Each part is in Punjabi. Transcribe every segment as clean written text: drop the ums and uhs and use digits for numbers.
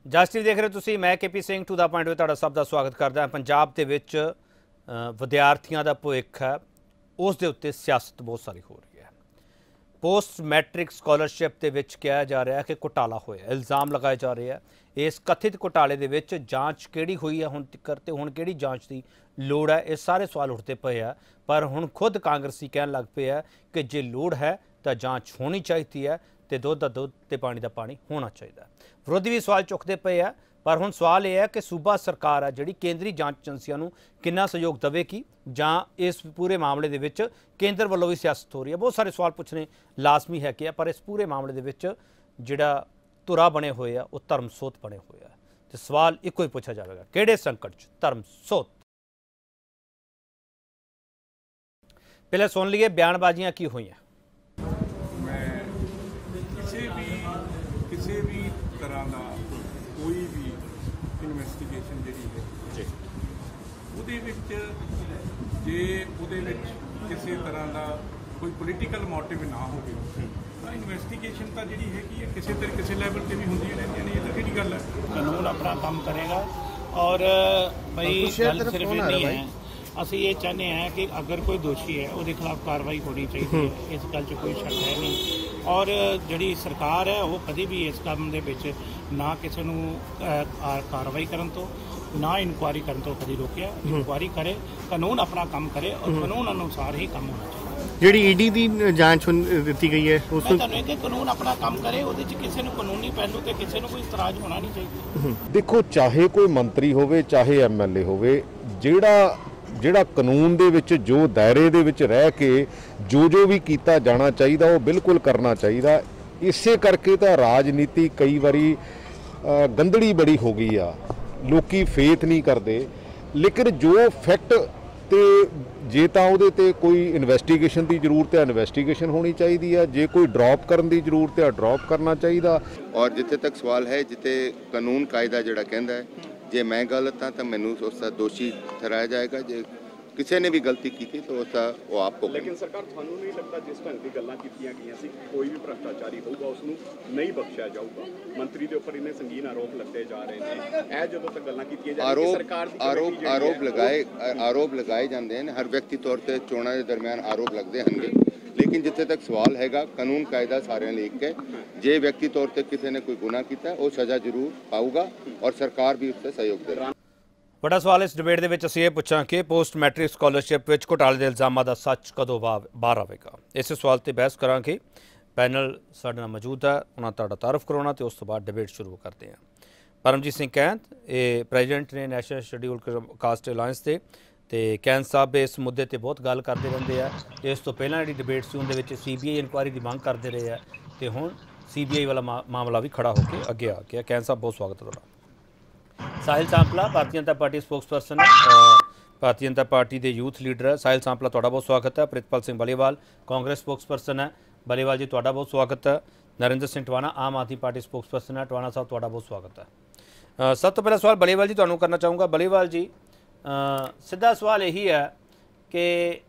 ਜਸ ਟੀਵੀ ਦੇਖ ਰਹੇ ਤੁਸੀਂ। मैं KP Singh to the point ਵਿੱਚ ਤੁਹਾਡਾ ਸਭ ਦਾ ਸਵਾਗਤ ਕਰਦਾ ਹਾਂ। ਪੰਜਾਬ ਦੇ ਵਿੱਚ ਵਿਦਿਆਰਥੀਆਂ ਦਾ ਭਵਿੱਖ ਹੈ, ਉਸ ਦੇ ਉੱਤੇ ਸਿਆਸਤ ਬਹੁਤ ਸਾਰੀ ਹੋ ਰਹੀ ਹੈ। पोस्ट मैट्रिक स्कॉलरशिप ਦੇ ਵਿੱਚ ਕਿਹਾ ਜਾ ਰਿਹਾ ਕਿ ਘੁਟਾਲਾ ਹੋਇਆ, ਇਲਜ਼ਾਮ ਲਗਾਏ ਜਾ ਰਹੇ ਆ। ਇਸ ਕਥਿਤ ਘੁਟਾਲੇ ਦੇ ਵਿੱਚ ਜਾਂਚ ਕਿਹੜੀ ਹੋਈ ਹੈ ਹੁਣ ਤੱਕ ਤੇ ਹੁਣ ਕਿਹੜੀ ਜਾਂਚ ਦੀ ਲੋੜ ਹੈ, ਇਹ ਸਾਰੇ ਸਵਾਲ ਉੱਠਦੇ ਪਏ ਆ। ਪਰ ਹੁਣ ਖੁਦ ਕਾਂਗਰਸੀ ਕਹਿਣ ਲੱਗ ਪਏ ਆ ਕਿ ਜੇ ਲੋੜ ਹੈ ਤਾਂ ਜਾਂਚ ਹੋਣੀ ਚਾਹੀਦੀ ਹੈ ਤੇ ਦੁੱਧ ਦਾ ਦੁੱਧ ਤੇ पानी ਦਾ पानी होना चाहिए। विरोधी भी सवाल चुकते पे है, पर हुण सवाल यह है कि सूबा सरकार है जिहड़ी केंद्रीय जांच एजेंसियां नूं कितना सहयोग देवेगी जां इस पूरे मामले दे विच केंद्र वल्लों भी सियासत हो रही है। बहुत सारे सवाल पूछने लाजमी है कि पर इस पूरे मामले दे विच जिहड़ा धुरा बने हुए आ वो धर्म सोत बने हुए आ ते सवाल इक्को ही पूछा जाएगा, किहड़े संकट च धर्म सोत। पहले सुन लीए बयानबाजियां की हुई हैं। किसी भी तरह का कोई भी इन्वेस्टिगेशन जी है जे किसी तरह का कोई पोलीटिकल मोटिव ना हो इन्वेस्टिगेशन तो जी है किसी लैवल पर भी होंगी रहती ने। ये तो कि गल है, कानून अपना काम करेगा और भाई गल सिर्फ नहीं है। ਅਸੀਂ ਇਹ ਚਾਹੁੰਦੇ ਹਾਂ ਕਿ ਅਗਰ ਕੋਈ ਦੋਸ਼ੀ ਹੈ ਉਹਦੇ ਖਿਲਾਫ ਕਾਰਵਾਈ ਹੋਣੀ ਚਾਹੀਦੀ ਹੈ, ਇਸ ਗੱਲ 'ਚ ਕੋਈ ਸ਼ੱਕ ਹੈ ਨਹੀਂ। ਔਰ ਜਿਹੜੀ ਸਰਕਾਰ ਹੈ ਉਹ ਕਦੇ ਵੀ ਇਸ ਕੰਮ ਦੇ ਵਿੱਚ ਨਾ ਕਿਸੇ ਨੂੰ ਕਾਰਵਾਈ ਕਰਨ ਤੋਂ ਨਾ ਇਨਕੁਆਇਰੀ ਕਰਨ ਤੋਂ ਕਦੀ ਰੋਕਿਆ। ਇਨਕੁਆਇਰੀ ਕਰੇ, ਕਾਨੂੰਨ ਆਪਣਾ ਕੰਮ ਕਰੇ ਔਰ ਕਾਨੂੰਨ ਅਨੁਸਾਰ ਹੀ ਕੰਮ ਹੋਣਾ ਚਾਹੀਦਾ। ਜਿਹੜੀ ਈਡੀ ਦੀ ਜਾਂਚ ਦਿੱਤੀ ਗਈ ਹੈ ਉਸ ਨੂੰ ਤੁਹਾਨੂੰ ਇਹ ਕਾਨੂੰਨ ਆਪਣਾ ਕੰਮ ਕਰੇ, ਉਹਦੇ 'ਚ ਕਿਸੇ ਨੂੰ ਕਾਨੂੰਨੀ ਪਹਿਲੂ ਤੇ ਕਿਸੇ ਨੂੰ ਕੋਈ ਇਤਰਾਜ਼ ਹੋਣਾ ਨਹੀਂ ਚਾਹੀਦਾ। ਦੇਖੋ, ਚਾਹੇ ਕੋਈ ਮੰਤਰੀ ਹੋਵੇ ਚਾਹੇ ਐਮਐਲਏ ਹੋਵੇ, ਜਿਹੜਾ ਕਾਨੂੰਨ ਦੇ ਵਿੱਚ ਜੋ ਦਾਇਰੇ ਦੇ ਵਿੱਚ ਰਹਿ ਕੇ ਜੋ ਵੀ ਕੀਤਾ ਜਾਣਾ ਚਾਹੀਦਾ ਉਹ ਬਿਲਕੁਲ ਕਰਨਾ ਚਾਹੀਦਾ। ਇਸੇ ਕਰਕੇ ਤਾਂ ਰਾਜਨੀਤੀ ਕਈ ਵਾਰੀ ਗੰਦੜੀ ਬੜੀ ਹੋ ਗਈ ਆ, ਲੋਕੀ ਫੇਥ ਨਹੀਂ ਕਰਦੇ। ਲੇਕਿਨ ਜੋ ਫੈਕਟ ਤੇ ਜੇ ਤਾਂ ਉਹਦੇ ਤੇ ਕੋਈ ਇਨਵੈਸਟੀਗੇਸ਼ਨ ਦੀ ਜ਼ਰੂਰਤ ਹੈ, ਇਨਵੈਸਟੀਗੇਸ਼ਨ ਹੋਣੀ ਚਾਹੀਦੀ ਆ। ਜੇ ਕੋਈ ਡ੍ਰੌਪ ਕਰਨ ਦੀ ਜ਼ਰੂਰਤ ਹੈ, ਡ੍ਰੌਪ ਕਰਨਾ ਚਾਹੀਦਾ। ਔਰ ਜਿੱਥੇ ਤੱਕ ਸਵਾਲ ਹੈ, ਜਿੱਥੇ ਕਾਨੂੰਨ ਕਾਇਦਾ ਜਿਹੜਾ ਕਹਿੰਦਾ ਹੈ ਜੇ मैं गलत हाँ तो मैनू उसका दोषी ठहराया जाएगा, जे किसी ने भी गलती की थी तो उसका वो आपको। लेकिन सरकार थानू नहीं लगता जिस ढंग की गल्लां कीतियां गईयां सी कोई भी भ्रष्टाचारी होगा उसनू नहीं बख्शिया जाऊगा? मंत्री दे उपर इन्ने संगीन आरोप लगते जा रहे हैं। ए जदों तक गल्लां कीतियां जा रही सरकार दी आरोप लगाए जाते हैं। हर व्यक्ति तौर पर चोणां दे दरम्यान आरोप लगते हैं, लेकिन जिथे तक सवाल हैगा कानून कायदा सारे लीक है। जे व्यक्ति तौर पर किसी ने कोई गुनाह किया वो सज़ा जरूर पाऊगा और सरकार भी उससे सहयोग देगी। बड़ा सवाल इस डिबेट ਦੇ ਵਿੱਚ ਅਸੀਂ ਇਹ ਪੁੱਛਾਂ ਕਿ ਪੋਸਟ ਮੈਟ੍ਰਿਕ ਸਕਾਲਰਸ਼ਿਪ ਵਿੱਚ ਘੁਟਾਲੇ ਦੇ ਇਲਜ਼ਾਮਾਂ ਦਾ ਸੱਚ ਕਦੋਂ ਬਾਹਰ ਆਵੇਗਾ। ਇਸੇ ਸਵਾਲ ਤੇ ਬਹਿਸ ਕਰਾਂਗੇ। ਪੈਨਲ ਸਾਡੇ ਨਾਲ ਮੌਜੂਦ ਹੈ, ਉਹਨਾਂ ਤੁਹਾਡਾ ਤਾਰਫ ਕਰਾਉਣਾ ਤੇ ਉਸ ਤੋਂ ਬਾਅਦ ਡਿਬੇਟ ਸ਼ੁਰੂ ਕਰਦੇ ਹਾਂ। ਪਰਮਜੀਤ ਸਿੰਘ ਕੈਂਥ ਇਹ ਪ੍ਰੈਜ਼ੀਡੈਂਟ ਨੇ ਨੈਸ਼ਨਲ ਸ਼ੈਡਿਊਲ ਕਾਸਟ ਅਲਾਇੰਸ ਦੇ ਤੇ ਕੈਂਥ ਸਾਹਿਬ ਇਸ ਮੁੱਦੇ ਤੇ ਬਹੁਤ ਗੱਲ ਕਰਦੇ ਰਹਿੰਦੇ ਆ। ਇਸ ਤੋਂ ਪਹਿਲਾਂ ਜਿਹੜੀ ਡਿਬੇਟ ਸੀ ਉਹਦੇ ਵਿੱਚ CBI ਇਨਕੁਆਇਰੀ ਦੀ ਮੰਗ ਕਰਦੇ ਰਹੇ ਆ ਤੇ ਹੁਣ CBI ਵਾਲਾ ਮਾਮਲਾ ਵੀ ਖੜਾ ਹੋ ਕੇ ਅੱਗੇ ਆ ਗਿਆ। ਕੈਂਥ ਸਾਹਿਬ ਬਹੁਤ ਸਵਾਗਤ ਹੈ ਤੁਹਾਡਾ। ਸਾਹਿਲ सांपला भारतीय जनता पार्टी स्पोक्सपर्सन है, भारतीय जनता पार्टी के यूथ लीडर है। ਸਾਹਿਲ सांपला ਤੁਹਾਡਾ बहुत स्वागत है। ਪ੍ਰਿਤਪਾਲ ਸਿੰਘ ਬਲੀਵਾਲ कांग्रेस स्पोक्सपर्सन है, बलीवाल जी ਤੁਹਾਡਾ बहुत स्वागत है। नरेंद्र सिंह टवाना आम आदमी पार्टी स्पोक्सपर्सन है, टवाना साहब ਤੁਹਾਡਾ बहुत स्वागत है। सब तो पहला सवाल बलीवाल जी ਤੁਹਾਨੂੰ करना चाहूँगा। बलीवाल जी, सीधा सवाल यही है कि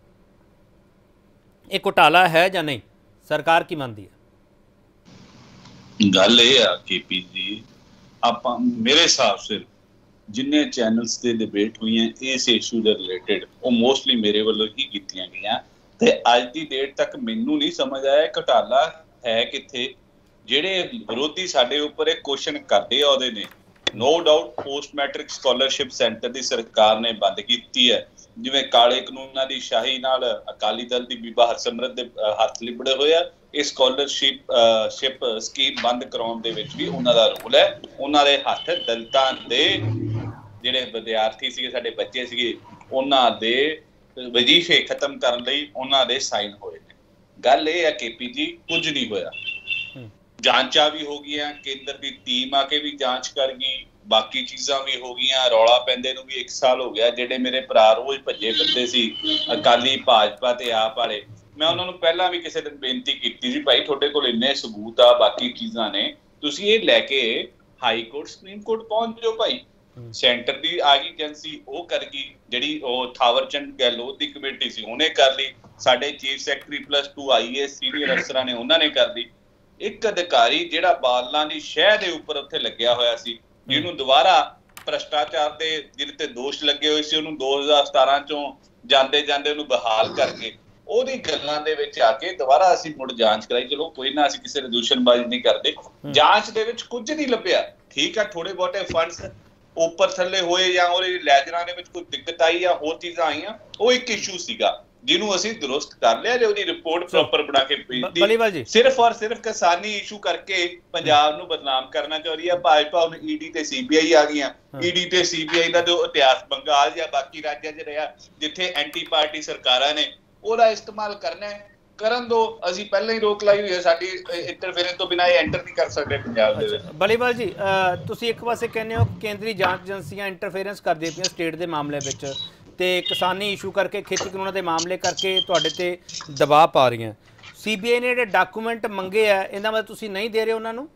ये घोटाला है या नहीं, सरकार की मानती है? गल ये है KP जी, ਆਪਾਂ ਮੇਰੇ ਹਿਸਾਬ ਸਿਰ ਜਿੰਨੇ ਚੈਨਲਸ ਤੇ ਡਿਬੇਟ ਹੋਈਆਂ ਇਸ ਇਸ਼ੂ ਦੇ ਰਿਲੇਟਡ ਉਹ ਮੋਸਟਲੀ ਮੇਰੇ ਵੱਲੋਂ ਹੀ ਕੀਤੀਆਂ ਗਈਆਂ ਤੇ ਅੱਜ ਦੀ ਡੇਟ ਤੱਕ ਮੈਨੂੰ ਨਹੀਂ ਸਮਝ ਆਇਆ ਘੁਟਾਲਾ ਹੈ ਕਿੱਥੇ। ਜਿਹੜੇ ਵਿਰੋਧੀ ਸਾਡੇ ਉੱਪਰ ਇਹ ਕੁਐਸਚਨ ਕਰਦੇ ਆ ਉਹਦੇ ਨੇ no doubt post matric scholarship centre ਦੀ ਸਰਕਾਰ ਨੇ ਬੰਦ ਕੀਤੀ ਹੈ। ਜਿਵੇਂ ਕਾਲੇ ਕਾਨੂੰਨਾਂ ਦੀ ਸ਼ਾਹੀ ਨਾਲ ਅਕਾਲੀ ਦਲ ਦੀ ਬੀਬਾ ਹਰਸਿਮਰਤ ਦੇ ਹੱਥ ਲਿਬੜੇ ਹੋਏ ਆ, ਇਹ ਸਕਾਲਰਸ਼ਿਪ ਸਕੀਮ ਬੰਦ ਕਰਾਉਣ ਦੇ ਵਿੱਚ ਵੀ ਉਹਨਾਂ ਦਾ ਰੋਲ ਹੈ। ਉਹਨਾਂ ਦੇ ਹੱਥ ਦਲਿਤਾਂ ਦੇ ਜਿਹੜੇ ਵਿਦਿਆਰਥੀ ਸੀਗੇ, ਸਾਡੇ ਬੱਚੇ ਸੀਗੇ, ਉਹਨਾਂ ਦੇ ਵਜ਼ੀਫੇ ਖਤਮ ਕਰਨ ਲਈ ਉਹਨਾਂ ਦੇ ਸਾਈਨ ਹੋਏ ਨੇ। ਗੱਲ ਇਹ ਹੈ KP ਜੀ, ਕੁਝ ਨਹੀਂ ਹੋਇਆ। ਜਾਂਚਾਂ ਵੀ ਹੋ ਗਈਆਂ, ਕੇਂਦਰ ਦੀ ਟੀਮ ਆ ਕੇ ਵੀ ਜਾਂਚ ਕਰ ਗਈ, ਬਾਕੀ ਚੀਜ਼ਾਂ ਵੀ ਹੋ ਗਈਆਂ। ਰੌਲਾ ਪੈਂਦੇ ਨੂੰ ਵੀ 1 ਸਾਲ ਹੋ ਗਿਆ। ਜਿਹੜੇ ਮੇਰੇ ਭਰਾ ਰੋਜ਼ ਭੱਜੇ ਫਿਰਦੇ ਸੀ ਅਕਾਲੀ ਭਾਜਪਾ ਤੇ ਆਪ ਵਾਲੇ, ਮੈਂ ਉਹਨਾਂ ਨੂੰ ਪਹਿਲਾਂ ਵੀ ਕਿਸੇ ਦਿਨ ਬੇਨਤੀ ਕੀਤੀ ਸੀ, ਭਾਈ ਤੁਹਾਡੇ ਕੋਲ ਇੰਨੇ ਸਬੂਤ ਆ, ਬਾਕੀ ਚੀਜ਼ਾਂ ਨੇ, ਤੁਸੀਂ ਇਹ ਲੈ ਕੇ ਹਾਈ ਕੋਰਟ ਸੁਪਰੀਮ ਕੋਰਟ ਪਹੁੰਚ ਜਾਓ। ਭਾਈ ਸੈਂਟਰ ਦੀ ਆ ਗਈ ਏਜੰਸੀ, ਉਹ ਕਰ ਗਈ। ਜਿਹੜੀ ਉਹ ਥਾਵਰਚੰਦ ਗਹਿਲੋਤ ਦੀ ਕਮੇਟੀ ਸੀ ਉਹਨੇ ਕਰ ਲਈ। ਸਾਡੇ ਚੀਫ ਸੈਕਟਰੀ +2 IAS ਸੀਨੀਅਰ ਅਫਸਰਾਂ ਨੇ ਉਹਨਾਂ ਨੇ ਕਰ ਲਈ। ਇੱਕ ਅਧਿਕਾਰੀ ਜਿਹੜਾ ਬਾਦਲਾਂ ਦੀ ਸ਼ਹਿ ਦੇ ਉੱਪਰ ਉੱਥੇ ਲੱਗਿਆ ਹੋਇਆ ਸੀ, ਜਿਹਨੂੰ ਦੁਬਾਰਾ ਭ੍ਰਸ਼ਟਾਚਾਰ ਦੇ ਜਿਹਦੇ ਤੇ ਦੋਸ਼ ਲੱਗੇ ਹੋਏ ਸੀ ਉਹਨੂੰ 2017 ਚੋਂ ਜਾਂਦੇ ਜਾਂਦੇ ਉਹਨੂੰ ਬਹਾਲ ਕਰਕੇ ਉਹਦੀ ਗੱਲਾਂ ਦੇ ਵਿੱਚ ਆ ਕੇ ਦੁਬਾਰਾ ਅਸੀਂ ਮੁੜ ਜਾਂਚ ਕਰਾਈ। ਚਲੋ ਕੋਈ ਨਾ, ਅਸੀਂ ਕਿਸੇ ਨੇ ਦੂਸ਼ਣਬਾਜ਼ੀ ਨਹੀਂ ਕਰਦੇ। ਜਾਂਚ ਦੇ ਵਿੱਚ ਕੁਝ ਨਹੀਂ ਲੱਭਿਆ। ਠੀਕ ਆ, ਥੋੜੇ ਬਹੁਤੇ ਫੰਡਸ ਉੱਪਰ ਥੱਲੇ ਹੋਏ ਜਾਂ ਉਹਦੇ ਲੈਜਰਾਂ ਦੇ ਵਿੱਚ ਕੋਈ ਦਿੱਕਤ ਆਈ ਜਾਂ ਹੋਰ ਚੀਜ਼ਾਂ ਆਈਆਂ, ਉਹ ਇੱਕ ਇਸ਼ੂ ਸੀਗਾ ਜਿਹਨੂੰ ਅਸੀਂ ਦੁਰਸਤ ਕਰ ਲਿਆ ਜੇ ਉਹਦੀ ਰਿਪੋਰਟ ਪ੍ਰੋਪਰ ਬਣਾ ਕੇ ਭੇਜਤੀ। ਸਿਰਫ ਔਰ ਸਿਰਫ ਕਿਸਾਨੀ ਇਸ਼ੂ ਕਰਕੇ ਪੰਜਾਬ ਨੂੰ ਬਦਨਾਮ ਕਰਨਾ ਚਾਹ ਰਹੀ ਹੈ ਭਾਜਪਾ। ਹੁਣ ਈਡੀ ਤੇ ਸੀਬੀਆਈ ਆ ਗਈਆਂ। ਈਡੀ ਤੇ ਸੀਬੀਆਈ ਦਾ ਜੋ ਇਤਿਹਾਸ ਬੰਗਾਲ ਜਾਂ ਬਾਕੀ ਰਾਜਾਂ 'ਚ ਰਿਹਾ ਜਿੱਥੇ ਐਂਟੀ ਪਾਰਟੀ ਸਰਕਾਰਾਂ ਨੇ ਉਹਦਾ ਇਸਤੇਮਾਲ ਕਰਨਾ ਹੈ, ਕਰਨ ਦੋ। ਅਸੀਂ ਪਹਿਲਾਂ ਹੀ ਰੋਕ ਲਾਈ ਹੋਈ ਹੈ, ਸਾਡੀ ਇੰਟਰਫੇਰੈਂਸ ਤੋਂ ਬਿਨਾਂ ਇਹ ਐਂਟਰ ਨਹੀਂ ਕਰ ਸਕਦੇ ਪੰਜਾਬ ਦੇ ਵਿੱਚ। ਬਲੀਵਾਲ ਜੀ, ਤੁਸੀਂ ਇੱਕ ਪਾਸੇ ਕਹਿੰਦੇ ਹੋ ਕੇਂਦਰੀ ਜਾਂਚ ਏਜੰਸੀਆਂ ਇੰਟਰਫੇਰੈਂਸ ਕਰਦੀਆਂ ਪਈਆਂ ਸਟੇਟ ਦੇ ਮਾਮਲੇ ਵਿੱਚ ਤੇ ਕਿਸਾਨੀ ਇਸ਼ੂ ਕਰਕੇ ਖੇਤੀ ਕਾਨੂੰਨਾਂ ਦੇ ਮਾਮਲੇ ਕਰਕੇ ਤੁਹਾਡੇ ਤੇ ਦਬਾਅ ਪਾ ਰਹੀਆਂ। ਸੀਬੀਆਈ ਨੇ ਜਿਹੜੇ ਡਾਕੂਮੈਂਟ ਮੰਗੇ ਆ ਇਹਦਾ ਮਤਲਬ ਤੁਸੀਂ ਨਹੀਂ ਦੇ ਰਹੇ ਉਹਨਾਂ ਨੂੰ?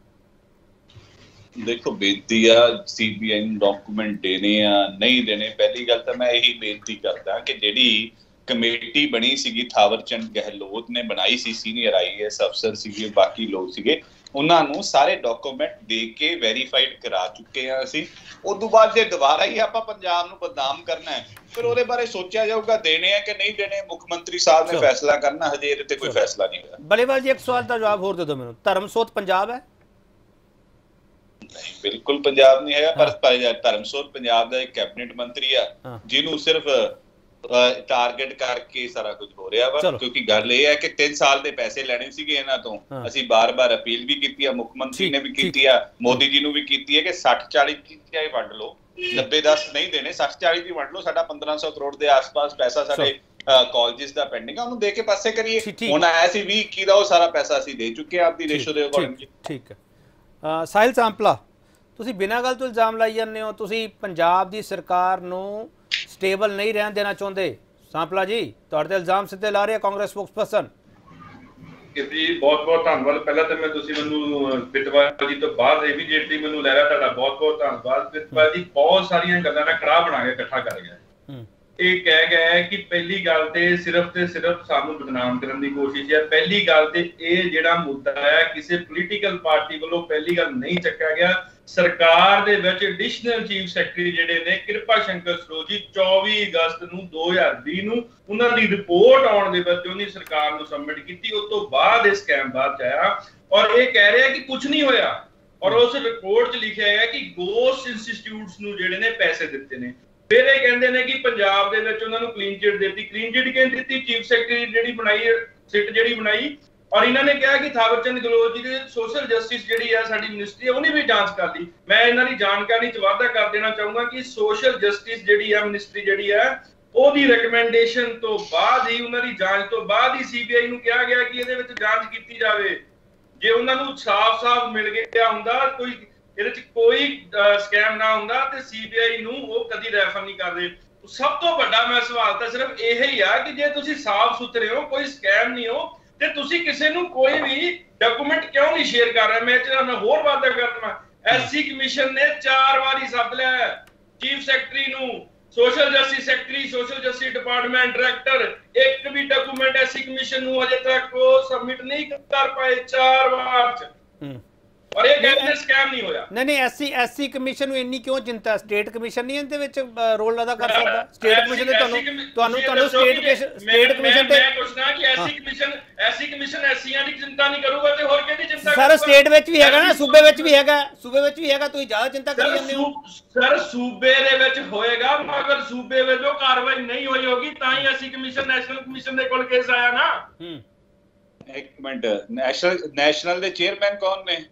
ਦੇਖੋ, ਬੇਨਤੀ ਆ ਸੀਬੀਆਈ ਨੂੰ ਡਾਕੂਮੈਂਟ ਦੇਣੇ ਆ ਨਹੀਂ ਦੇਣੇ, ਪਹਿਲੀ ਗੱਲ ਤਾਂ ਮੈਂ ਇਹੀ ਬੇਨਤੀ ਕਰਦਾ ਕਿ ਜਿਹੜੀ ਕਮੇਟੀ ਬਣੀ ਸੀਗੀ ਥਾਵਰ ਚੰਦ ਗਹਿਲੋਤ ਨੇ ਬਣਾਈ ਸੀ, ਸੀਨੀਅਰ IAS ਅਫਸਰ ਸੀਗੇ, ਬਾਕੀ ਲੋਕ ਸੀਗੇ, ਉਹਨਾਂ ਨੂੰ ਸਾਰੇ ਡਾਕੂਮੈਂਟ ਦੇ ਕੇ ਵੈਰੀਫਾਈਡ ਕਰਾ ਚੁੱਕੇ ਆ ਅਸੀਂ। ਉਸ ਤੋਂ ਬਾਅਦ ਜੇ ਦੁਬਾਰਾ ਹੀ ਆਪਾਂ ਪੰਜਾਬ ਨੂੰ ਬਦਨਾਮ ਕਰਨਾ ਹੈ ਫਿਰ ਉਹਦੇ ਬਾਰੇ ਸੋਚਿਆ ਜਾਊਗਾ ਦੇਣੇ ਆ ਕਿ ਨਹੀਂ ਦੇਣੇ। ਮੁੱਖ ਮੰਤਰੀ ਸਾਹਿਬ ਨੇ ਫੈਸਲਾ ਕਰਨਾ, ਹਜੇ ਇਹਦੇ ਤੇ ਕੋਈ ਫੈਸਲਾ ਨਹੀਂ ਹੋਇਆ। ਬਲੀਵਾਲ ਜੀ, ਇੱਕ ਸਵਾਲ ਦਾ ਜਵਾਬ ਹੋਰ ਦੇ ਦਿਓ ਮੈਨੂੰ। ਧਰਮਸੋਤ ਪੰਜਾਬ ਹੈ? ਨਹੀਂ, ਬਿਲਕੁਲ ਪੰਜਾਬ ਨਹੀਂ ਹੈਗਾ, ਪਰ ਧਰਮਸੋਤ ਪੰਜਾਬ ਦਾ ਇੱਕ ਕੈਬਨਿਟ ਮੰਤਰੀ ਆ ਜਿਹਨੂੰ ਸਿਰਫ ਟਾਰਗੇਟ ਕਰਕੇ ਸਾਰਾ ਕੁਝ ਹੋ ਰਿਹਾ ਵਾ। ਕਿਉਂਕਿ ਗੱਲ ਇਹ ਹੈ ਕਿ 3 ਸਾਲ ਦੇ ਪੈਸੇ ਲੈਣੇ ਸੀਗੇ ਇਹਨਾਂ ਤੋਂ। ਅਸੀਂ ਬਾਰ-ਬਾਰ ਅਪੀਲ ਵੀ ਕੀਤੀ ਆ, ਮੁੱਖ ਮੰਤਰੀ ਨੇ ਵੀ ਕੀਤੀ ਆ, ਮੋਦੀ ਜੀ ਨੂੰ ਵੀ ਕੀਤੀ ਹੈ ਕਿ 60-40 ਦੀ ਵੰਡ ਲਓ, 90-10 ਨਹੀਂ ਦੇਣੇ, 60-40 ਦੀ ਵੰਡ ਲਓ। ਸਾਡਾ 1500 ਕਰੋੜ ਦੇ ਆਸ-ਪਾਸ ਪੈਸਾ ਸਾਡੇ ਕਾਲਜਿਸ ਦਾ ਪੈਂਡਿੰਗ ਆ, ਉਹਨੂੰ ਦੇ ਕੇ ਪਾਸੇ ਕਰੀਏ। ਹੁਣ ਆਇਆ ਸੀ 2021 ਦਾ, ਉਹ ਸਾਰਾ ਪੈਸਾ ਅਸੀਂ ਦੇ ਚੁੱਕੇ ਆ ਆਪਦੀ ਰੇਸ਼ੋ ਦੇ ਅਕੋਰਡਿੰਗ। ਠੀਕ ਹੈ। ਸਾਹਿਲ ਸਾਂਪਲਾ, ਤੁਸੀਂ ਬਿਨਾਂ ਗੱਲ ਤੋਂ ਇਲਜ਼ਾਮ ਲਾਈ ਜਾਂਦੇ ਹੋ ਤੁਸੀਂ ਪੰਜਾਬ ਦੀ ਸਰਕਾਰ ਨੂੰ ਸਟੇਬਲ ਨਹੀਂ ਰਹਿਣ ਦੇਣਾ ਚਾਹੁੰਦੇ। ਸਾਂਪਲਾ ਜੀ, ਤੁਹਾਡੇ ਤੇ ਇਲਜ਼ਾਮ ਸਿੱਧੇ ਲਾ ਰਹੇ ਕਾਂਗਰਸ ਸਪੋਕਸਪਰਸਨ। ਜੀ ਬਹੁਤ ਬਹੁਤ ਧੰਨਵਾਦ। ਪਹਿਲਾਂ ਤਾਂ ਮੈਂ ਤੁਸੀਂ ਮੈਨੂੰ ਪਿਤਵਾਲ ਜੀ ਤੋਂ ਬਾਅਦ ਇਮੀਡੀਏਟਲੀ ਮੈਨੂੰ ਲੈ ਰਿਹਾ, ਤੁਹਾਡਾ ਬਹੁਤ ਬਹੁਤ ਧੰਨਵਾਦ। ਪਿਤਵਾਲ ਜੀ ਬਹੁਤ ਸਾਰੀਆਂ ਗੱਲਾਂ ਦਾ ਕੜਾਹ ਬਣਾ ਕੇ ਇਕੱਠਾ ਕਰ ਗਿਆ। ਇਹ ਕਹਿ ਗਿਆ ਹੈ ਕਿ ਪਹਿਲੀ ਗੱਲ ਤੇ ਸਿਰਫ ਸਾਨੂੰ ਬਦਨਾਮ ਕਰਨ ਦੀ ਕੋਸ਼ਿਸ਼ ਹੈ। ਪਹਿਲੀ ਗੱਲ ਤੇ ਇਹ ਜਿਹੜਾ ਮੁੱਦਾ ਹੈ ਕਿਸੇ ਪੋਲੀਟੀਕਲ ਪਾਰਟੀ ਵੱਲੋਂ ਪਹਿਲੀ ਗੱਲ ਨਹੀਂ ਚੱਕਿਆ ਗਿਆ। ਸਰਕਾਰ ਦੇ ਵਿੱਚ ਐਡੀਸ਼ਨਲ ਚੀਫ ਸੈਕਟਰੀ ਜਿਹੜੇ ਨੇ ਕਿਰਪਾ ਸ਼ੰਕਰ ਸਰੋਜੀ 24 ਅਗਸਤ ਨੂੰ 2020 ਨੂੰ ਉਹਨਾਂ ਦੀ ਰਿਪੋਰਟ ਆਉਣ ਦੇ ਵਿੱਚ ਉਹਨੇ ਸਰਕਾਰ ਨੂੰ ਸਬਮਿਟ ਕੀਤੀ। ਉਸ ਤੋਂ ਬਾਅਦ ਇਹ ਸਕੈਮ ਬਾਅਦ ਚ ਆਇਆ ਔਰ ਇਹ ਕਹਿ ਰਿਹਾ ਕਿ ਕੁਝ ਨਹੀਂ ਹੋਇਆ। ਔਰ ਉਸ ਰਿਪੋਰਟ 'ਚ ਲਿਖਿਆ ਹੈ ਕਿ ਗੋਸਟ ਇੰਸਟੀਚਿਊਟਸ ਨੂੰ ਜਿਹੜੇ ਨੇ ਪੈਸੇ ਦਿੱਤੇ ਨੇ। ਫਿਰ ਇਹ ਕਹਿੰਦੇ ਨੇ ਕਿ ਪੰਜਾਬ ਦੇ ਵਿੱਚ ਉਹਨਾਂ ਨੂੰ ਕਲੀਨ ਚਿਟ ਦਿੱਤੀ। ਕਲੀਨ ਚਿਟ ਕਿਉਂ ਦਿੱਤੀ? ਚੀਫ ਸੈਕਟਰੀ ਜਿਹੜੀ ਬਣਾਈ, ਸਿੱਟ ਜਿਹੜੀ ਬਣਾਈ, ਔਰ ਇਹਨਾਂ ਨੇ ਕਿਹਾ ਕਿ ਥਾਵਰਚੰਦ ਗਹਿਲੋਤ ਜੀ ਦੇ ਸੋਸ਼ਲ ਜਸਟਿਸ ਜਿਹੜੀ ਹੈ ਸਾਡੀ ਮਿਨਿਸਟਰੀ ਉਹਨੇ ਵੀ ਜਾਂਚ ਕਰ ਲਈ। ਮੈਂ ਇਹਨਾਂ ਦੀ ਜਾਣਕਾਰੀ 'ਚ ਵਾਅਦਾ ਕਰ ਦੇਣਾ ਚਾਹੂੰਗਾ ਕਿ ਸੋਸ਼ਲ ਜਸਟਿਸ ਜਿਹੜੀ ਹੈ ਮਿਨਿਸਟਰੀ ਜਿਹੜੀ ਹੈ ਉਹਦੀ ਰეკਮੈਂਡੇਸ਼ਨ ਤੋਂ ਬਾਅਦ ਹੀ, ਉਹਨਾਂ ਦੀ ਜਾਂਚ ਤੋਂ ਬਾਅਦ ਹੀ ਸੀਬੀਆਈ ਨੂੰ ਕਿਹਾ ਗਿਆ ਕਿ ਇਹਦੇ ਵਿੱਚ ਜਾਂਚ ਕੀਤੀ ਜਾਵੇ। ਜੇ ਉਹਨਾਂ ਨੂੰ ਸਾਫ਼-ਸਾਫ਼ ਮਿਲ ਗਿਆ ਹੁੰਦਾ, ਕੋਈ ਇਹਦੇ 'ਚ ਕੋਈ ਸਕੈਮ ਨਾ ਹੁੰਦਾ ਤੇ ਸੀਬੀਆਈ ਨੂੰ ਉਹ ਕਦੀ ਰੈਫਰ ਨਹੀਂ ਕਰਦੇ। ਸਭ ਤੋਂ ਵੱਡਾ ਮੈਂ ਸਵਾਲ ਤਾਂ ਸਿਰਫ ਇਹ ਹੀ ਆ ਕਿ ਜੇ ਤੁਸੀਂ ਸਾਫ਼ ਸੁਥਰੇ ਹੋ, ਕੋਈ ਸਕੈਮ ਨਹੀਂ ਹੋ, ਤੇ ਤੁਸੀਂ ਕਿਸੇ ਨੂੰ ਕੋਈ ਵੀ ਡਾਕੂਮੈਂਟ ਕਿਉਂ ਨਹੀਂ ਸ਼ੇਅਰ ਕਰ ਰਹੇ? ਮੈਂ ਤੁਹਾਨੂੰ ਹੋਰ ਵਾਅਦਾ ਕਰਦਾ, ਐਸਸੀ ਕਮਿਸ਼ਨ ਨੇ 4 ਵਾਰੀ ਸੱਦ ਲਿਆ ਚੀਫ ਸੈਕਟਰੀ ਨੂੰ, social justice secretary, social justice department director, ਇੱਕ ਵੀ ਡਾਕੂਮੈਂਟ ਐਸਸੀ ਕਮਿਸ਼ਨ ਨੂੰ ਅਜੇ ਤੱਕ ਉਹ ਸਬਮਿਟ ਨਹੀਂ ਕਰ ਪਾਏ 4 ਵਾਰ ਚ। ਔਰ ਇਹ ਕਹਿੰਦੇ ਸਕੈਮ ਨਹੀਂ ਹੋਇਆ। ਨਹੀਂ, ਐਸਸੀ ਕਮਿਸ਼ਨ ਨੂੰ ਇੰਨੀ ਕਿਉਂ ਚਿੰਤਾ? ਸਟੇਟ ਕਮਿਸ਼ਨ ਨਹੀਂ ਇਹਦੇ ਵਿੱਚ ਰੋਲ ਅਦਾ ਕਰ ਸਕਦਾ? ਸਟੇਟ ਕਮਿਸ਼ਨ ਨੇ ਤੁਹਾਨੂੰ ਸਟੇਟ ਕਮਿਸ਼ਨ ਤੇ ਮੈਂ ਪੁੱਛਦਾ ਕਿ ਐਸਸੀ ਕਮਿਸ਼ਨ ਐਸਸੀਆਂ ਦੀ ਚਿੰਤਾ ਨਹੀਂ ਕਰੂਗਾ ਤੇ ਹੋਰ ਕਿਹਦੀ ਚਿੰਤਾ? ਸਰ ਸਟੇਟ ਵਿੱਚ ਵੀ ਹੈਗਾ ਨਾ, ਸੂਬੇ ਵਿੱਚ ਵੀ ਹੈਗਾ, ਤੁਸੀਂ ਜ਼ਿਆਦਾ ਚਿੰਤਾ ਕਰੀ ਜਾਂਦੇ ਹੋ। ਸਰ ਸੂਬੇ ਦੇ ਵਿੱਚ ਹੋਏਗਾ, ਮਗਰ ਸੂਬੇ ਵੱਲੋਂ ਕਾਰਵਾਈ ਨਹੀਂ ਹੋਈ ਹੋਗੀ ਤਾਂ ਹੀ ਐਸਸੀ ਕਮਿਸ਼ਨ ਨੈਸ਼ਨਲ ਕਮਿਸ਼ਨ ਦੇ ਕੋਲ ਕੇਸ ਆਇਆ ਨਾ। ਇੱਕ ਮਿੰਟ, ਨੈਸ਼ਨਲ ਦੇ ਚੇਅਰਮੈਨ ਕੌਣ ਨੇ?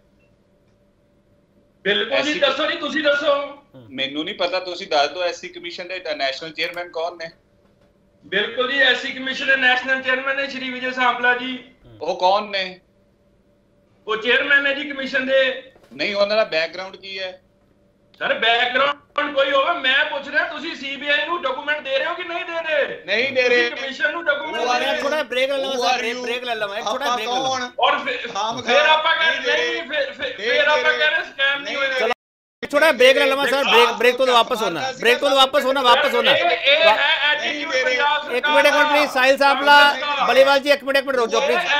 ਬਿਲਕੁਲ ਜੀ, ਦੱਸੋ ਜੀ, ਤੁਸੀਂ ਦੱਸੋ। ਮੈਨੂੰ ਨਹੀਂ ਪਤਾ, ਤੁਸੀਂ ਦੱਸ ਦਿਓ ਐਸਸੀ ਕਮਿਸ਼ਨ ਦੇ ਨੈਸ਼ਨਲ ਚੇਅਰਮੈਨ ਕੌਣ ਨੇ? ਬਿਲਕੁਲ ਜੀ, ਐਸਸੀ ਕਮਿਸ਼ਨ ਦੇ ਨੈਸ਼ਨਲ ਚੇਅਰਮੈਨ ਨੇ ਸ਼੍ਰੀ ਵਿਜੇ ਸਾਂਪਲਾ ਜੀ। ਉਹ ਕੌਣ ਨੇ? ਉਹ ਚੇਅਰਮੈਨ ਨੇ ਜੀ ਕਮਿਸ਼ਨ ਦੇ। ਨਹੀਂ, ਉਹਨਾਂ ਦਾ ਬੈਕਗ੍ਰਾਉਂਡ ਕੀ ਹੈ? ਸਰ ਬੈਕਗ੍ਰਾਉਂਡ ਕੋਈ ਹੋਵੇ, ਮੈਂ ਪੁੱਛ ਰਿਹਾ ਤੁਸੀਂ ਸੀਬੀਆਈ ਨੂੰ ਡਾਕੂਮੈਂਟ ਦੇ ਰਹੇ ਹੋ ਕਿ ਨਹੀਂ ਦੇ ਰਹੇ? ਨਹੀਂ ਦੇ ਰਹੇ। ਕਮਿਸ਼ਨ ਨੂੰ ਡਾਕੂਮੈਂਟ ਥੋੜਾ ਬ੍ਰੇਕ ਲੈ ਲਵਾਂ ਸਰ, ਬ੍ਰੇਕ ਲੈ ਲਵਾਂ, ਥੋੜਾ ਬ੍ਰੇਕ ਲੈ ਲਵਾਂ। ਔਰ ਫਿਰ ਆਪਾਂ ਕਹਿੰਦੇ ਨਹੀਂ, ਫਿਰ ਆਪਾਂ ਕਹਿੰਦੇ ਸਕੈਮ ਨਹੀਂ ਹੋਇਆ। थोड़ा ब्रेक ले लवा सर, ब्रेक तो वापस होना, वापस होना। ਇਹ ਹੈ एक मिनट प्लीज, साहिल सांपला, बलीवाल जी एक मिनट रुक जाओ प्लीज,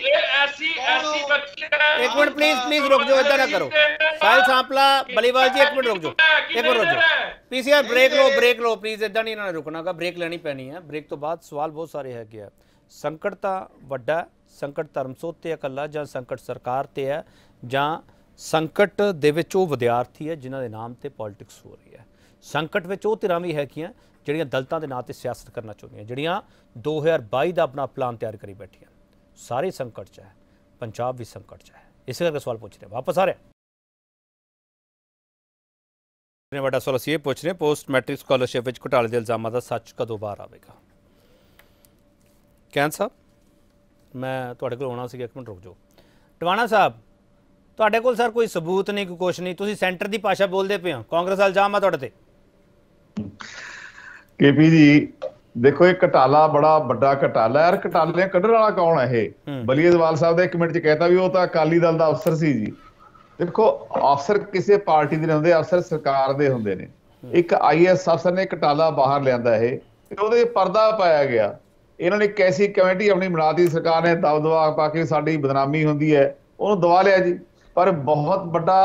एक मिनट प्लीज रुक जाओ, इतना ना करो। साहिल सांपला, बलीवाल जी एक मिनट रुक जाओ, एक मिनट रुक जाओ पीसीआर, ब्रेक लो प्लीज, इदा नहीं इन्होंने रुकना गा, ब्रेक लेनी पैनी है। ब्रेक तो बाद सवाल बहुत सारे है कि संकट तो वड्डा, संकट धर्मसोध ते है कल्ला, जां संकट सरकार ते है, जां संकट दे विच ओह विद्यार्थी है जिन्हां दे नाम ते पॉलिटिक्स हो रही है। संकट विच ओह धिरां भी हैगियां ਜਿਹੜੀਆਂ ਦਲਤਾਂ ਦੇ ਨਾਂ ਤੇ ਸਿਆਸਤ ਕਰਨਾ ਚਾਹੁੰਦੀਆਂ, ਜਿਹੜੀਆਂ 2022 ਦਾ ਆਪਣਾ ਪਲਾਨ ਤਿਆਰ ਕਰੀ ਬੈਠੀਆਂ। ਸਾਰੇ ਸੰਕਟ 'ਚ ਹੈ, ਪੰਜਾਬ ਵੀ ਸੰਕਟ 'ਚ ਹੈ। ਇਸੇ ਕਰਕੇ ਸਵਾਲ ਪੁੱਛ ਰਹੇ, ਵਾਪਸ ਆ ਰਿਹਾ ਵੱਡਾ ਸਵਾਲ ਅਸੀਂ ਇਹ ਪੁੱਛ ਰਹੇ, ਪੋਸਟ ਮੈਟ੍ਰਿਕ ਸਕਾਲਰਸ਼ਿਪ ਵਿੱਚ ਘੁਟਾਲੇ ਦੇ ਇਲਜ਼ਾਮਾਂ ਦਾ ਸੱਚ ਕਦੋਂ ਬਾਹਰ ਆਵੇਗਾ? ਕੈਨ ਸਾਹਿਬ, ਮੈਂ ਤੁਹਾਡੇ ਕੋਲ ਆਉਣਾ ਸੀਗਾ, ਇੱਕ ਮਿੰਟ ਰੁਕ ਜਾਓ। ਟਵਾਣਾ ਸਾਹਿਬ, ਤੁਹਾਡੇ ਕੋਲ ਸਰ ਕੋਈ ਸਬੂਤ ਨਹੀਂ, ਕੋਈ ਕੁਛ ਨਹੀਂ, ਤੁਸੀਂ ਸੈਂਟਰ ਦੀ ਭਾਸ਼ਾ ਬੋਲਦੇ ਪਏ ਹੋ, ਕਾਂਗਰਸ ਦਾ ਇਲਜ਼ਾਮ ਆ ਤੁਹਾਡੇ ਤੇ। केपी जी देखो, ये घटाला बड़ा बड़ा घटाला यार, घटाले कढ़ण वाला कौन है? बलीएवाल साहब ने 1 मिनट च कहता भी वो तो अकाली दल का अफसर सी जी। देखो, अफसर किसी पार्टी दे होंदे, अफसर सरकार दे होंदे ने। एक IAS अफसर ने घटाला बाहर लिया है, ਉਹਦੇ पर्दा पाया गया। इन्होंने एक ऐसी कमेटी अपनी बनाती, सरकार ने दब दबा पा के साडी बदनामी होंदी है, उन्होंने दबा लिया जी। पर बहुत बड़ा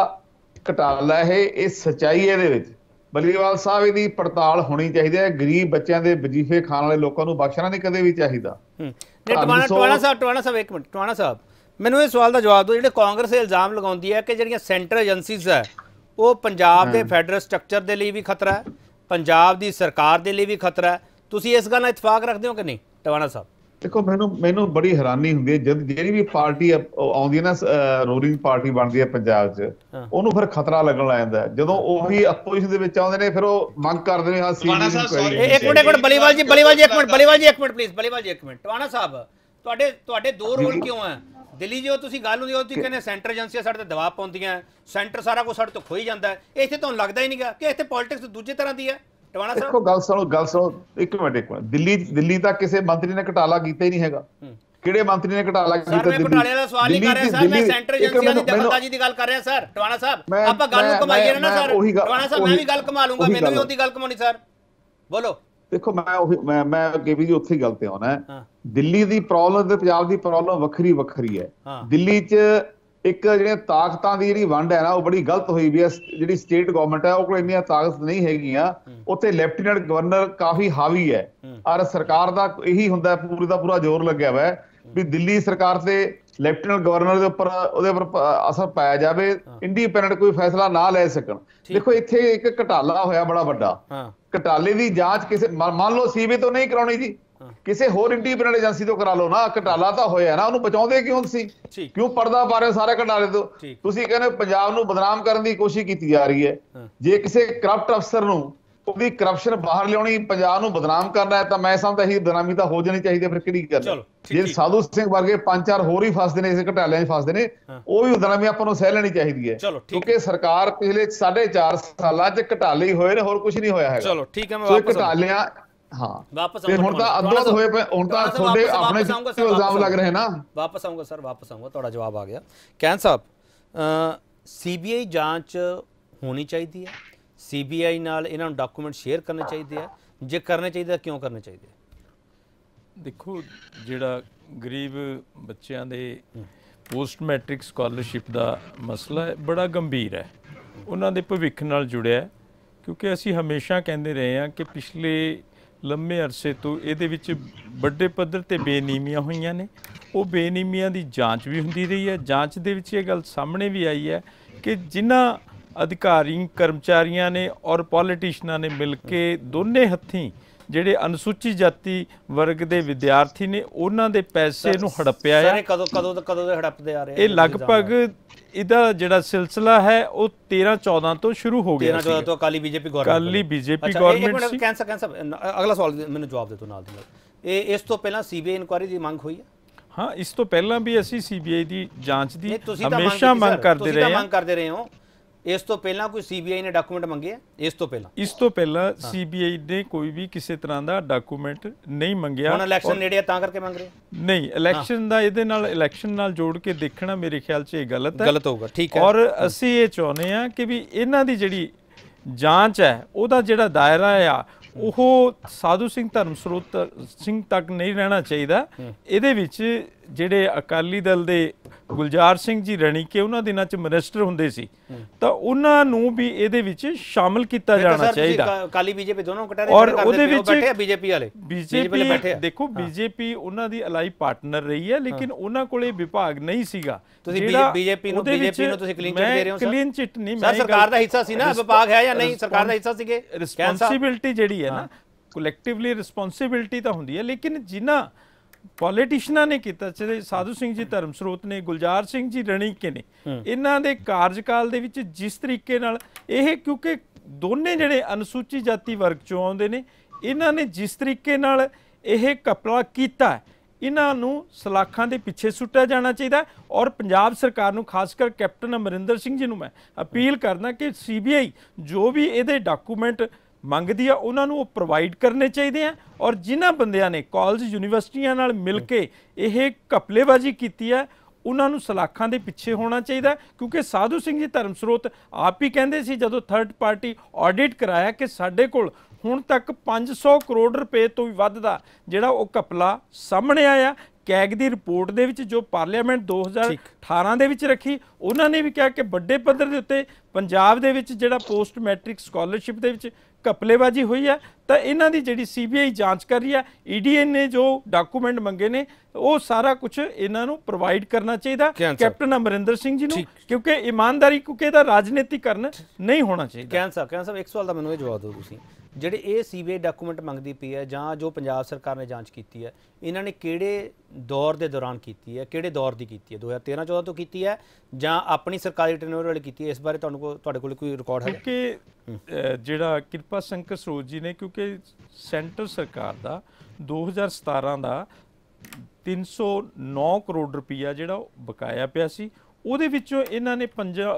घटाला है, ये सच्चाई है। ये बलीवाल साहब की पड़ताल होनी चाहिए। गरीब बच्चों के वजीफे खाने वाले लोगों को बख्शना नहीं कदे भी चाहिए। टवाणा साहब एक मिनट, टवाणा साहब मैनूं इस सवाल का जवाब दो, जो कांग्रेस इल्जाम लगाती है कि जो सेंटर एजेंसीज है वो पंजाब के फैडरल स्ट्रक्चर के लिए भी खतरा है, पंजाब की सरकार के लिए भी खतरा है, तुसीं इस गल नाल इतफाक रखते हो कि नहीं? टवाणा साहब देखो, मैनू बड़ी हैरानी होंदी है जब जी भी पार्टी आउंदी है ना, रूलिंग पार्टी बनती है पंजाब च, उन्होंने फिर खतरा लगन लग जाता है। जदों ओही अपोजिशन दे विच आउंदे ने, फिर वो मंग करदे ने हां एक मिनट बलीवाल जी एक मिनट प्लीज, बलीवाल जी एक मिनट। टवाणा साहब, तुहाडे दो रोल क्यों है? दिल्ली जो तुसीं गल हुंदी तुसीं कहंदे सेंटर एजेंसियां साडे ते दबाव पाउंदियां, सेंटर सारा कुछ साडे तो खोई जांदा है, इत्थे तुहानूं लगदा ही नहीं गा कि इत्थे पॉलिटिक्स दूजे तरह दी है? देखो, गल सुनो एक मिनट। दिल्ली तक किसी मंत्री ने घटाला किया ही नहीं है। किहड़े मंत्री ने घटाला किया? घटाले दा सवाल नहीं कर रहा सर, मैं सेंटर एजेंसियां दी दखलअंदाजी दी गल कर रहा सर। टवाणा साहब, आपां गल नूं घुमाईए ना सर। टवाणा साहब, मैं भी गल घुमा लूंगा, मैनूं भी ओदी गल घुमाउणी सर, बोलो। देखो, मैं केपी जी उत्थे गल ते आउणा है। दिल्ली दी प्रॉब्लम ते पंजाब दी प्रॉब्लम वखरी है। दिल्ली च एक ਜਿਹੜੀਆਂ ਤਾਕਤਾਂ ਦੀ ਜਿਹੜੀ ਵੰਡ ਹੈ ਨਾ, ਉਹ ਬੜੀ ਗਲਤ ਹੋਈ ਵੀ ਹੈ। ਜਿਹੜੀ ਸਟੇਟ ਗਵਰਨਮੈਂਟ ਹੈ ਉਹ ਕੋਲ ਇੰਨੀਆਂ ਤਾਕਤ ਨਹੀਂ ਹੈਗੀਆਂ। ਉੱਥੇ ਲੈਫਟੀਨੈਂਟ ਗਵਰਨਰ ਕਾਫੀ ਹਾਵੀ ਹੈ, ਔਰ ਸਰਕਾਰ ਦਾ ਇਹੀ ਹੁੰਦਾ ਪੂਰੀ ਦਾ ਪੂਰਾ ਜ਼ੋਰ ਲੱਗਿਆ ਹੋਇਆ ਵੀ ਦਿੱਲੀ ਸਰਕਾਰ ਤੇ ਲੈਫਟੀਨੈਂਟ ਗਵਰਨਰ ਦੇ ਉੱਪਰ ਉਹਦੇ ਉੱਪਰ ਅਸਰ ਪਾਇਆ ਜਾਵੇ, ਇੰਡੀਪੈਂਡੈਂਟ ਕੋਈ ਫੈਸਲਾ ਨਾ ਲੈ ਸਕਣ। ਦੇਖੋ, ਇੱਥੇ ਇੱਕ ਘਟਾਲਾ ਹੋਇਆ ਬੜਾ ਵੱਡਾ। ਘਟਾਲੇ ਦੀ ਜਾਂਚ ਕਿਸੇ ਮੰਨ ਲਓ ਸੀਬੀ ਤੋਂ ਨਹੀਂ ਕਰਾਉਣੀ ਜੀ, ਕਿਸੇ ਹੋਰ ਇੰਡੀਪੈਂਡੈਂਟ ਏਜੰਸੀ ਤੋਂ ਕਰਾ ਲਓ ਨਾ। ਘਟਾਲਾ ਤਾਂ ਹੋਇਆ ਨਾ, ਉਹਨੂੰ ਬਚਾਉਂਦੇ ਕਿਉਂ ਤੁਸੀਂ? ਕਿਉਂ ਪਰਦਾ ਪਾ ਰਹੇ ਸਾਰੇ ਘਟਾਲੇ ਤੋਂ? ਤੁਸੀਂ ਕਹਿੰਦੇ ਪੰਜਾਬ ਨੂੰ ਬਦਨਾਮ ਕਰਨ ਦੀ ਕੋਸ਼ਿਸ਼ ਕੀਤੀ ਜਾ ਰਹੀ ਹੈ। ਜੇ ਕਿਸੇ ਕਰਪਟ ਅਫਸਰ ਨੂੰ ਉਹਦੀ ਕਰਪਸ਼ਨ ਬਾਹਰ ਲਿਆਉਣੀ, ਪੰਜਾਬ ਨੂੰ ਬਦਨਾਮ ਕਰਨਾ ਹੈ, ਤਾਂ ਮੈਂ ਸਮਝਦਾ ਇਹੀ ਬਦਨਾਮੀ ਤਾਂ ਹੋ ਜਾਣੀ ਚਾਹੀਦੀ ਹੈ। ਫਿਰ ਕਿਹੜੀ ਗੱਲ? ਜੇ ਸਾਧੂ ਸਿੰਘ ਵਰਗੇ 5-4 ਹੋਰ ਹੀ ਫਸਦੇ ਨੇ, ਇਸ ਘਟਾਲਿਆਂ 'ਚ ਫਸਦੇ ਨੇ, ਉਹ ਵੀ ਬਦਨਾਮੀ ਆਪਾਂ ਨੂੰ ਸਹਿ ਲੈਣੀ ਚਾਹੀਦੀ ਹੈ। ਕਿਉਂਕਿ ਸਰਕਾਰ ਪਿਛਲੇ 4.5 ਸਾਲਾਂ 'ਚ ਘਟਾਲੇ ਹੀ ਹੋਏ ਨੇ, ਹੋਰ ਕੁਝ ਨਹੀਂ ਹੋਇਆ ਹੈਗਾ। ਚਲੋ ਠੀਕ ਹੈ, ਮੈਂ ਵਾਪਸ ਘਟਾਲਿਆਂ वापस आऊंगा सर, वापस आऊंगा, थोड़ा जवाब आ गया। कैन साहब, CBI जांच होनी चाहिए है, CBI नाल इन्हां नूं डॉक्यूमेंट शेयर करने चाहिए है, जे करने चाहिए क्यों करने चाहिए? देखो, जिहड़ा गरीब बच्चों के पोस्ट मैट्रिक स्कॉलरशिप का मसला है, बड़ा गंभीर है, उन्हां दे भविख नाल जुड़िया है। क्योंकि असी हमेशा कहते रहे हैं कि पिछले लंबे अरसे तो ये बड़े पद्धर ते बेनीमियां हुई ने, वो बेनीमियां की जांच भी होंदी रही है। जांच दे विच ये गल सामने भी आई है कि जिन्हां अधिकारी कर्मचारियों ने और पॉलिटिशियनां ने मिल के दोने हत्थीं ਜਿਹੜੇ अनुसूचित जाति वर्ग के विद्यार्थी ने उन्हां दे पैसे नूं हड़प्या है। कदों दे हड़पदे आ रहे? ये लगभग इहदा जिहड़ा सिलसिला है वो 13-14 तो शुरू हो गया। 13-14 तो अकाली बीजेपी गवर्नमेंट सी। कैंसर अगला सवाल मैनूं जवाब दे दो नाल दी नाल। इस तो पहला CBI इनकुआरी की मंग हुई है? हाँ, इस तो पहला भी असी CBI की जांच की हमेशा मंग करते रहे हो। इस तो पहला कोई CBI ने डॉक्यूमेंट मंगे? इस तो पहला CBI ने कोई भी किसी तरह का डॉक्यूमेंट नहीं मंगया। हुण इलैक्शन नेड़े तां करके मंग रहे? नहीं, इलैक्शन दा इहदे नाल इलैक्शन नाल जोड़ के देखना मेरे ख्याल से गलत है, गलत होगा। ठीक है, और असी ये चाहुंदे हां कि भी इन्हां दी जिहड़ी जांच है उहदा जिहड़ा दायरा आ ਉਹ ਸਾਧੂ ਸਿੰਘ ਧਰਮ ਸਰੋਤ ਸਿੰਘ ਤੱਕ ਨਹੀਂ ਰਹਿਣਾ ਚਾਹੀਦਾ। ਇਹਦੇ ਵਿੱਚ ਜਿਹੜੇ ਅਕਾਲੀ ਦਲ ਦੇ ਗੁਲਜ਼ਾਰ ਸਿੰਘ ਜੀ ਰਣੀਕੇ ਉਹਨਾਂ ਦਿਨਾਂ 'ਚ ਮਿਨਿਸਟਰ ਹੁੰਦੇ ਸੀ, ਤਾਂ ਉਹਨਾਂ ਨੂੰ ਵੀ ਇਹਦੇ ਵਿੱਚ ਸ਼ਾਮਲ ਕੀਤਾ ਜਾਣਾ ਚਾਹੀਦਾ। ਅਕਾਲੀ ਬੀਜੇਪੀ ਦੋਨੋਂ ਇਕੱਠੇ ਔਰ ਉਹਦੇ ਵਿੱਚ ਬੈਠੇ ਬੀਜੇਪੀ ਵਾਲੇ ਦੇਖੋ ਬੀਜੇਪੀ ਉਹਨਾਂ ਦੀ ਅਲਾਈ ਪਾਰਟਨਰ ਰਹੀ ਹੈ, ਲੇਕਿਨ ਉਹਨਾਂ ਕੋਲੇ ਵਿਭਾਗ ਨਹੀਂ ਸੀਗਾ। ਤੁਸੀਂ ਬੀਜੇਪੀ ਨੂੰ ਤੁਸੀਂ ਕਲੀਨ ਚਿੱਟ ਦੇ ਰਹੇ ਹੋ ਸਰ? ਕਲੀਨ ਚਿੱਟ ਨਹੀਂ, ਸਰ ਸਰਕਾਰ ਦਾ ਹਿੱਸਾ ਸੀ ਨਾ, ਵਿਭਾਗ ਹੈ ਜਾਂ ਨਹੀਂ, ਸਰਕਾਰ ਦਾ ਹਿੱਸਾ ਸੀਗੇ। ਰਿਸਪੌਂਸਿਬਿਲਟੀ ਜਿਹੜੀ ਹੈ ਨਾ, ਕਲੈਕਟਿਵਲੀ ਰਿਸਪੌਂਸਿਬਿਲਟੀ ਤਾਂ ਹੁੰਦੀ ਹੈ, ਲੇਕਿਨ ਜਿਨ੍ਹਾਂ ਪੋਲੀਟੀਸ਼ੀਅਨਾਂ ਨੇ ਕੀਤਾ, ਚਾਹੇ ਸਾਧੂ ਸਿੰਘ ਜੀ ਧਰਮ ਸਰੋਤ ਨੇ, ਗੁਲਜ਼ਾਰ ਸਿੰਘ ਜੀ ਰਣੀਕੇ ਨੇ, ਇਹਨਾਂ ਦੇ ਕਾਰਜਕਾਲ ਦੇ ਵਿੱਚ ਜਿਸ ਤਰੀਕੇ ਨਾਲ ਇਹ, ਕਿਉਂਕਿ ਦੋਨੇ ਜਿਹੜੇ ਅਨੁਸੂਚੀ ਜਾਤੀ ਵਰਗ ਚੋਂ ਆਉਂਦੇ ਨੇ, ਇਹਨਾਂ ਨੇ ਜਿਸ ਤਰੀਕੇ ਨਾਲ ਇਹ ਘਪਲਾ ਕੀਤਾ, ਇਹਨਾਂ ਨੂੰ ਸਲਾਖਾਂ ਦੇ ਪਿੱਛੇ ਸੁੱਟਿਆ ਜਾਣਾ ਚਾਹੀਦਾ। ਔਰ ਪੰਜਾਬ ਸਰਕਾਰ ਨੂੰ, ਖਾਸ ਕਰ ਕੈਪਟਨ ਅਮਰਿੰਦਰ ਸਿੰਘ ਜੀ ਨੂੰ ਮੈਂ ਅਪੀਲ ਕਰਦਾ ਕਿ CBI ਜੋ ਵੀ ਇਹਦੇ ਡਾਕੂਮੈਂਟ ਮੰਗਦੀ ਆ ਉਹਨਾਂ ਨੂੰ ਉਹ ਪ੍ਰੋਵਾਈਡ ਕਰਨੇ ਚਾਹੀਦੇ ਆ। ਔਰ ਜਿਨ੍ਹਾਂ ਬੰਦਿਆਂ ਨੇ ਕਾਲਜ ਯੂਨੀਵਰਸਿਟੀਆਂ ਨਾਲ ਮਿਲ ਕੇ ਇਹ ਘਪਲੇਬਾਜ਼ੀ ਕੀਤੀ ਹੈ, ਉਹਨਾਂ ਨੂੰ ਸਲਾਖਾਂ ਦੇ ਪਿੱਛੇ ਹੋਣਾ ਚਾਹੀਦਾ। ਕਿਉਂਕਿ ਸਾਧੂ ਸਿੰਘ ਜੀ ਧਰਮ ਸਰੋਤ ਆਪ ਹੀ ਕਹਿੰਦੇ ਸੀ ਜਦੋਂ ਥਰਡ ਪਾਰਟੀ ਆਡਿਟ ਕਰਾਇਆ ਕਿ ਸਾਡੇ ਕੋਲ ਹੁਣ ਤੱਕ 500 ਕਰੋੜ ਰੁਪਏ ਤੋਂ ਵੀ ਵੱਧ ਦਾ ਜਿਹੜਾ ਉਹ ਘਪਲਾ ਸਾਹਮਣੇ ਆਇਆ। ਕੈਗ ਦੀ ਰਿਪੋਰਟ ਦੇ ਵਿੱਚ ਜੋ ਪਾਰਲੀਮੈਂਟ 2018 ਦੇ ਵਿੱਚ ਰੱਖੀ, ਉਹਨਾਂ ਨੇ ਵੀ ਕਿਹਾ ਕਿ ਵੱਡੇ ਪੱਧਰ ਦੇ ਉੱਤੇ ਪੰਜਾਬ ਦੇ ਵਿੱਚ ਜਿਹੜਾ ਪੋਸਟ ਮੈਟ੍ਰਿਕ ਸਕਾਲਰਸ਼ਿਪ ਦੇ ਵਿੱਚ ਘਪਲੇਬਾਜ਼ੀ ਹੋਈ ਹੈ। ਤਾਂ ਇਹਨਾਂ ਦੀ ਜਿਹੜੀ CBI ਜਾਂਚ ਕਰ ਰਹੀ ਹੈ, EDA ਨੇ ਜੋ ਡਾਕੂਮੈਂਟ ਮੰਗੇ ਨੇ ਉਹ ਸਾਰਾ ਕੁਝ ਇਹਨਾਂ ਨੂੰ ਪ੍ਰੋਵਾਈਡ ਕਰਨਾ ਚਾਹੀਦਾ ਕੈਪਟਨ ਅਮਰਿੰਦਰ ਸਿੰਘ ਜੀ ਨੂੰ, ਕਿਉਂਕਿ ਇਮਾਨਦਾਰੀ, ਕਿਉਂਕਿ ਇਹਦਾ ਰਾਜਨੀਤੀਕਰਨ ਨਹੀਂ ਹੋਣਾ ਚਾਹੀਦਾ। ਕਹਿਣ ਸਾਹਿਬ ਇੱਕ ਸਵਾਲ ਦਾ ਮੈਨੂੰ ਇਹ ਜਵਾਬ ਦਿਓ ਤੁਸੀਂ, ਜਿਹੜੇ ਇਹ CBI ਡਾਕੂਮੈਂਟ ਮੰਗਦੀ ਪਈ ਹੈ ਜਾਂ ਜੋ ਪੰਜਾਬ ਸਰਕਾਰ ਨੇ ਜਾਂਚ ਕੀਤੀ ਹੈ, ਇਹਨਾਂ ਨੇ ਕਿਹੜੇ ਦੌਰ ਦੇ ਦੌਰਾਨ ਕੀਤੀ ਹੈ, ਕਿਹੜੇ ਦੌਰ ਦੀ ਕੀਤੀ ਹੈ? 2013-14 ਤੋਂ ਕੀਤੀ ਹੈ ਜਾਂ ਆਪਣੀ ਸਰਕਾਰੀ ਟੈਨਿਓਰ ਵੇਲੇ ਕੀਤੀ ਹੈ? ਇਸ ਬਾਰੇ ਤੁਹਾਡੇ ਕੋਲ ਕੋਈ ਰਿਕਾਰਡ ਹੈ? ਕਿ ਜਿਹੜਾ ਕਿਰਪਾ ਸ਼ੰਕਰ ਸਰੋਤ ਜੀ ਨੇ, ਕਿਉਂਕਿ ਸੈਂਟਰ ਸਰਕਾਰ ਦਾ 2017 ਦਾ 309 ਕਰੋੜ ਰੁਪਈਆ ਜਿਹੜਾ ਉਹ ਬਕਾਇਆ ਪਿਆ ਸੀ, ਉਹਦੇ ਵਿੱਚੋਂ ਇਹਨਾਂ ਨੇ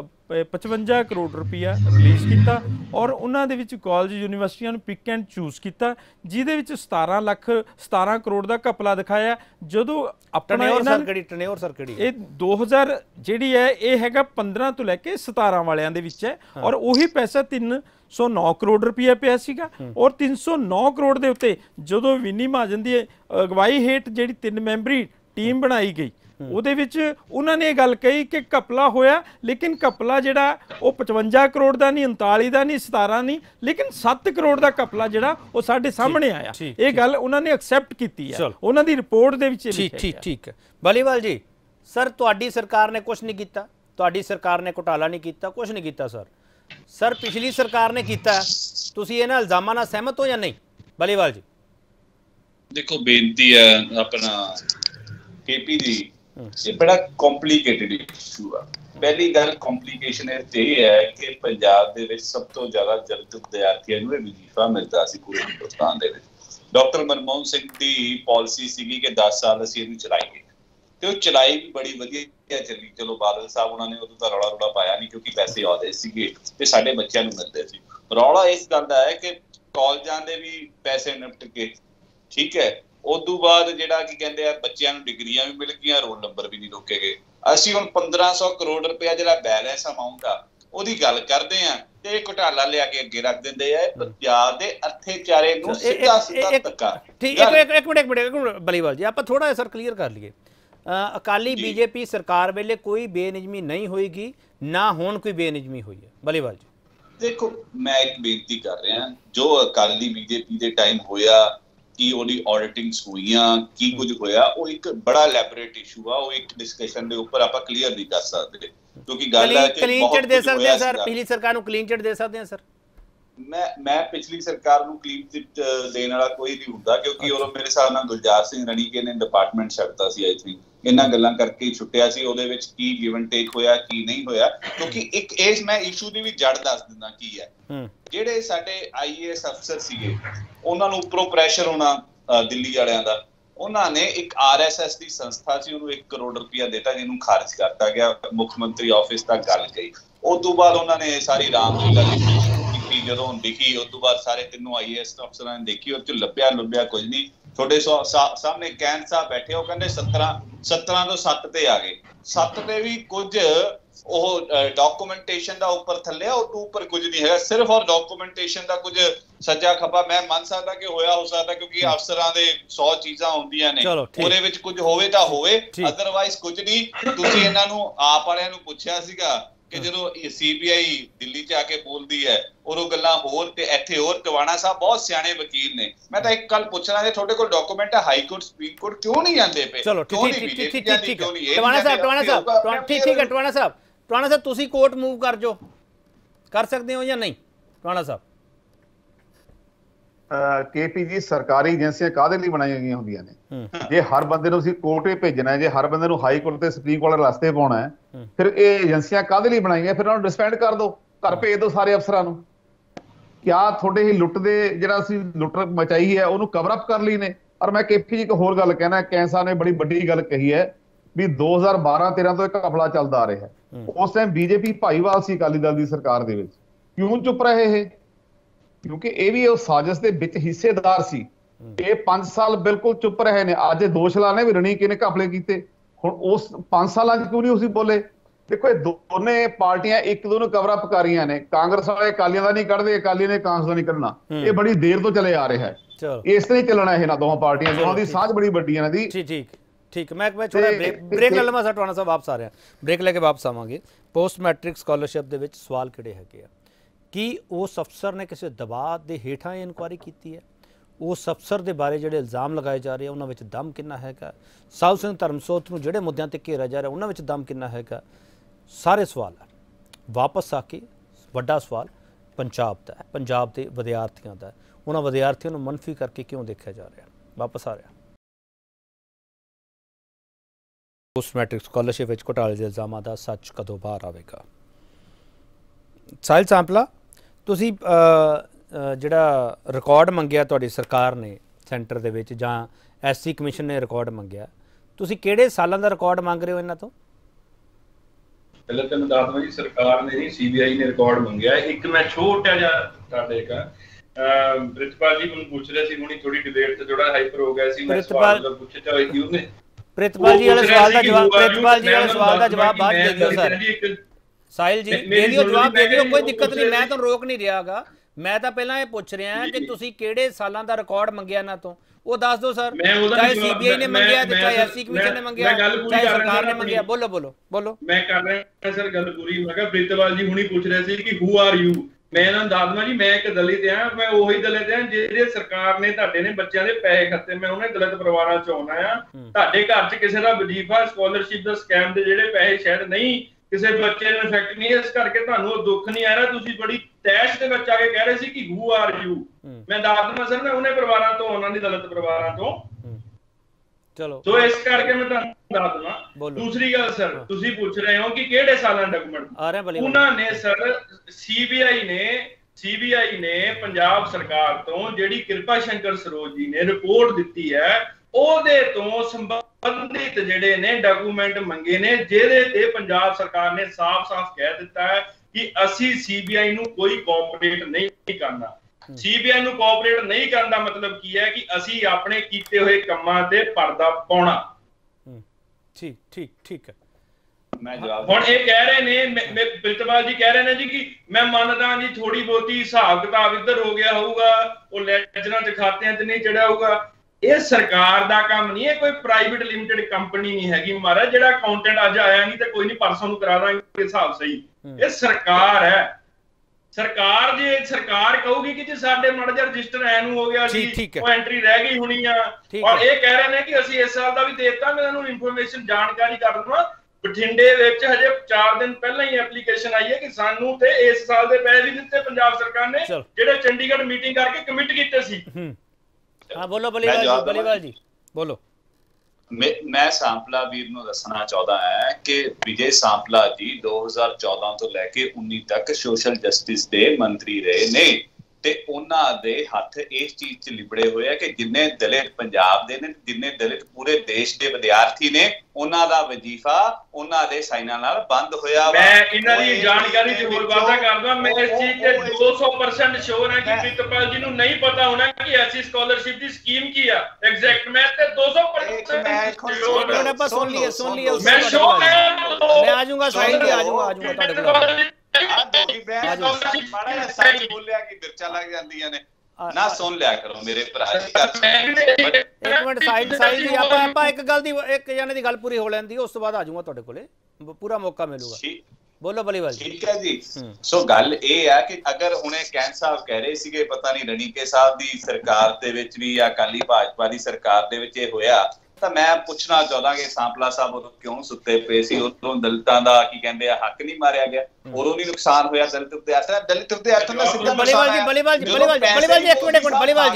55 ਕਰੋੜ ਰੁਪਈਆ ਰਿਲੀਜ਼ ਕੀਤਾ ਔਰ ਉਹਨਾਂ ਦੇ ਵਿੱਚ ਕਾਲਜ ਯੂਨੀਵਰਸਿਟੀਆਂ ਨੂੰ ਪਿਕ ਐਂਡ ਚੂਜ਼ ਕੀਤਾ, ਜਿਹਦੇ ਵਿੱਚ 17 ਕਰੋੜ ਦਾ ਘਪਲਾ ਦਿਖਾਇਆ। ਜਦੋਂ ਆਪਣਾ ਟਨਿਓਰ ਸਰਕੜੀ ਇਹ 2000 ਜਿਹੜੀ ਹੈ ਇਹ ਹੈਗਾ 15 ਤੋਂ ਲੈ ਕੇ 17 ਵਾਲਿਆਂ ਦੇ ਵਿੱਚ ਹੈ, ਔਰ ਉਹੀ ਪੈਸਾ 309 ਕਰੋੜ ਰੁਪਈਆ ਪਿਆ ਸੀਗਾ। ਔਰ 309 ਕਰੋੜ ਦੇ ਉੱਤੇ ਜਦੋਂ ਵਿਨੀ ਮਹਾਜਨ ਦੀ ਅਗਵਾਈ ਹੇਠ ਜਿਹੜੀ 3 ਮੈਂਬਰੀ ਟੀਮ ਬਣਾਈ ਗਈ, ਉਹਦੇ ਵਿੱਚ ਉਹਨਾਂ ਨੇ ਇਹ ਗੱਲ ਕਹੀ ਕਿ ਘਪਲਾ ਹੋਇਆ, ਲੇਕਿਨ ਘਪਲਾ ਜਿਹੜਾ ਉਹ 55 ਕਰੋੜ ਦਾ ਨਹੀਂ, 39 ਦਾ ਨਹੀਂ, 17 ਨਹੀਂ, ਲੇਕਿਨ 7 ਕਰੋੜ ਦਾ ਘਪਲਾ ਜਿਹੜਾ ਉਹ ਸਾਡੇ ਸਾਹਮਣੇ ਆਇਆ। ਇਹ ਗੱਲ ਉਹਨਾਂ ਨੇ ਐਕਸੈਪਟ ਕੀਤੀ ਹੈ, ਉਹਨਾਂ ਦੀ ਰਿਪੋਰਟ ਦੇ ਵਿੱਚ ਲਿਖਿਆ ਹੈ। ਠੀਕ ਹੈ ਬਾਲੀਵਾਲ ਜੀ, ਸਰ ਤੁਹਾਡੀ ਸਰਕਾਰ ਨੇ ਕੁਝ ਨਹੀਂ ਕੀਤਾ, ਤੁਹਾਡੀ ਸਰਕਾਰ ਨੇ ਘੁਟਾਲਾ ਨਹੀਂ ਕੀਤਾ, ਕੁਝ ਨਹੀਂ ਕੀਤਾ ਸਰ ਪਿਛਲੀ ਸਰਕਾਰ ਨੇ ਕੀਤਾ। ਤੁਸੀਂ ਇਹਨਾਂ ਇਲਜ਼ਾਮਾਂ ਨਾਲ ਸਹਿਮਤ ਹੋ ਜਾਂ ਨਹੀਂ ਬਾਲੀਵਾਲ ਜੀ? ਦੇਖੋ ਬੇਨਤੀ ਹੈ ਆਪਣਾ KP ਜੀ, ਇਹ ਬੜਾ ਕੰਪਲਿਕੇਟਡ ਇਸ਼ੂ ਆ। ਪਹਿਲੀ ਗੱਲ ਕੰਪਲਿਕੇਸ਼ਨ ਇਹ ਹੈ ਕਿ ਪੰਜਾਬ ਦੇ ਵਿੱਚ ਸਭ ਤੋਂ ਜ਼ਿਆਦਾ ਦਲਿਤ ਵਿਦਿਆਰਥੀਆਂ ਨੂੰ ਇਹ ਵਜ਼ੀਫਾ ਮਿਲਦਾ ਸੀ ਪੂਰੇ ਹਿੰਦੁਸਤਾਨ ਦੇ ਵਿੱਚ। ਡਾਕਟਰ ਮਨਮੋਹਨ ਸਿੰਘ ਦੀ ਪਾਲਿਸੀ ਸੀਗੀ ਕਿ 10 ਸਾਲ ਅਸੀਂ ਇਹਨੂੰ ਚਲਾਈਏ, ਤੇ ਉਹ ਚਲਾਈ ਵੀ ਬੜੀ ਵਧੀਆ ਚੱਲੀ। ਚਲੋ ਬਾਦਲ ਸਾਹਿਬ ਉਹਨਾਂ ਨੇ ਉਦੋਂ ਤਾਂ ਰੌਲਾ ਪਾਇਆ ਨਹੀਂ, ਕਿਉਂਕਿ ਪੈਸੇ ਆਉਂਦੇ ਸੀਗੇ ਤੇ ਸਾਡੇ ਬੱਚਿਆਂ ਨੂੰ ਮਿਲਦੇ ਸੀ। ਰੌਲਾ ਇਸ ਗੱਲ ਦਾ ਹੈ ਕਿ ਕਾਲਜਾਂ ਦੇ ਵੀ ਪੈਸੇ ਨਿਪਟ ਕੇ, ਠੀਕ ਹੈ, ਉਦੋਂ ਬਾਅਦ ਜਿਹੜਾ ਕੀ ਕਹਿੰਦੇ ਆ ਬੱਚਿਆਂ ਨੂੰ ਡਿਗਰੀਆਂ ਵੀ ਮਿਲ ਗਈਆਂ, ਰੋਲ ਨੰਬਰ ਵੀ ਨਹੀਂ ਰੋਕੇ ਗਏ। ਅਸੀਂ ਹੁਣ 1500 ਕਰੋੜ ਰੁਪਇਆ ਜਿਹੜਾ ਬੈਲੈਂਸ ਅਮਾਊਂਟ ਆ ਉਹਦੀ ਗੱਲ ਕਰਦੇ ਆ ਤੇ ਘੁਟਾਲਾ ਲਿਆ ਕੇ ਅੱਗੇ ਰੱਖ ਦਿੰਦੇ ਆ। ਪੰਜਾਬ ਦੇ ਅਰਥਚਾਰੇ ਨੂੰ ਸਿੱਧਾ ਧੱਕਾ। ਠੀਕ, ਇੱਕ ਮਿੰਟ ਬਲੀਵਾਲ ਜੀ, ਆਪਾਂ ਥੋੜਾ ਜਿਹਾ ਸਰ ਕਲੀਅਰ ਕਰ ਲਈਏ। ਅਕਾਲੀ BJP ਸਰਕਾਰ ਵੇਲੇ ਕੋਈ ਬੇਨਿਯਮੀ ਨਹੀਂ ਹੋਏਗੀ, ਨਾ ਹੁਣ ਕੋਈ ਬੇਨਿਯਮੀ ਹੋਈ ਹੈ ਬਲੀਵਾਲ ਜੀ? ਦੇਖੋ ਮੈਂ ਇੱਕ ਬੇਨਤੀ ਕਰ ਰਿਹਾ, ਜੋ ਅਕਾਲੀ BJP ਦੇ ਟਾਈਮ ਹੋਇਆ, ਕੀ ਉਹਦੀ ਆਡਿਟਿੰਗਸ ਹੋਈਆਂ, ਕੀ ਕੁਝ ਹੋਇਆ, ਉਹ ਇੱਕ ਬੜਾ ਲੈਬੋਰੇਟ ਇਸ਼ੂ ਆ। ਉਹ ਇੱਕ ਡਿਸਕਸ਼ਨ ਦੇ ਉੱਪਰ ਆਪਾਂ ਕਲੀਅਰ ਨਹੀਂ ਕਰ ਸਕਦੇ, ਕਿਉਂਕਿ ਗੱਲ ਹੈ ਕਿ ਕਲੀਨ ਚਿਟ ਦੇ ਸਕਦੇ ਆ ਸਰ, ਪਿਛਲੀ ਸਰਕਾਰ ਨੂੰ ਕਲੀਨ ਚਿਟ ਦੇ ਸਕਦੇ ਆ ਸਰ? ਮੈਂ ਪਿਛਲੀ ਸਰਕਾਰ ਨੂੰ ਕਲੀਨ ਚਿਟ ਦੇਣ ਵਾਲਾ ਕੋਈ ਨਹੀਂ ਹੁੰਦਾ, ਕਿਉਂਕਿ ਉਹ ਮੇਰੇ ਹਿਸਾਬ ਨਾਲ ਗੁਲਜ਼ਾਰ ਸਿੰਘ ਰਣੀਕੇ ਨੇ ਡਿਪਾਰਟਮੈਂਟ ਛੱਡਤਾ ਸੀ। ਆਈ ਥਿੰਕ ਇਹਨਾਂ ਗੱਲਾਂ ਕਰਕੇ ਹੀ ਛੁੱਟਿਆ ਸੀ। ਉਹਦੇ ਵਿੱਚ ਕੀ ਗਿਵ ਐਂਡ ਟੇਕ ਹੋਇਆ, ਕੀ ਨਹੀਂ ਹੋਇਆ, ਕਿਉਂਕਿ ਇੱਕ ਇਸ ਮੈਂ ਇਸ਼ੂ ਦੀ ਵੀ ਜੜ ਦੱਸ ਦਿੰਦਾ ਕੀ ਹੈ। ਜਿਹੜੇ ਸਾਡੇ IAS ਅਫਸਰ ਸੀਗੇ, ਉਹਨਾਂ ਨੂੰ ਉੱਪਰੋਂ ਪ੍ਰੈਸ਼ਰ ਹੋਣਾ ਦਿੱਲੀ ਵਾਲਿਆਂ ਦਾ। ਉਹਨਾਂ ਨੇ ਇੱਕ RSS ਦੀ ਸੰਸਥਾ ਸੀ, ਉਹਨੂੰ 1 ਕਰੋੜ ਰੁਪਇਆ ਦਿੱਤਾ, ਜਿਹਨੂੰ ਖਾਰਜ ਕਰਤਾ ਗਿਆ। ਮੁੱਖ ਮੰਤਰੀ ਆਫਿਸ ਤੱਕ ਗੱਲ ਗਈ। ਉਸ ਤੋਂ ਬਾਅਦ ਉਹਨਾਂ ਨੇ ਸਾਰੀ ਰਾਮਲੀਲਾ ਕੀਤੀ। ਜਦੋਂ ਲਿਖੀ ਉਸ ਤੋਂ ਬਾਅਦ ਸਾਰੇ ਤਿੰਨੋਂ IAS ਅਫਸਰਾਂ ਨੇ ਦੇਖੀ, ਉਹ ਚ ਲੱਭਿਆ ਕੁਝ ਨਹੀਂ। ਤੁਹਾਡੇ ਸਾਹਮਣੇ ਕੈਨ ਸਾਹਿਬ ਬੈਠੇ, ਉਹ ਕਹਿੰਦੇ 17 ਤੋਂ 7 ਤੇ ਆ ਗਏ। 7 ਤੇ ਵੀ ਕੁਝ ਉਹ ਡਾਕੂਮੈਂਟੇਸ਼ਨ ਦਾ ਉੱਪਰ ਥੱਲੇ ਆ, ਉਹ ਉੱਪਰ ਕੁਝ ਨਹੀਂ ਹੈਗਾ, ਸਿਰਫ ਔਰ ਡਾਕੂਮੈਂਟੇਸ਼ਨ ਦਾ ਕੁਝ ਸੱਜਾ ਖੱਬਾ ਮੈਂ ਮੰਨ ਸਕਦਾ ਕਿ ਹੋਇਆ ਹੋ ਸਕਦਾ, ਕਿਉਂਕਿ ਅਫਸਰਾਂ ਦੇ 100 ਚੀਜ਼ਾਂ ਹੁੰਦੀਆਂ ਨੇ, ਉਹਦੇ ਵਿੱਚ ਕੁਝ ਹੋਵੇ ਤਾਂ ਹੋਵੇ, ਅਦਰਵਾਈਜ਼ ਕੁਝ ਨਹੀਂ। ਤੁਸੀਂ ਇਹਨਾਂ ਨੂੰ ਆਪ ਵਾਲਿਆਂ ਨੂੰ ਪੁੱਛਿਆ ਸੀਗਾ ਕਿ ਜਦੋਂ ਸੀਬੀਆਈ ਦਿੱਲੀ 'ਚ ਆ ਕੇ ਬੋਲਦੀ ਹੈ ਉਦੋਂ ਗੱਲਾਂ ਹੋਰ ਤੇ ਇੱਥੇ ਹੋਰ। ਟਵਾਣਾ ਸਾਹਿਬ ਬਹੁਤ ਸਿਆਣੇ ਵਕੀਲ ਨੇ, ਮੈਂ ਤਾਂ ਇੱਕ ਗੱਲ ਪੁੱਛਣਾ, ਜੇ ਤੁਹਾਡੇ ਕੋਲ ਡਾਕੂਮੈਂਟ ਹੈ ਹਾਈ ਕੋਰਟ ਸੁਪਰੀਮ ਕੋਰਟ ਕਿਉਂ ਨਹੀਂ ਜਾਂਦੇ ਪਏ? ਚਲੋ ਠੀਕ ਟਵਾਣਾ ਸਾਹਿਬ ਤੁਸੀਂ ਕੋਰਟ ਮੂਵ ਕਰ ਜੋ, ਕਰ ਸਕਦੇ ਹੋ ਜਾਂ ਨਹੀਂ ਟਵਾਣਾ ਸਾਹਿਬ? केपी जी सरकारी एजेंसियां काहदे लई बनाई गई होंदियां ने? जे हर बंदे नूं असीं कोर्ट ही भेजना है, जे हर बंदे नूं हाई कोर्ट ते सुप्रीम कोर्ट वाले रस्ते पाउणा है, फिर ये एजेंसियां काहदे लई बनाईਆਂ? फिर उन्हां नूं डिसबैंड कर दो, घर भेज दो सारे अफसरां नूं। क्या थोड़े ही लुੱਟ ਦੇ ਜਿਹੜਾ ਅਸੀਂ ਲੁੱਟ ਮਚਾਈ ਹੈ ਉਹਨੂੰ ਕਵਰ ਅਪ ਕਰ ਲਈ ਨੇ? ਔਰ ਮੈਂ केपी जी ਇੱਕ ਹੋਰ ਗੱਲ ਕਹਿਣਾ, ਕੈਂ ਸਾਹਿਬ ਨੇ ਬੜੀ ਵੱਡੀ ਗੱਲ ਕਹੀ ਹੈ ਵੀ 2012-13 ਤੋਂ ਇੱਕ ਘਪਲਾ ਚੱਲਦਾ ਆ ਰਿਹਾ ਹੈ। ਉਸ ਟਾਈਮ ਬੀਜੇਪੀ ਭਾਈਵਾਲ ਸੀ ਅਕਾਲੀ ਦਲ ਦੀ ਸਰਕਾਰ ਦੇ ਵਿੱਚ, ਕਿਉਂ ਚੁੱਪ ਰਹੇ ਇਹ? ਕਿਉਂਕਿ ਇਹ ਵੀ ਉਹ ਸਾਜ਼ਿਸ਼ ਦੇ ਵਿੱਚ ਹਿੱਸੇਦਾਰ ਸੀ। ਇਹ 5 ਸਾਲ ਬਿਲਕੁਲ ਚੁੱਪ ਰਹੇ ਨੇ। ਅੱਜ ਦੋਸ਼ ਲਾਣੇ ਵੀ ਰਣੀ ਕਿਨੇ ਘਪਲੇ ਕੀਤੇ, ਹੁਣ ਉਸ 5 ਸਾਲਾਂ 'ਚ ਕਿਉਂ ਨਹੀਂ ਤੁਸੀਂ ਬੋਲੇ? ਦੇਖੋ ਇਹ ਦੋਨੇ ਪਾਰਟੀਆਂ ਇੱਕ ਦੂਜੇ ਨੂੰ ਕਵਰ ਅਪ ਕਰ ਰਹੀਆਂ ਨੇ। ਕਾਂਗਰਸ ਵਾਲੇ ਅਕਾਲੀਆਂ ਦਾ ਨਹੀਂ ਕੱਢਦੇ, ਅਕਾਲੀ ਨੇ ਕਾਂਗਰਸ ਦਾ ਨਹੀਂ ਕੱਢਣਾ। ਇਹ ਬੜੀ ਦੇਰ ਤੋਂ ਚੱਲੇ ਆ ਰਿਹਾ ਹੈ, ਇਸ ਤਰ੍ਹਾਂ ਹੀ ਚੱਲਣਾ ਇਹ ਨਾ ਦੋਵਾਂ ਪਾਰਟੀਆਂ, ਦੋਵਾਂ ਦੀ ਸਾਂਝ ਬੜੀ ਵੱਡੀ ਹੈ ਦੀ। ਠੀਕ ਮੈਂ ਥੋੜਾ ਬ੍ਰੇਕ ਲੈ ਲਵਾਂ ਸਰ। ਟਵਾਣਾ ਸਾਹਿਬ ਵਾਪਸ ਆ ਰਹੇ, ਬ੍ਰੇਕ ਲੈ ਕੇ ਵਾਪਸ ਆਵਾਂਗੇ। ਪੋਸਟ ਮੈਟ੍ਰਿਕ ਸਕਾਲਰਸ਼ਿਪ ਦੇ ਵਿੱਚ ਸਵਾਲ ਕਿਹੜੇ ਹੈਗੇ ਆ? ਕੀ ਉਸ ਅਫਸਰ ਨੇ ਕਿਸੇ ਦਬਾਅ ਦੇ ਹੇਠਾਂ ਇਨਕੁਆਇਰੀ ਕੀਤੀ ਹੈ? ਉਸ ਅਫਸਰ ਦੇ ਬਾਰੇ ਜਿਹੜੇ ਇਲਜ਼ਾਮ ਲਗਾਏ ਜਾ ਰਹੇ ਉਹਨਾਂ ਵਿੱਚ ਦਮ ਕਿੰਨਾ ਹੈਗਾ? ਸਾਧੂ ਸਿੰਘ ਧਰਮਸੋਤ ਨੂੰ ਜਿਹੜੇ ਮੁੱਦਿਆਂ ਤੇ ਘੇਰਿਆ ਜਾ ਰਿਹਾ ਉਹਨਾਂ ਵਿੱਚ ਦਮ ਕਿੰਨਾ ਹੈਗਾ? ਸਾਰੇ ਸਵਾਲ ਹੈ। ਵਾਪਸ ਆ ਕੇ ਵੱਡਾ ਸਵਾਲ ਪੰਜਾਬ ਦਾ ਹੈ, ਪੰਜਾਬ ਦੇ ਵਿਦਿਆਰਥੀਆਂ ਦਾ। ਉਹਨਾਂ ਵਿਦਿਆਰਥੀਆਂ ਨੂੰ ਮਨਫੀ ਕਰਕੇ ਕਿਉਂ ਦੇਖਿਆ ਜਾ ਰਿਹਾ? ਵਾਪਸ ਆ ਰਿਹਾ। ਪੋਸਟ ਮੈਟ੍ਰਿਕ ਸਕਾਲਰਸ਼ਿਪ ਵਿੱਚ ਘੁਟਾਲੇ ਦੇ ਇਲਜ਼ਾਮਾਂ ਦਾ ਸੱਚ ਕਦੋਂ ਬਾਹਰ ਆਵੇਗਾ? ਸਾਹਿਲ ਸਾਂਪਲਾ, ਤੁਸੀਂ ਜਿਹੜਾ ਰਿਕਾਰਡ ਮੰਗਿਆ ਤੁਹਾਡੀ ਸਰਕਾਰ ਨੇ ਸੈਂਟਰ ਦੇ ਵਿੱਚ ਜਾਂ ਐਸਸੀ ਕਮਿਸ਼ਨ ਨੇ ਰਿਕਾਰਡ ਮੰਗਿਆ, ਤੁਸੀਂ ਕਿਹੜੇ ਸਾਲਾਂ ਦਾ ਰਿਕਾਰਡ ਮੰਗ ਰਹੇ ਹੋ ਇਹਨਾਂ ਤੋਂ? ਪਹਿਲਾਂ ਤਾਂ ਦੱਸ ਦਵਾਂ ਜੀ, ਸਰਕਾਰ ਨੇ ਨਹੀਂ, ਸੀਬੀਆਈ ਨੇ ਰਿਕਾਰਡ ਮੰਗਿਆ। ਇੱਕ ਮੈਂ ਛੋਟਾ ਜਿਹਾ ਤੁਹਾਡੇ ਪ੍ਰਿਤਪਾਲ ਜੀ ਮੈਨੂੰ ਪੁੱਛ ਰਹੇ ਸੀ, ਹੁਣੀ ਥੋੜੀ ਡਿਬੇਟ ਤੇ ਥੋੜਾ ਹਾਈਪਰ ਹੋ ਗਿਆ ਸੀ, ਮੈਂ ਸਵਾਲ ਪੁੱਛਿਆ ਹੋਇਆ ਸੀ ਉਹਨੇ। ਪ੍ਰਿਤਪਾਲ ਜੀ ਵਾਲੇ ਸਵਾਲ ਦਾ ਜਵਾਬ ਬਾਅਦ ਦੇ ਦਿਓ ਸਰ। ਸਾਹਿਲ ਜੀ ਦੇ ਦਿਓ ਜਵਾਬ, ਦੇ ਦਿਓ, ਕੋਈ ਦਿੱਕਤ ਨਹੀਂ, ਮੈਂ ਤੁਹਾਨੂੰ ਰੋਕ ਨਹੀਂ ਰਿਹਾਗਾ। ਮੈਂ ਤਾਂ ਪਹਿਲਾਂ ਇਹ ਪੁੱਛ ਰਿਹਾ ਕਿ ਤੁਸੀਂ ਕਿਹੜੇ ਸਾਲਾਂ ਦਾ ਰਿਕਾਰਡ ਮੰਗਿਆ ਇਹਨਾਂ ਤੋਂ, ਉਹ ਦੱਸ ਦਿਓ ਸਰ। ਚਾਹੇ ਸੀਬੀਆਈ ਨੇ ਮੰਗਿਆ, ਚਾਹੇ ਐਸਸੀ ਕਮਿਸ਼ਨ ਨੇ ਮੰਗਿਆ, ਚਾਹੇ ਸਰਕਾਰ ਨੇ ਮੰਗਿਆ। ਬੋਲੋ। ਮੈਂ ਕਰ ਰਿਹਾ ਸਰ ਗੱਲ ਪੂਰੀ। ਮੈਂ ਕਿਹਾ ਪ੍ਰਿਤਪਾਲ ਜੀ ਹੁਣੀ ਪੁੱਛ ਰਹੇ ਸੀ ਕਿ ਹੂ ਆਰ ਯੂ। ਮੈਂ ਇਹਨਾਂ ਨੂੰ ਦੱਸਦਾ ਜੀ, ਮੈਂ ਇੱਕ ਦਲਿਤ ਆ, ਮੈਂ ਉਹੀ ਦਲਿਤ ਆ ਜਿਹੜੇ ਸਰਕਾਰ ਨੇ ਤੁਹਾਡੇ ਨੇ ਬੱਚਿਆਂ ਦੇ ਪੈਸੇ ਖੱਤੇ, ਮੈਂ ਉਹਨਾਂ ਦਲਿਤ ਪਰਿਵਾਰਾਂ ਚ ਆਉਣਾ ਆ। ਤੁਹਾਡੇ ਘਰ ਚ ਕਿਸੇ ਦਾ ਵਜੀਫਾ ਸਕਾਲਰਸ਼ਿਪ ਦਾ ਸਕੈਮ ਦੇ ਜਿਹੜੇ ਪੈਸੇ ਸ਼ਾਇਦ ਨਹੀਂ ਕਿਸੇ ਬੱਚੇ ਨੂੰ ਇਫੈਕਟ ਨਹੀਂ, ਇਸ ਕਰਕੇ ਤੁਹਾਨੂੰ ਉਹ ਦੁੱਖ ਨਹੀਂ ਆ ਰਿਹਾ। ਤੁਸੀਂ ਬੜੀ ਤੈਸ਼ ਦੇ ਵਿੱਚ ਆ ਕੇ ਕਹਿ ਰਹੇ ਸੀ ਕਿ ਹੂ ਆਰ ਯੂ। ਮੈਂ ਦੱਸ ਦਿੰਦਾ ਸਰ, ਮੈਂ ਉਹਨੇ ਪਰਿਵਾਰਾਂ ਤੋਂ, ਉਹਨਾਂ ਦੀ ਦਲਿਤ ਪਰਿਵਾਰਾਂ ਤੋਂ। ਚਲੋ ਸੋ ਇਸ ਕਰਕੇ ਮੈਂ ਤੁਹਾਨੂੰ ਦੱਸ ਦਵਾਂ। ਦੂਸਰੀ ਗੱਲ ਸਰ, ਤੁਸੀਂ ਪੁੱਛ ਰਹੇ ਹੋ ਕਿ ਕਿਹੜੇ ਸਾਲਾਂ ਡਾਕੂਮੈਂਟ, ਉਹਨਾਂ ਨੇ ਸਰ ਸੀਬੀਆਈ ਨੇ ਪੰਜਾਬ ਸਰਕਾਰ ਤੋਂ ਜਿਹੜੀ ਕਿਰਪਾ ਸ਼ੰਕਰ ਸਰੋਜ ਜੀ ਨੇ ਰਿਪੋਰਟ ਦਿੱਤੀ ਹੈ, ਉਹਦੇ ਤੋਂ ਸੰਬੰਧਿਤ ਜਿਹੜੇ ਨੇ ਡਾਕੂਮੈਂਟ ਮੰਗੇ ਨੇ, ਜਿਹਦੇ ਤੇ ਪੰਜਾਬ ਸਰਕਾਰ ਨੇ ਸਾਫ਼-ਸਾਫ਼ ਕਹਿ ਦਿੱਤਾ ਹੈ ਕਿ ਅਸੀਂ ਸੀਬੀਆਈ ਨੂੰ ਕੋਈ ਕੋਆਪਰੇਟ ਨਹੀਂ ਕਰਨਾ। ਸੀਬੀਆਈ ਨੂੰ ਕੋਆਪਰੇਟ ਨਹੀਂ ਕਰਨ ਦਾ ਮਤਲਬ ਕੀ ਹੈ ਕਿ ਅਸੀਂ ਆਪਣੇ ਕੀਤੇ ਹੋਏ ਕੰਮਾਂ ਤੇ ਪਰਦਾ ਪਾਉਣਾ। ਠੀਕ ਹੈ। ਹੁਣ ਇਹ ਕਹਿ ਰਹੇ ਨੇ, ਪ੍ਰਿਤਪਾਲ ਜੀ ਕਹਿ ਰਹੇ ਨੇ ਜੀ ਕਿ ਮੈਂ ਮੰਨਦਾ ਜੀ ਥੋੜੀ ਬਹੁਤੀ ਹਿਸਾਬ ਕਿਤਾਬ ਇੱਧਰ ਹੋ ਗਿਆ ਹੋਊਗਾ, ਉਹ ਲੈਜਰਾਂ ਚ ਖਾਤਿਆਂ ਚ ਨਹੀਂ ਚੜਿਆ ਹੋਊਗਾ। ਇਹ ਸਰਕਾਰ ਦਾ ਕੰਮ ਨਹੀਂ ਹੈ, ਕੋਈ ਪ੍ਰਾਈਵੇਟ ਲਿਮਿਟਡ ਕੰਪਨੀ ਨਹੀਂ ਹੈਗੀ ਮਹਾਰਾਜ। ਜਿਹੜਾ ਅਕਾਊਂਟੈਂਟ ਅੱਜ ਆਇਆ ਨਹੀਂ ਤੇ ਕੋਈ ਨਹੀਂ, ਪਰਸੋਂ ਨੂੰ ਕਰਾ ਦਾਂਗੇ ਹਿਸਾਬ ਸਹੀ। ਇਹ ਸਰਕਾਰ ਹੈ। ਸਰਕਾਰ ਜੇ ਸਰਕਾਰ ਕਹੂਗੀ ਕਿ ਜੀ ਸਾਡੇ ਮਾੜਾ ਜਿਹਾ ਰਜਿਸਟਰ ਐ ਨੂੰ ਹੋ ਗਿਆ ਜੀ, ਉਹ ਐਂਟਰੀ ਰਹਿ ਗਈ ਹੋਣੀ ਆ, ਔਰ ਇਹ ਕਹਿ ਰਹੇ ਨੇ ਕਿ ਅਸੀਂ ਇਸ ਸਾਲ ਦਾ ਵੀ ਦੇ ਦਿੱਤਾ, ਮੈਂ ਤੁਹਾਨੂੰ ਇਨਫੋਰਮੇਸ਼ਨ ਜਾਣਕਾਰੀ ਕਰ ਦਵਾਂ। ਬਠਿੰਡੇ ਵਿੱਚ ਹਜੇ 4 ਦਿਨ ਪਹਿਲਾਂ ਹੀ ਐਪਲੀਕੇਸ਼ਨ ਆਈ ਹੈ ਕਿ ਸਾਨੂੰ ਤੇ ਇਸ ਸਾਲ ਦੇ ਪੈਸੇ ਵੀ ਦਿੱਤੇ ਪੰਜਾਬ ਸਰਕਾਰ ਨੇ, ਜਿਹੜੇ ਚੰਡੀਗੜ੍ਹ ਮੀਟਿੰਗ ਕਰਕੇ ਕਮਿਟ ਕੀਤੇ ਸੀ। ਹਾਂ ਬੋਲੋ ਬਲੀਵਾਲ ਜੀ ਬੋਲੋ। ਮੈਂ ਸਾਂਪਲਾ ਵੀਰ ਨੂੰ ਦੱਸਣਾ ਚਾਹੁੰਦਾ ਹੈ ਕਿ ਵਿਜੇ ਸਾਂਪਲਾ ਜੀ 2014 ਤੋਂ ਲੈ ਕੇ 19 ਤੱਕ ਸੋਸ਼ਲ ਜਸਟਿਸ ਦੇ ਮੰਤਰੀ ਰਹੇ ਨੇ। ਤੇ ਉਹਨਾਂ ਦੇ ਹੱਥ ਇਸ ਚੀਜ਼ 'ਚ ਲਿਬੜੇ ਹੋਏ ਆ ਕਿ ਜਿੰਨੇ ਦਲਿਤ ਪੰਜਾਬ ਦੇ ਨੇ, ਜਿੰਨੇ ਦਲਿਤ ਪੂਰੇ ਦੇਸ਼ ਦੇ ਵਿਦਿਆਰਥੀ ਨੇ, ਉਹਨਾਂ ਦਾ ਵਜ਼ੀਫਾ ਉਹਨਾਂ ਦੇ ਸਾਈਨਾਂ ਨਾਲ ਬੰਦ ਹੋਇਆ। ਮੈਂ ਇਹਨਾਂ ਦੀ ਜਾਣਕਾਰੀ ਚ ਹੋਰ ਵਾਅਦਾ ਕਰਦਾ, ਮੈਂ ਇਸ ਚੀਜ਼ ਤੇ 200% ਸ਼ੋਰ ਹਾਂ ਕਿ ਪ੍ਰਿਤਪਾਲ ਜੀ ਨੂੰ ਨਹੀਂ ਪਤਾ ਹੋਣਾ ਕਿ ਐਸੀ ਸਕਾਲਰਸ਼ਿਪ ਦੀ ਸਕੀਮ ਕੀ ਆ ਐਗਜ਼ੈਕਟ। ਮੈਂ ਤੇ 200% ਆਪਾਂ ਸੁਣ ਲਈਏ ਮੈਂ ਸ਼ੋਰ मैं आ जाऊंगा साहिल जी, आ जाऊंगा ਤੁਹਾਡੇ ਬੋਲਿਆ ਕਿ ਮਿਰਚਾਂ ਲੱਗ ਜਾਂਦੀਆਂ ਨੇ ਨਾ, ਸੁਣ ਲਿਆ ਕਰੋ ਮੇਰੇ ਭਰਾ ਜੀ। ਇੱਕ ਮਿੰਟ ਸਾਹਿਲ ਜੀ, ਆਪਾਂ ਇੱਕ ਗੱਲ ਦੀ, ਇੱਕ ਜਣੇ ਦੀ ਗੱਲ ਪੂਰੀ ਹੋ ਲੈਂਦੀ, ਉਸ ਤੋਂ ਬਾਅਦ ਆ ਜਾਊਂਗਾ ਤੁਹਾਡੇ ਕੋਲੇ, ਪੂਰਾ ਮੌਕਾ ਮਿਲੂਗਾ। ਬੋਲੋ ਬਲੀਵਾਲ ਜੀ। ਠੀਕ ਹੈ ਜੀ। ਸੋ ਗੱਲ ਇਹ ਆ ਕਿ ਅਗਰ ਹੁਣੇ ਕੈਂਥ ਸਾਹਿਬ ਕਹਿ ਰਹੇ ਸੀਗੇ ਪਤਾ ਨਹੀਂ ਰਣੀਕੇ ਸਾਹਿਬ ਦੀ ਸਰਕਾਰ ਦੇ ਵਿੱਚ ਵੀ ਜਾਂ ਅਕਾਲੀ ਭਾਜਪਾ ਦੀ ਸਰਕਾਰ ਦੇ ਵਿੱਚ ਇਹ ਹੋਇਆ, ਤਾਂ ਮੈਂ ਪੁੱਛਣਾ ਚਾਹੁੰਦਾ ਕਿ ਸਾਂਪਲਾ ਸਾਹਿਬ ਉਦੋਂ ਕਿਉਂ ਸੁੱਤੇ ਪਏ ਸੀ? ਉਦੋਂ ਦਲਿਤਾਂ ਦਾ ਕੀ ਕਹਿੰਦੇ ਆ ਹੱਕ ਨਹੀਂ ਮਾਰਿਆ ਗਿਆ? ਉਦੋਂ ਨਹੀਂ ਨੁਕਸਾਨ ਹੋਇਆ ਦਲਿਤ ਵਿਦਿਆਰਥੀਆਂ ਦਾ ਸਿੱਧਾ ਨੁਕਸਾਨ। ਬਲੀਵਾਲ ਜੀ ਇੱਕ ਮਿੰਟ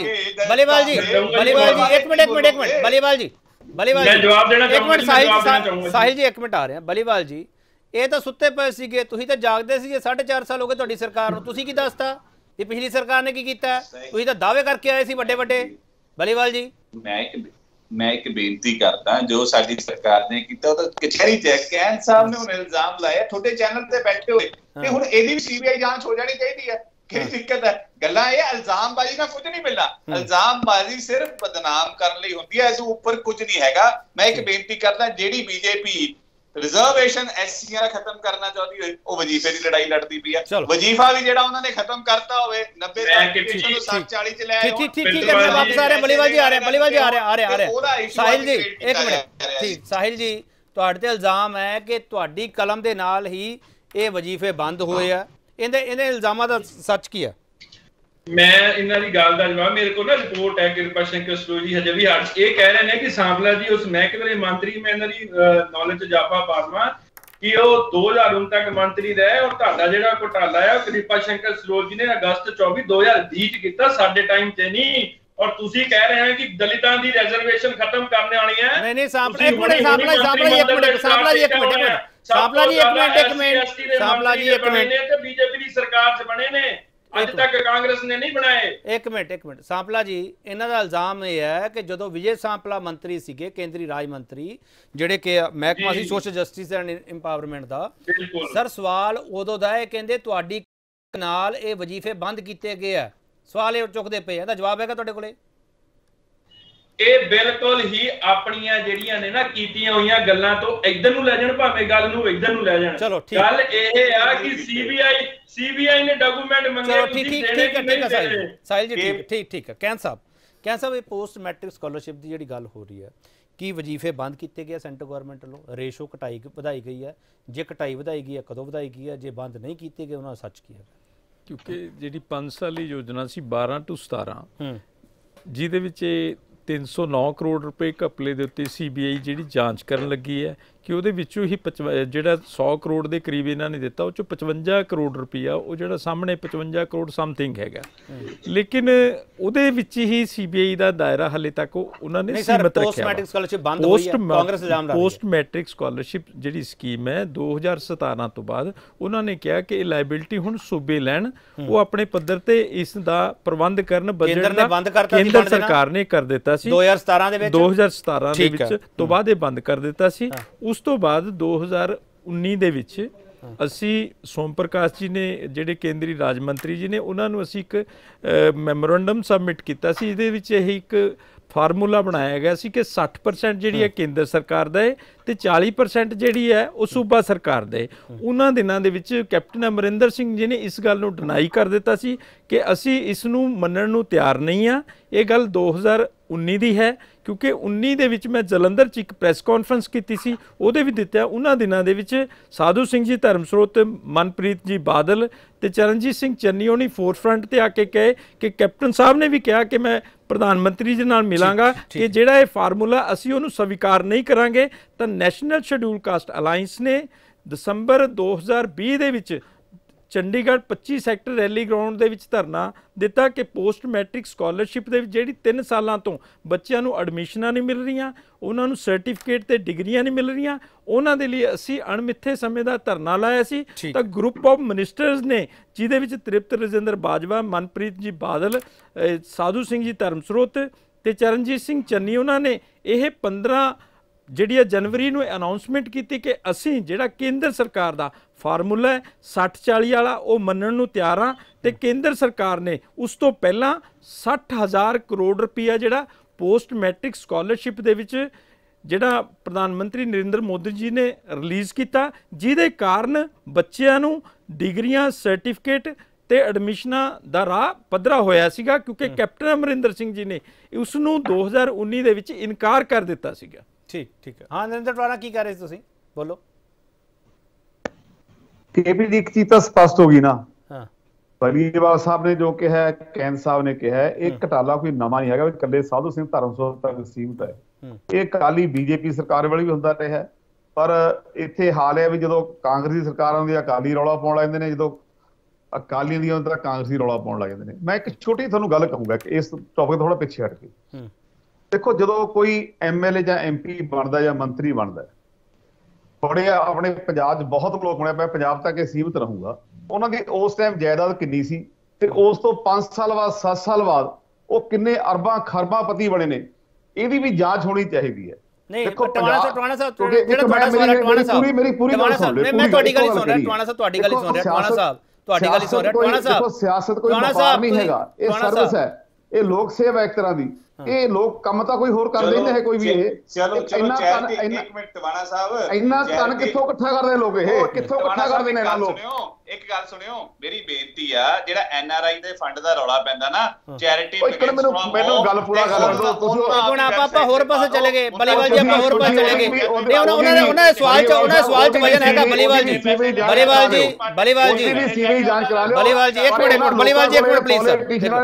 ਸਾਹਿਲ ਜੀ ਇੱਕ ਮਿੰਟ ਆ ਰਿਹਾ। ਬਲੀਵਾਲ ਜੀ, ਇਹ ਤਾਂ ਸੁੱਤੇ ਪਏ ਸੀਗੇ, ਤੁਸੀਂ ਤਾਂ ਜਾਗਦੇ ਸੀਗੇ। 4.5 ਸਾਲ ਹੋ ਗਏ ਤੁਹਾਡੀ ਸਰਕਾਰ ਨੂੰ, ਤੁਸੀਂ ਕੀ ਦੱਸਤਾ ਇਹ ਪਿਛਲੀ ਸਰਕਾਰ ਨੇ ਕੀ ਕੀਤਾ? ਤੁਸੀਂ ਤਾਂ ਦਾਅਵੇ ਕਰਕੇ ਆਏ ਸੀ ਵੱਡੇ ਵੱਡੇ। ਬਲੀਵਾਲ ਜੀ ਮੈਂ ਇੱਕ ਬੇਨਤੀ ਕਰਦਾ, ਜੋ ਸਾਡੀ ਸਰਕਾਰ ਨੇ ਕੀਤਾ ਉਹ ਤਾਂ ਕਚਹਿਰੀ ਚ। ਕੈਂਥ ਸਾਹਿਬ ਨੇ ਹੁਣ ਇਲਜ਼ਾਮ ਲਾਇਆ ਤੁਹਾਡੇ ਚੈਨਲ ਤੇ ਬੈਠੇ ਹੋਏ ਕਿ ਹੁਣ ਇਹਦੀ ਵੀ ਸੀਬੀਆਈ ਜਾਂਚ ਹੋ ਜਾਣੀ ਚਾਹੀਦੀ ਹੈ। ਕਿਹੜੀ ਦਿੱਕਤ ਹੈ? ਗੱਲਾਂ ਇਹ ਇਲਜ਼ਾਮਬਾਜ਼ੀ ਨਾਲ ਕੁਝ ਨਹੀਂ ਮਿਲਣਾ। ਇਲਜ਼ਾਮਬਾਜ਼ੀ ਸਿਰਫ ਬਦਨਾਮ ਕਰਨ ਲਈ ਹੁੰਦੀ ਹੈ, ਇਸ ਤੋਂ ਉੱਪਰ ਕੁਝ ਨਹੀਂ ਹੈਗਾ। ਮੈਂ ਇੱਕ ਬੇਨਤੀ ਕਰਦਾ, ਜਿਹੜੀ ਬੀਜੇਪੀ ਰਿਜ਼ਰਵੇਸ਼ਨ ਐਸਸੀਆਂ ਦਾ ਖਤਮ ਕਰਨਾ ਚਾਹੁੰਦੀ ਹੋਏ, ਉਹ ਵਜ਼ੀਫੇ ਦੀ ਲੜਾਈ ਲੜਦੀ ਪਈ ਹੈ। ਵਜ਼ੀਫਾ ਵੀ ਜਿਹੜਾ ਉਹਨਾਂ ਨੇ ਖਤਮ ਕਰਤਾ ਹੋਵੇ 90 ਤੋਂ 60-40 ਚ ਲੈ ਆਓ। ਠੀਕ ਹੈ, ਮੈਂ ਵਾਪਸ ਆ ਰਿਹਾ। ਬਲੀਵਾਲ ਜੀ ਆ ਰਿਹਾ। ਸਾਹਿਲ ਜੀ ਇੱਕ ਮਿੰਟ। ਠੀਕ, ਸਾਹਿਲ ਜੀ ਤੁਹਾਡੇ ਤੇ ਇਲਜ਼ਾਮ ਹੈ ਕਿ ਤੁਹਾਡੀ ਕਲਮ ਦੇ ਨਾਲ ਹੀ ਇਹ ਵਜ਼ੀਫੇ ਬੰਦ ਹੋਏ ਆ, ਇਹਦੇ ਇਲਜ਼ਾਮਾਂ ਦਾ ਸੱਚ ਕੀ ਹੈ? ਮੈਂ ਇਹਨਾਂ ਦੀ ਗੱਲ ਦਾ ਜਵਾਬ, ਮੇਰੇ ਕੋਲ ਨਾ ਰਿਪੋਰਟ ਹੈ ਕਿਰਪਾ ਸ਼ੰਕਰ ਸਟੋਰੀ ਹਜੇ ਵੀ ਇਹ ਕਹਿ ਰਹੇ ਨੇ ਕਿ ਸਾਂਪਲਾ ਜੀ ਉਸ ਮਹਿਕਮੇ ਦੇ ਮੰਤਰੀ, ਮੈਂ ਇਹਨਾਂ ਦੀ ਨੌਲੇਜ ਜਾਪਾ ਪਾਸਵਾ ਕਿ ਉਹ 2019 ਤੱਕ ਮੰਤਰੀ ਰਹੇ, ਔਰ ਤੁਹਾਡਾ ਜਿਹੜਾ ਘੁਟਾਲਾ ਹੈ ਉਹ ਕਿਰਪਾ ਸ਼ੰਕਰ ਸਰੋਜ ਜੀ ਨੇ ਅਗਸਤ 24 2020 ਚ ਕੀਤਾ, ਸਾਡੇ ਟਾਈਮ ਤੇ ਨਹੀਂ। ਔਰ ਤੁਸੀਂ ਕਹਿ ਰਹੇ ਹੋ ਕਿ ਦਲਿਤਾਂ ਦੀ ਰਿਜ਼ਰਵੇਸ਼ਨ ਖਤਮ ਕਰਨੇ ਵਾਲੀ ਹੈ। ਨਹੀਂ ਸਾਂਪਲਾ ਜੀ ਤੇ ਬੀਜੇਪੀ ਦੀ ਸਰਕਾਰ ਚ ਬਣੇ ਨੇ, ਅੱਜ ਤੱਕ ਕਾਂਗਰਸ ਨੇ ਨਹੀਂ ਬਣਾਏ। ਇੱਕ ਮਿੰਟ ਸਾਂਪਲਾ ਜੀ, ਇਹਨਾਂ ਦਾ ਇਲਜ਼ਾਮ ਇਹ ਹੈ ਕਿ ਜਦੋਂ ਵਿਜੇ ਸਾਂਪਲਾ ਮੰਤਰੀ ਸੀਗੇ, ਕੇਂਦਰੀ ਰਾਜ ਮੰਤਰੀ, ਜਿਹੜੇ ਕਿ ਮਹਿਕਮਾ ਸੀ ਸੋਸ਼ਲ ਜਸਟਿਸ ਐਂਡ ਇੰਪਾਵਰਮੈਂਟ ਦਾ, ਸਰ ਸਵਾਲ ਉਦੋਂ ਦਾ ਹੈ, ਕਹਿੰਦੇ ਤੁਹਾਡੀ ਨਾਲ ਇਹ ਵਜ਼ੀਫੇ ਬੰਦ ਕੀਤੇ ਗਏ ਆ। ਸਵਾਲ ਇਹ ਚੁੱਕਦੇ ਪਏ, ਇਹਦਾ ਜਵਾਬ ਹੈਗਾ ਤੁਹਾਡੇ ਕੋਲੇ? ਇਹ ਬਿਲਕੁਲ ਹੀ ਆਪਣੀਆਂ ਜਿਹੜੀਆਂ ਨੇ ਨਾ ਕੀਤੀਆਂ ਹੋਈਆਂ ਗੱਲਾਂ ਤੋਂ ਇੱਧਰ ਨੂੰ ਲੈ ਜਾਣ, ਭਾਵੇਂ ਗੱਲ ਨੂੰ ਇੱਧਰ ਨੂੰ ਲੈ ਜਾਣ। ਚਲੋ ਠੀਕ, ਗੱਲ ਇਹ ਆ ਕਿ ਸੀਬੀਆਈ ਨੇ ਡਾਕੂਮੈਂਟ ਮੰਗੇ। ਚਲੋ ਠੀਕ ਹੈ ਸਾਹਿਲ ਜੀ, ਠੀਕ ਹੈ। ਕੈਂਥ ਸਾਹਿਬ ਇਹ ਪੋਸਟ ਮੈਟ੍ਰਿਕ ਸਕਾਲਰਸ਼ਿਪ ਦੀ ਜਿਹੜੀ ਗੱਲ ਹੋ ਰਹੀ ਹੈ, ਕੀ ਵਜ਼ੀਫੇ ਬੰਦ ਕੀਤੇ ਗਏ ਸੈਂਟਰ ਗਵਰਨਮੈਂਟ ਵੱਲੋਂ? ਰੇਸ਼ੋ ਵਧਾਈ ਗਈ ਹੈ? ਜੇ ਘਟਾਈ ਵਧਾਈ ਗਈ ਹੈ, ਕਦੋਂ ਵਧਾਈ ਗਈ ਹੈ? ਜੇ ਬੰਦ ਨਹੀਂ ਕੀਤੇ ਗਏ, ਉਹਨਾਂ ਦਾ ਸੱਚ ਕੀ ਹੈ? ਕਿਉਂਕਿ ਜਿਹੜੀ 5 ਸਾਲੀ ਯੋਜਨਾ ਸੀ 12 ਤੋਂ 17, ਜਿਹਦੇ ਵਿੱਚ 309 ਕਰੋੜ ਰੁਪਏ ਘਪਲੇ ਦੇ ਉੱਤੇ ਸੀਬੀਆਈ ਜਿਹੜੀ ਜਾਂਚ ਕਰਨ ਲੱਗੀ ਹੈ ਕਿ ਉਹਦੇ ਵਿੱਚੋਂ ਹੀ ਜਿਹੜਾ 100 ਕਰੋੜ ਦੇ ਕਰੀਬ ਇਹਨਾਂ ਨੇ ਦਿੱਤਾ, ਉਹ 'ਚੋਂ 55 ਕਰੋੜ ਰੁਪਈਆ ਉਹ ਜਿਹੜਾ ਸਾਹਮਣੇ 55 ਕਰੋੜ ਸਮਥਿੰਗ ਹੈਗਾ, ਲੇਕਿਨ ਉਹਦੇ ਵਿੱਚ ਹੀ ਸੀਬੀਆਈ ਦਾ ਦਾਇਰਾ ਹਾਲੇ ਤੱਕ ਉਹਨਾਂ ਨੇ ਸੀਮਤ ਰੱਖਿਆ। ਪੋਸਟ ਮੈਟ੍ਰਿਕ ਸਕਾਲਰਸ਼ਿਪ ਜਿਹੜੀ ਸਕੀਮ ਹੈ 2017 ਤੋਂ ਬਾਅਦ ਉਹਨਾਂ ਨੇ ਕਿਹਾ ਕਿ ਇਹ ਲਾਇਬਿਲਿਟੀ ਹੁਣ ਸੂਬੇ ਲੈਣ, ਉਹ ਆਪਣੇ ਪੱਧਰ ਤੇ ਇਸ ਦਾ ਪ੍ਰਬੰਧ ਕਰਨ। ਬਜਟ ਦਾ ਕੇਂਦਰ ਸਰਕਾਰ ਨੇ ਕਰ ਦਿੱਤਾ ਸੀ 2017 ਦੇ ਵਿੱਚ ਤੋਂ ਬਾਅਦ ਇਹ ਬੰਦ ਕਰ ਦਿੱਤਾ ਸੀ। ਉਸ ਤੋਂ ਬਾਅਦ 2019 ਦੇ ਵਿੱਚ ਅਸੀਂ ਸੋਮ ਪ੍ਰਕਾਸ਼ ਜੀ ਨੇ ਜਿਹੜੇ ਕੇਂਦਰੀ ਰਾਜ ਮੰਤਰੀ ਜੀ ਨੇ, ਉਹਨਾਂ ਨੂੰ ਅਸੀਂ ਇੱਕ ਮੈਮੋਰੰਡਮ ਸਬਮਿਟ ਕੀਤਾ ਸੀ, ਜਿਹਦੇ ਵਿੱਚ ਇਹ ਇੱਕ ਫਾਰਮੂਲਾ ਬਣਾਇਆ ਗਿਆ ਸੀ ਕਿ 60% ਜਿਹੜੀ ਹੈ ਕੇਂਦਰ ਸਰਕਾਰ ਦਾ ਹੈ ਤੇ 40% ਜਿਹੜੀ ਹੈ ਉਹ ਸੂਬਾ ਸਰਕਾਰ ਦਾ ਹੈ। ਉਹਨਾਂ ਦਿਨਾਂ ਦੇ ਵਿੱਚ ਕੈਪਟਨ ਅਮਰਿੰਦਰ ਸਿੰਘ ਜੀ ਨੇ ਇਸ ਗੱਲ ਨੂੰ ਡਿਨਾਈ ਕਰ ਦਿੱਤਾ ਸੀ ਕਿ ਅਸੀਂ ਇਸ ਨੂੰ ਮੰਨਣ ਨੂੰ ਤਿਆਰ ਨਹੀਂ ਆ। ਇਹ ਗੱਲ 2019 ਦੀ ਹੈ, ਕਿਉਂਕਿ 19 ਦੇ ਵਿੱਚ ਮੈਂ ਜਲੰਧਰ 'ਚ ਇੱਕ ਪ੍ਰੈਸ ਕਾਨਫਰੰਸ ਕੀਤੀ ਸੀ, ਉਹਦੇ ਵੀ ਦਿੱਤਾ। ਉਹਨਾਂ ਦਿਨਾਂ ਦੇ ਵਿੱਚ ਸਾਧੂ ਸਿੰਘ ਜੀ ਧਰਮਸਰੋਤ, ਮਨਪ੍ਰੀਤ ਜੀ ਬਾਦਲ ਤੇ ਚਰਨਜੀਤ ਸਿੰਘ ਚੰਨੀ ਹੋਣੀ ਫੋਰਫਰੰਟ ਤੇ ਆ ਕੇ ਕਹੇ ਕਿ ਕੈਪਟਨ ਸਾਹਿਬ ਨੇ ਵੀ ਕਿਹਾ ਕਿ ਮੈਂ ਪ੍ਰਧਾਨ ਮੰਤਰੀ ਜੀ ਨਾਲ ਮਿਲਾਂਗਾ ਕਿ ਜਿਹੜਾ ਇਹ ਫਾਰਮੂਲਾ ਅਸੀਂ ਉਹਨੂੰ ਸਵੀਕਾਰ ਨਹੀਂ ਕਰਾਂਗੇ। ਤਾਂ ਨੈਸ਼ਨਲ ਸ਼ੈਡਿਊਲ ਕਾਸਟ ਅਲਾਈਅੰਸ ਨੇ ਦਸੰਬਰ 2020 ਦੇ ਵਿੱਚ ਚੰਡੀਗੜ੍ਹ 25 ਸੈਕਟਰ ਰੈਲੀ ਗਰਾਊਂਡ ਦੇ ਵਿੱਚ ਧਰਨਾ ਦਿੱਤਾ ਕਿ ਪੋਸਟ ਮੈਟ੍ਰਿਕ ਸਕਾਲਰਸ਼ਿਪ ਦੇ ਵਿੱਚ ਜਿਹੜੀ 3 ਸਾਲਾਂ ਤੋਂ ਬੱਚਿਆਂ ਨੂੰ ਐਡਮਿਸ਼ਨਾਂ ਨਹੀਂ ਮਿਲ ਰਹੀਆਂ, ਉਹਨਾਂ ਨੂੰ ਸਰਟੀਫਿਕੇਟ ਤੇ ਡਿਗਰੀਆਂ ਨਹੀਂ ਮਿਲ ਰਹੀਆਂ, ਉਹਨਾਂ ਦੇ ਲਈ ਅਸੀਂ ਅਣਮਿੱਥੇ ਸਮੇਂ ਦਾ ਧਰਨਾ ਲਾਇਆ ਸੀ। ਤਾਂ ਗਰੁੱਪ ਆਫ ਮਿਨਿਸਟਰਸ ਨੇ ਜਿਹਦੇ ਵਿੱਚ ਤ੍ਰਿਪਤ ਰਜਿੰਦਰ ਬਾਜਵਾ, ਮਨਪ੍ਰੀਤ ਜੀ ਬਾਦਲ, ਸਾਧੂ ਸਿੰਘ ਜੀ ਧਰਮਸਰੋਤ ਤੇ ਚਰਨਜੀਤ ਸਿੰਘ ਚੰਨੀ, ਉਹਨਾਂ ਨੇ ਇਹ 15 ਜਿਹੜੀ ਜਨਵਰੀ ਨੂੰ ਅਨਾਉਂਸਮੈਂਟ ਕੀਤੀ ਕਿ ਅਸੀਂ ਜਿਹੜਾ ਕੇਂਦਰ ਸਰਕਾਰ ਦਾ ਫਾਰਮੂਲਾ ਹੈ 60-40 ਵਾਲਾ ਉਹ ਮੰਨਣ ਨੂੰ ਤਿਆਰ ਹਾਂ। ਤੇ ਕੇਂਦਰ ਸਰਕਾਰ ਨੇ ਉਸ ਤੋਂ ਪਹਿਲਾਂ 60,000 ਕਰੋੜ ਰੁਪਈਆ ਜਿਹੜਾ ਪੋਸਟ ਮੈਟ੍ਰਿਕ ਸਕਾਲਰਸ਼ਿਪ ਦੇ ਵਿੱਚ ਜਿਹੜਾ ਪ੍ਰਧਾਨ ਮੰਤਰੀ ਨਰਿੰਦਰ ਮੋਦੀ ਜੀ ਨੇ ਰਿਲੀਜ਼ ਕੀਤਾ, ਜਿਹਦੇ ਕਾਰਨ ਬੱਚਿਆਂ ਨੂੰ ਡਿਗਰੀਆਂ, ਸਰਟੀਫਿਕੇਟ ਤੇ ਐਡਮਿਸ਼ਨਾਂ ਦਾ ਰਾਹ ਪੱਧਰਾ ਹੋਇਆ ਸੀਗਾ, ਕਿਉਂਕਿ ਕੈਪਟਨ ਅਮਰਿੰਦਰ ਸਿੰਘ ਜੀ ਨੇ ਉਸ ਨੂੰ 2019 ਦੇ ਵਿੱਚ ਇਨਕਾਰ ਕਰ ਦਿੱਤਾ ਸੀਗਾ। ठीक है। हाँ नरेंद्र टवाना की कह रहे थे तुसी बोलो। केपी जी एक चीज तो स्पष्ट होगी ना, हाँ पलीवाल साहब ने जो कहा है, कैन साहब ने कहा है, एक घटाला कोई नवा नहीं है, कल्ले साधु सिंह धर्मसोत तक सीमित है। ये काली बीजेपी सरकार वाली भी होंदा रहा है, पर इत्थे हाल है भी जो कांग्रेसी सरकार आउंदी अकाली रौला पाउण लग जांदे ने, जो अकालियां दी आउंदा कांग्रेसी रौला पाउण लग जांदे ने। मैं एक छोटी तुहानूं गल कहूंगा कि इस टॉपिक थोड़ा पिछे हट के देखो, जो कोई MLA ਜਾਂ MP ਬਣਦਾ ਜਾਂ ਮੰਤਰੀ ਬਣਦਾ, बड़े अपने पंजाब बहुत लोग बने, मैं पंजाब तक सीमित रहूंगा, उन्होंने उस टाइम जायदाद कितनी सी ते उस तो 5 साल बाद 7 साल बाद वो किन्ने अरबां खरबां पति बने ने, ਇਹਦੀ ਵੀ ਜਾਂਚ ਹੋਣੀ ਚਾਹੀਦੀ ਹੈ। नहीं टवाना साहब ਜਿਹੜਾ ਤੁਹਾਡਾ ਸਵਾਲ ਹੈ, ਟਵਾਣਾ ਸਾਹਿਬ ਮੈਂ ਤੁਹਾਡੀ ਗੱਲ ਸੁਣ ਰਿਹਾ, ਟਵਾਣਾ ਸਾਹਿਬ ਤੁਹਾਡੀ ਗੱਲ ਸੁਣ ਰਿਹਾ, ਟਵਾਣਾ ਸਾਹਿਬ ਤੁਹਾਡੀ ਗੱਲ ਸੁਣ ਰਿਹਾ, ਟਵਾਣਾ ਸਾਹਿਬ ਸਿਆਸਤ ਕੋਈ ਵਪਾਰ ਨਹੀਂ ਹੈਗਾ, ਇਹ ਸਰਵਿਸ ਹੈ, ਇਹ ਲੋਕ ਸੇਵਾ ਇੱਕ ਤਰ੍ਹਾਂ ਦੀ। ਇਹ ਲੋਕ ਕੰਮ ਤਾਂ ਕੋਈ ਹੋਰ ਕਰਦੇ ਨਹੀਂ ਹੈ ਕੋਈ ਵੀ। ਇਹ ਚਲੋ ਚੈਟ ਇੱਕ ਮਿੰਟ ਟਵਾਣਾ ਸਾਹਿਬ, ਇੰਨਾ ਧਨ ਕਿੱਥੋਂ ਇਕੱਠਾ ਕਰਦੇ ਲੋਕ, ਇਹ ਕਿੱਥੋਂ ਇਕੱਠਾ ਕਰਦੇ ਨੇ ਇਹਨਾਂ ਲੋਕ? ਇੱਕ ਗੱਲ ਸੁਣਿਓ, ਮੇਰੀ ਬੇਨਤੀ ਆ, ਜਿਹੜਾ NRI ਦੇ ਫੰਡ ਦਾ ਰੌਲਾ ਪੈਂਦਾ ਨਾ, ਚੈਰਿਟੀ ਮੈਨੂੰ ਗੱਲ ਪੂਰਾ ਕਰ ਦਿਓ ਤੁਸੀਂ। ਹੁਣ ਆਪਾਂ ਹੋਰ ਪਾਸੇ ਚਲੇ ਗਏ, ਬਲੀਵਾਲ ਜੀ ਆਪਾਂ ਹੋਰ ਪਾਸੇ ਚਲੇ ਗਏ। ਨਹੀਂ ਉਹਨਾਂ ਦੇ ਸਵਾਲ ਚ ਵਜਨ ਹੈਗਾ। ਬਲੀਵਾਲ ਜੀ ਸੀਵੀ ਜਾਂਚ ਕਰਾ ਲਿਓ। ਬਲੀਵਾਲ ਜੀ ਇੱਕ minute please sir.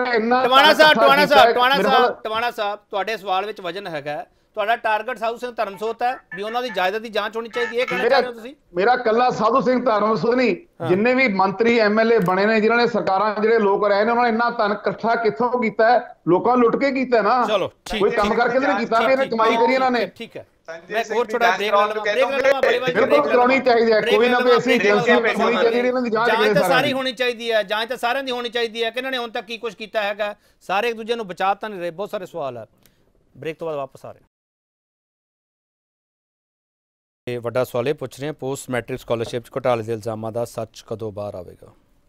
Tiwana sahib ਤੁਹਾਡੇ ਸਵਾਲ ਵਿੱਚ ਵਜਨ ਹੈਗਾ, ਤੁਹਾਡਾ ਟਾਰਗੇਟ ਸਾਧੂ ਸਿੰਘ ਧਰਮਸੋਤ ਹੈ ਵੀ ਉਹਨਾਂ ਦੀ ਜਾਇਦਾਦ ਦੀ ਜਾਂਚ ਹੋਣੀ ਚਾਹੀਦੀ ਹੈ, ਕਹਿਣਾ ਚਾਹ ਰਹੇ ਹੋ ਤੁਸੀਂ? ਮੇਰਾ ਕੱਲਾ ਸਾਧੂ ਸਿੰਘ ਧਰਮਸੋਤ ਨਹੀਂ, ਜਿੰਨੇ ਵੀ ਮੰਤਰੀ MLA ਬਣੇ ਨੇ, ਜਿਨ੍ਹਾਂ ਨੇ ਸਰਕਾਰਾਂ, ਜਿਹੜੇ ਲੋਕ ਰਹੇ ਨੇ, ਉਹਨਾਂ ਨੇ ਇੰਨਾ ਧਨ ਇਕੱਠਾ ਕਿੱਥੋਂ ਕੀਤਾ ਹੈ? ਲੋਕਾਂ ਲੁੱਟ ਕੇ ਕੀਤਾ ਨਾ, ਕੋਈ ਕੰਮ ਕਰਕੇ ਨਹੀਂ ਕੀਤਾ ਵੀ ਇਹਨੇ ਕਮਾਈ ਕਰੀ ਇਹਨਾਂ ਨੇ। ਠੀਕ ਹੈ, ਮੈਂ ਹੋਰ ਛੋਟਾ ਬ੍ਰੇਕ ਲਾ ਲਵਾਂ। ਬਿਲਕੁਲ ਕਰਾਉਣੀ ਚਾਹੀਦੀ ਹੈ, ਕੋਈ ਨਾ ਕੋਈ ਐਸੀ ਏਜੰਸੀ ਹੋਣੀ ਚਾਹੀਦੀ ਹੈ, ਇਹਨਾਂ ਦੀ ਜਾਂਚ ਤਾਂ ਸਾਰੀ ਹੋਣੀ ਚਾਹੀਦੀ ਹੈ, ਜਾਂਚ ਤਾਂ ਸਾਰਿਆਂ ਦੀ ਹੋਣੀ ਚਾਹੀਦੀ ਹੈ ਕਿ ਇਹਨਾਂ ਨੇ ਹੁਣ ਤੱਕ ਕੀ ਕੁਝ ਕੀਤਾ ਹੈਗਾ। ਸਾਰੇ ਇੱਕ ਦੂਜੇ ਨੂੰ ਬਚਾ ਤਾਂ ਨਹੀਂ ਰਹੇ, ਬਹੁਤ ਸਾਰੇ ਸਵਾਲ ਹੈ। ਬ੍ਰੇਕ ਤੋਂ ਬਾਅਦ ਵਾਪਸ ਆ ਰਹੇ। ਇਹ ਵੱਡਾ ਸਵਾਲ ਇਹ ਪੁੱਛ ਰਹੇ ਹਾਂ, ਪੋਸਟ ਮੈਟ੍ਰਿਕ ਸਕਾਲਰਸ਼ਿਪ 'ਚ ਘੁਟਾਲੇ ਦੇ ਇਲਜ਼ਾਮਾਂ ਦਾ ਸੱਚ ਕਦੋਂ ਬਾਹਰ ਆਵੇਗਾ?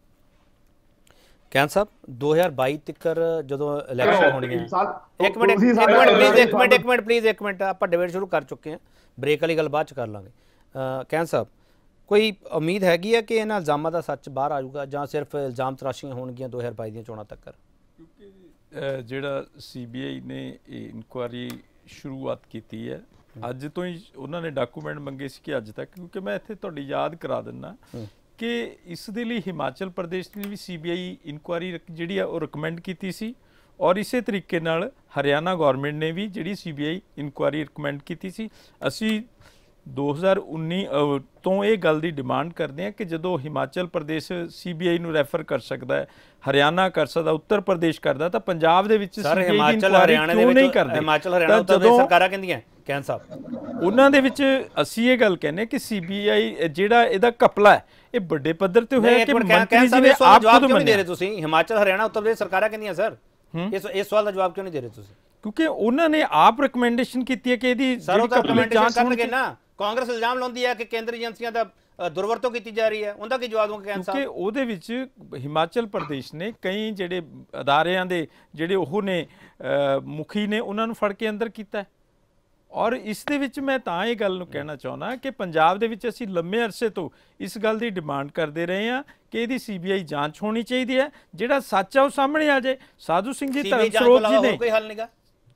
ਕੈਨ ਸਾਹਿਬ 2022 ਤੱਕ ਜਦੋਂ ਇਲੈਕਸ਼ਨ ਹੋਣੀ ਹੈ, ਇੱਕ ਮਿੰਟ ਪਲੀਜ਼ ਇੱਕ ਮਿੰਟ, ਆਪਾਂ ਡਿਬੇਟ ਸ਼ੁਰੂ ਕਰ ਚੁੱਕੇ ਹਾਂ, ਬ੍ਰੇਕ ਵਾਲੀ ਗੱਲ ਬਾਅਦ 'ਚ ਕਰ ਲਾਂਗੇ। ਕੈਨ ਸਾਹਿਬ ਕੋਈ ਉਮੀਦ ਹੈਗੀ ਹੈ ਕਿ ਇਹਨਾਂ ਇਲਜ਼ਾਮਾਂ ਦਾ ਸੱਚ ਬਾਹਰ ਆਊਗਾ ਜਾਂ ਸਿਰਫ ਇਲਜ਼ਾਮ ਤਰਾਸ਼ੀਆਂ ਹੋਣਗੀਆਂ 2022 ਦੀਆਂ ਚੋਣਾਂ ਤੱਕ? ਕਿਉਂਕਿ ਜਿਹੜਾ CBI ਨੇ ਇਹ ਇਨਕੁਆਇਰੀ ਸ਼ੁਰੂਆਤ ਕੀਤੀ ਹੈ, ਅੱਜ ਤੋਂ ਹੀ ਉਹਨਾਂ ਨੇ ਡਾਕੂਮੈਂਟ ਮੰਗੇ ਸੀ ਕਿ ਅੱਜ ਤੱਕ, ਕਿਉਂਕਿ ਮੈਂ ਇੱਥੇ ਤੁਹਾਡੀ ਯਾਦ ਕਰਾ ਦਿੰਦਾ ਕਿ ਇਸ ਦੇ ਲਈ ਹਿਮਾਚਲ ਪ੍ਰਦੇਸ਼ ਨੇ ਵੀ CBI ਇਨਕੁਆਇਰੀ ਜਿਹੜੀ ਆ ਉਹ ਰਿਕਮੈਂਡ ਕੀਤੀ ਸੀ, ਔਰ ਇਸੇ ਤਰੀਕੇ ਨਾਲ ਹਰਿਆਣਾ ਗੌਰਮੈਂਟ ਨੇ ਵੀ ਜਿਹੜੀ CBI ਇਨਕੁਆਇਰੀ ਰਿਕਮੈਂਡ ਕੀਤੀ ਸੀ। ਅਸੀਂ 2019 ਤੋਂ ਇਹ ਗੱਲ ਦੀ ਡਿਮਾਂਡ ਕਰਦੇ ਹਾਂ ਕਿ ਜਦੋਂ ਹਿਮਾਚਲ ਪ੍ਰਦੇਸ਼ CBI ਨੂੰ ਰੈਫਰ ਕਰ ਸਕਦਾ ਹੈ, ਹਰਿਆਣਾ ਕਰ ਸਕਦਾ, ਉੱਤਰ ਪ੍ਰਦੇਸ਼ ਕਰਦਾ, ਤਾਂ ਪੰਜਾਬ ਦੇ ਵਿੱਚ ਹਿਮਾਚਲ ਹਰਿਆਣਾ ਦੇ ਵਿੱਚ ਸਰਕਾਰਾਂ ਕਹਿੰਦੀਆਂ ਕੈਨ ਸਾਹਿਬ ਉਹਨਾਂ ਦੇ ਵਿੱਚ ਅਸੀਂ ਇਹ ਗੱਲ ਕਹਿੰਦੇ ਕਿ CBI ਜਿਹੜਾ ਇਹਦਾ ਕਪਲਾ ਹੈ ਇਹ ਵੱਡੇ ਪੱਧਰ ਤੇ ਹੋਇਆ ਕਿ ਮੰਤਰੀ ਜੀ ਨੇ ਆਪ ਖੁਦ ਮੰਨਿਆ। ਦੇ ਰਹੇ ਤੁਸੀਂ ਹਿਮਾਚਲ ਹਰਿਆਣਾ ਉੱਤਰ ਪ੍ਰਦੇਸ਼ ਸਰਕਾਰਾਂ ਕਹਿੰਦੀਆਂ ਸਰ, ਇਸ ਸਵਾਲ ਦਾ ਜਵਾਬ ਕਿਉਂ ਨਹੀਂ ਦੇ ਰਹੇ ਤੁਸੀਂ? ਕਿਉਂਕਿ ਉਹਨਾਂ ਨੇ ਆਪ ਰਿਕਮੈਂਡੇਸ਼ਨ ਕੀਤੀ ਹੈ ਕਿ ਇਹਦੀ ਜਾਂਚ ਕਰਨਗੇ ਨਾ। ਕਾਂਗਰਸ ਇਲਜ਼ਾਮ ਲਾਉਂਦੀ ਹੈ ਕਿ ਕੇਂਦਰੀ ਏਜੰਸੀਆਂ ਦਾ ਦੁਰਵਰਤੋਂ ਕੀਤੀ ਜਾ ਰਹੀ ਹੈ, ਉਹਦਾ ਕੀ ਜਵਾਬ ਦੂੰਗਾ ਕੈਨ ਸਾਹਿਬ? ਕਿਉਂਕਿ ਉਹਦੇ ਵਿੱਚ ਹਿਮਾਚਲ ਪ੍ਰਦੇਸ਼ ਨੇ ਕਈ ਜਿਹੜੇ ਅਦਾਰਿਆਂ ਦੇ ਜਿਹੜੇ ਉਹ ਨੇ ਮੁਖੀ ਨੇ ਉਹਨਾਂ ਨੂੰ ਫੜ ਕੇ ਅੰਦਰ ਕੀਤਾ ਹੈ, ਔਰ ਇਸ ਦੇ ਵਿੱਚ ਮੈਂ ਤਾਂ ਇਹ ਗੱਲ ਨੂੰ ਕਹਿਣਾ ਚਾਹੁੰਦਾ ਕਿ ਪੰਜਾਬ ਦੇ ਵਿੱਚ ਅਸੀਂ ਲੰਮੇ ਅਰਸੇ ਤੋਂ ਇਸ ਗੱਲ ਦੀ ਡਿਮਾਂਡ ਕਰਦੇ ਰਹੇ ਹਾਂ ਕਿ ਇਹਦੀ CBI ਜਾਂਚ ਹੋਣੀ ਚਾਹੀਦੀ ਹੈ, ਜਿਹੜਾ ਸੱਚ ਹੈ ਉਹ ਸਾਹਮਣੇ ਆ ਜਾਏ। ਸਾਧੂ ਸਿੰਘ ਜੀ ਧਰਮਸਰੋਤ ਜੀ ਨੇ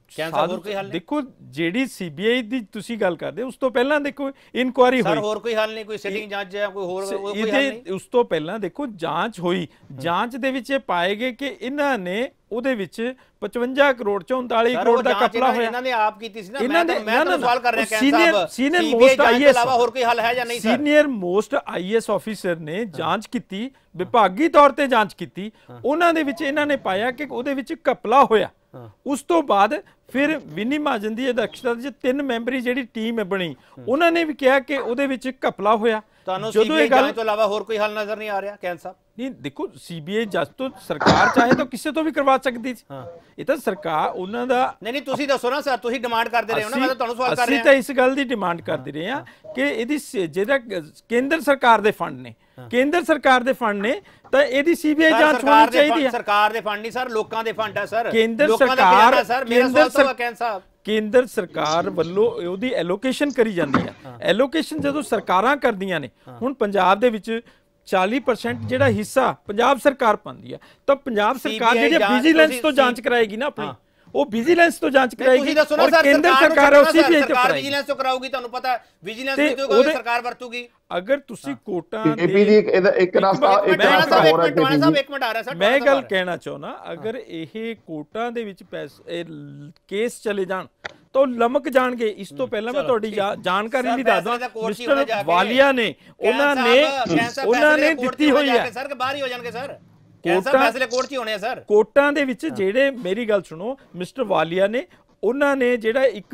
देखो ਜਿਹੜੀ ਸੀਬੀਆਈ ਦੀ ਤੁਸੀਂ ਗੱਲ ਕਰਦੇ ਉਸ ਤੋਂ ਪਹਿਲਾਂ ਦੇਖੋ ਇਨਕੁਆਇਰੀ ਹੋਈ, ਸਰ ਹੋਰ ਕੋਈ ਹੱਲ ਨਹੀਂ, ਕੋਈ ਸਿਟਿੰਗ ਜੱਜ ਜਾਂ ਕੋਈ ਹੋਰ ਕੋਈ ਹੱਲ ਨਹੀਂ? ਉਸ ਤੋਂ ਪਹਿਲਾਂ ਦੇਖੋ ਜਾਂਚ ਹੋਈ, ਜਾਂਚ ਦੇ ਵਿੱਚ ਇਹ ਪਾਏ ਗਏ ਕਿ ਇਹਨਾਂ ਨੇ ਉਹਦੇ ਵਿੱਚ 55 ਕਰੋੜ 39 ਕਰੋੜ ਦਾ ਘਪਲਾ ਹੋਇਆ। ਇਹਨਾਂ ਨੇ ਆਪ ਕੀਤੀ ਸੀ ਨਾ, ਮੈਂ ਤਾਂ ਸਵਾਲ ਕਰ ਰਿਹਾ ਕੈਂਸਰ ਸੀਨੀਅਰ ਮੋਸਟ ਆਈਐਸ ਇਲਾਵਾ ਹੋਰ ਕੋਈ ਹੱਲ ਹੈ ਜਾਂ ਨਹੀਂ? ਸੀਨੀਅਰ ਮੋਸਟ ਆਈਐਸ ਆਫੀਸਰ ਨੇ ਜਾਂਚ ਕੀਤੀ, ਵਿਭਾਗੀ ਤੌਰ ਤੇ ਜਾਂਚ ਕੀਤੀ, ਉਹਨਾਂ ਦੇ ਵਿੱਚ ਇਹਨਾਂ ਨੇ ਪਾਇਆ ਕਿ ਉਹਦੇ ਵਿੱਚ ਘਪਲਾ ਹੋਇਆ। ਉਸ ਤੋਂ ਬਾਅਦ ਫਿਰ ਵਿਨੀ ਮਹਾਜਨ ਦੀ ਅਧਿਕਸ਼ਤਾ ਵਿੱਚ 3 ਮੈਂਬਰੀ ਜਿਹੜੀ ਟੀਮ ਬਣੀ, ਉਹਨਾਂ ਨੇ ਵੀ ਕਿਹਾ ਕਿ ਉਹਦੇ ਵਿੱਚ ਘਪਲਾ ਹੋਇਆ। ਤੁਹਾਨੂੰ ਸੀਬੀਆਈ ਜਾਂਚ ਤੋਂ ਇਲਾਵਾ ਹੋਰ ਕੋਈ ਹੱਲ ਨਜ਼ਰ ਨਹੀਂ ਆ ਰਿਹਾ ਕੈਂਸਰ ਸਾਹਿਬ? नहीं देखो सीबीआई जज तो सरकार चाहे तो किसी तो भी करवा सकती थी, ये तो सरकार ਉਹਨਾਂ ਦਾ ਨਹੀਂ ਤੁਸੀਂ ਦੱਸੋ ਨਾ ਸਰ, ਤੁਸੀਂ ਡਿਮਾਂਡ ਕਰਦੇ ਰਹੇ ਹੋ ਨਾ, ਮੈਂ ਤਾਂ ਤੁਹਾਨੂੰ ਸਵਾਲ ਕਰ ਰਿਹਾ। ਅਸੀਂ ਤਾਂ ਇਸ ਗੱਲ ਦੀ ਡਿਮਾਂਡ ਕਰਦੇ ਰਹੇ ਹਾਂ ਕਿ ਇਹਦੀ ਜਿਹੜਾ ਕੇਂਦਰ ਸਰਕਾਰ ਦੇ ਫੰਡ ਨੇ, ਕੇਂਦਰ ਸਰਕਾਰ ਦੇ ਫੰਡ ਨੇ, ਤਾਂ ਇਹਦੀ ਸੀਬੀਆਈ ਜਾਂਚ ਹੋਣੀ ਚਾਹੀਦੀ ਹੈ। ਸਰਕਾਰ ਦੇ ਫੰਡ ਨਹੀਂ ਸਰ, ਲੋਕਾਂ ਦੇ ਫੰਡ ਹੈ ਸਰ। ਕੇਂਦਰ ਸਰਕਾਰ ਸਰ ਮੇਰਾ ਸਵਾਲ ਤਾਂ ਕੈਂਸਰ ਸਾਹਿਬ ਕੇਂਦਰ ਸਰਕਾਰ ਵੱਲੋਂ ਉਹਦੀ ਐਲੋਕੇਸ਼ਨ ਕਰੀ ਜਾਂਦੀ ਹੈ। ਐਲੋਕੇਸ਼ਨ ਜਦੋਂ ਸਰਕਾਰਾਂ ਕਰਦੀਆਂ ਨੇ, ਹੁਣ ਪੰਜਾਬ ਦੇ ਵਿੱਚ 40% ਜਿਹੜਾ ਹਿੱਸਾ ਪੰਜਾਬ ਸਰਕਾਰ ਪਾਉਂਦੀ ਹੈ, ਤਾਂ ਪੰਜਾਬ ਸਰਕਾਰ ਜਿਹੜੀ ਵਿਜੀਲੈਂਸ ਤੋਂ ਜਾਂਚ ਕਰਾਏਗੀ ਨਾ ਆਪਣੀ, ਉਹ ਵਿਜੀਲੈਂਸ ਤੋਂ ਜਾਂਚ ਕਰਾਏਗੀ ਔਰ ਕੇਂਦਰ ਸਰਕਾਰ ਉਹ ਸੀਬੀਆਈ ਤੋਂ ਕਰਾਏਗੀ। ਵਿਜੀਲੈਂਸ ਤੋਂ ਕਰਾਊਗੀ, ਤੁਹਾਨੂੰ ਪਤਾ ਹੈ ਵਿਜੀਲੈਂਸ ਨਹੀਂ ਤੋਂ ਸਰਕਾਰ ਵਰਤੂਗੀ। ਅਗਰ ਤੁਸੀਂ ਕੋਟਾਂ ਕੇਪੀ ਜੀ ਇੱਕ ਰਸਤਾ ਹੋਰ ਹੈ ਜੀ, ਮੈਂ ਗੱਲ ਕਹਿਣਾ ਚਾਹੁੰਦਾ, ਅਗਰ ਇਹ ਕੋਟਾਂ ਦੇ ਵਿੱਚ ਪੈਸੇ ਕੇਸ ਚਲੇ ਜਾਣ तो लमक जाएंगे। इस तो पहले मैं थोड़ी जानकारी भी दस दूं, मिस्टर वालिया ने उन्होंने दिती हुई है सर बाहर ही हो जाएंगे सर, कैंसर फैसले कोर्ट 'ਚ ਹੋਣੇ ਆ ਸਰ। ਕੋਟਾਂ ਦੇ ਵਿੱਚ ਜਿਹੜੇ, ਮੇਰੀ ਗੱਲ ਸੁਣੋ, ਮਿਸਟਰ ਵਾਲੀਆ ਨੇ ਉਹਨਾਂ ਨੇ ਜਿਹੜਾ ਇੱਕ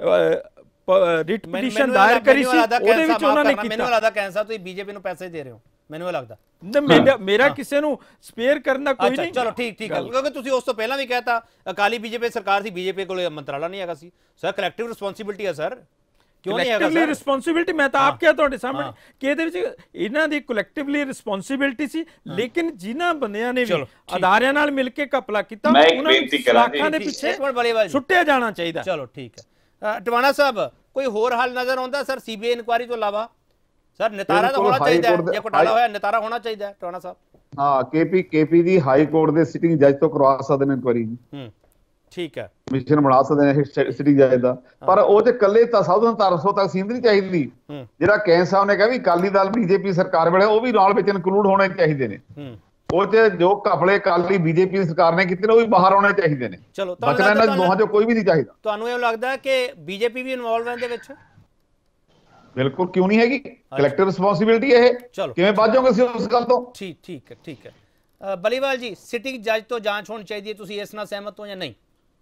ਰਿਟ ਪਟੀਸ਼ਨ ਦਾਇਰ ਕਰੀ ਸੀ, ਉਹਦੇ ਵਿੱਚ ਉਹਨਾਂ ਨੇ ਕੀਤਾ। ਮੈਨੂੰ ਲੱਗਦਾ ਕੈਂਸਰ ਤੁਸੀਂ ਬੀਜੇਪੀ ਨੂੰ ਪੈਸੇ ਦੇ ਰਹੇ ਹੋ, ਮੈਨੂੰ ਇਹ ਲੱਗਦਾ। ਮੇਰਾ ਕਿਸੇ ਨੂੰ ਸਪੇਅਰ ਕਰਨ ਦਾ ਕੋਈ ਨਹੀਂ। ਚਲੋ ਠੀਕ ਹੈ, ਕਿਉਂਕਿ ਤੁਸੀਂ ਉਸ ਤੋਂ ਪਹਿਲਾਂ ਵੀ ਕਹਿਤਾ ਅਕਾਲੀ ਬੀਜੇਪੀ ਸਰਕਾਰ ਸੀ, ਬੀਜੇਪੀ ਕੋਲ ਮੰਤਰਾਲਾ ਨਹੀਂ ਹੈਗਾ ਸੀ ਸਰ। ਕਲੈਕਟਿਵ ਰਿਸਪੌਂਸਿਬਿਲਟੀ ਹੈ ਸਰ, ਕਿਉਂ ਨਹੀਂ ਹੈਗਾ ਸਰ? ਕਲੈਕਟਿਵਲੀ ਰਿਸਪੌਂਸਿਬਿਲਟੀ ਮੈਂ ਤਾਂ ਆਪ ਕਿਹਾ ਤੁਹਾਡੇ ਸਾਹਮਣੇ ਕਿ ਇਹਦੇ ਵਿੱਚ ਇਹਨਾਂ ਦੀ ਕਲੈਕਟਿਵਲੀ ਰਿਸਪੌਂਸਿਬਿਲਟੀ ਸੀ, ਲੇਕਿਨ ਜਿਨ੍ਹਾਂ ਬੰਦਿਆਂ ਨੇ ਵੀ ਅਦਾਰਿਆਂ ਨਾਲ ਮਿਲ ਕੇ ਘਪਲਾ ਕੀਤਾ ਉਹਨਾਂ ਨੂੰ ਸਲਾਖਾਂ ਦੇ ਪਿੱਛੇ ਸੁੱਟਿਆ ਜਾਣਾ ਚਾਹੀਦਾ। ਚਲੋ ਠੀਕ ਹੈ। ਟਵਾਣਾ ਸਾਹਿਬ ਕੋਈ ਹੋਰ ਹੱਲ ਨਜ਼ਰ ਆਉਂਦਾ ਸਰ ਸੀਬੀਆਈ ਇਨਕੁਆਇਰੀ ਤੋਂ ਇਲਾਵਾ? ਸਰ ਨਿਤਾਰਾ ਤਾਂ ਹੋਣਾ ਚਾਹੀਦਾ ਹੈ, ਜੇ ਘੁਟਾਲਾ ਹੋਇਆ ਨਿਤਾਰਾ ਹੋਣਾ ਚਾਹੀਦਾ ਹੈ ਟਵਾਣਾ ਸਾਹਿਬ। ਹਾਂ, ਕੇਪੀ ਦੀ ਹਾਈ ਕੋਰਟ ਦੇ ਸਿਟਿੰਗ ਜੱਜ ਤੋਂ ਕਰਵਾ ਸਕਦੇ ਨੇ ਇਨਕੁਆਇਰੀ। ਠੀਕ ਹੈ, ਕਮਿਸ਼ਨ ਬਣਾ ਸਕਦੇ ਨੇ ਸਿਟਿੰਗ ਜੱਜ ਦਾ, ਪਰ ਉਹ ਤੇ ਕੱਲੇ ਤਾਂ ਸਭ ਤੋਂ ਤਰਸੋ ਤੱਕ ਸੀਮਿਤ ਨਹੀਂ ਚਾਹੀਦੀ। ਜਿਹੜਾ ਕੈਂਸ ਸਾਹਿਬ ਨੇ ਕਿਹਾ ਵੀ ਅਕਾਲੀ ਦਲ ਬੀਜੇਪੀ ਸਰਕਾਰ ਵੇਲੇ ਉਹ ਵੀ ਨਾਲ ਵਿੱਚ ਇਨਕਲੂਡ ਹੋਣੇ ਚਾਹੀਦੇ ਨੇ। ਉਹ ਤੇ ਜੋ ਘਪਲੇ ਅਕਾਲੀ ਬੀਜੇਪੀ ਸਰਕਾਰ ਨੇ ਕੀਤੇ ਨੇ ਉਹ ਵੀ ਬਾਹਰ ਆਉਣੇ ਚਾਹੀਦੇ ਨੇ। ਚਲੋ ਬਚਣਾ ਇਹਨਾਂ ਦੋਹਾਂ ਚੋਂ ਕੋਈ ਵੀ ਨਹੀਂ ਚਾਹੀਦਾ। ਤੁਹਾਨੂੰ ਇਹ ਲੱਗਦਾ ਕਿ ਬੀਜੇਪੀ ਵੀ ਇਨਵੋਲਵ ਹੈ ਇਹਦੇ ਵਿੱਚ? ਬਿਲਕੁਲ, ਕਿਉਂ ਨਹੀਂ ਹੈਗੀ? ਕਲੈਕਟਿਵ ਰਿਸਪੌਂਸਿਬਿਲਟੀ ਇਹ, ਕਿਵੇਂ ਬਾਝੋਗੇ ਸੀ ਉਸ ਗੱਲ ਤੋਂ? ਠੀਕ ਹੈ। ਬਲੀਵਾਲ ਜੀ, ਸਿਟਿੰਗ ਜੱਜ ਤੋਂ ਜਾਂਚ ਹੋਣੀ ਚਾਹੀਦੀ ਹੈ, ਤੁਸੀਂ ਇਸ ਨਾਲ ਸਹਿਮਤ ਹੋ ਜਾਂ ਨਹੀਂ?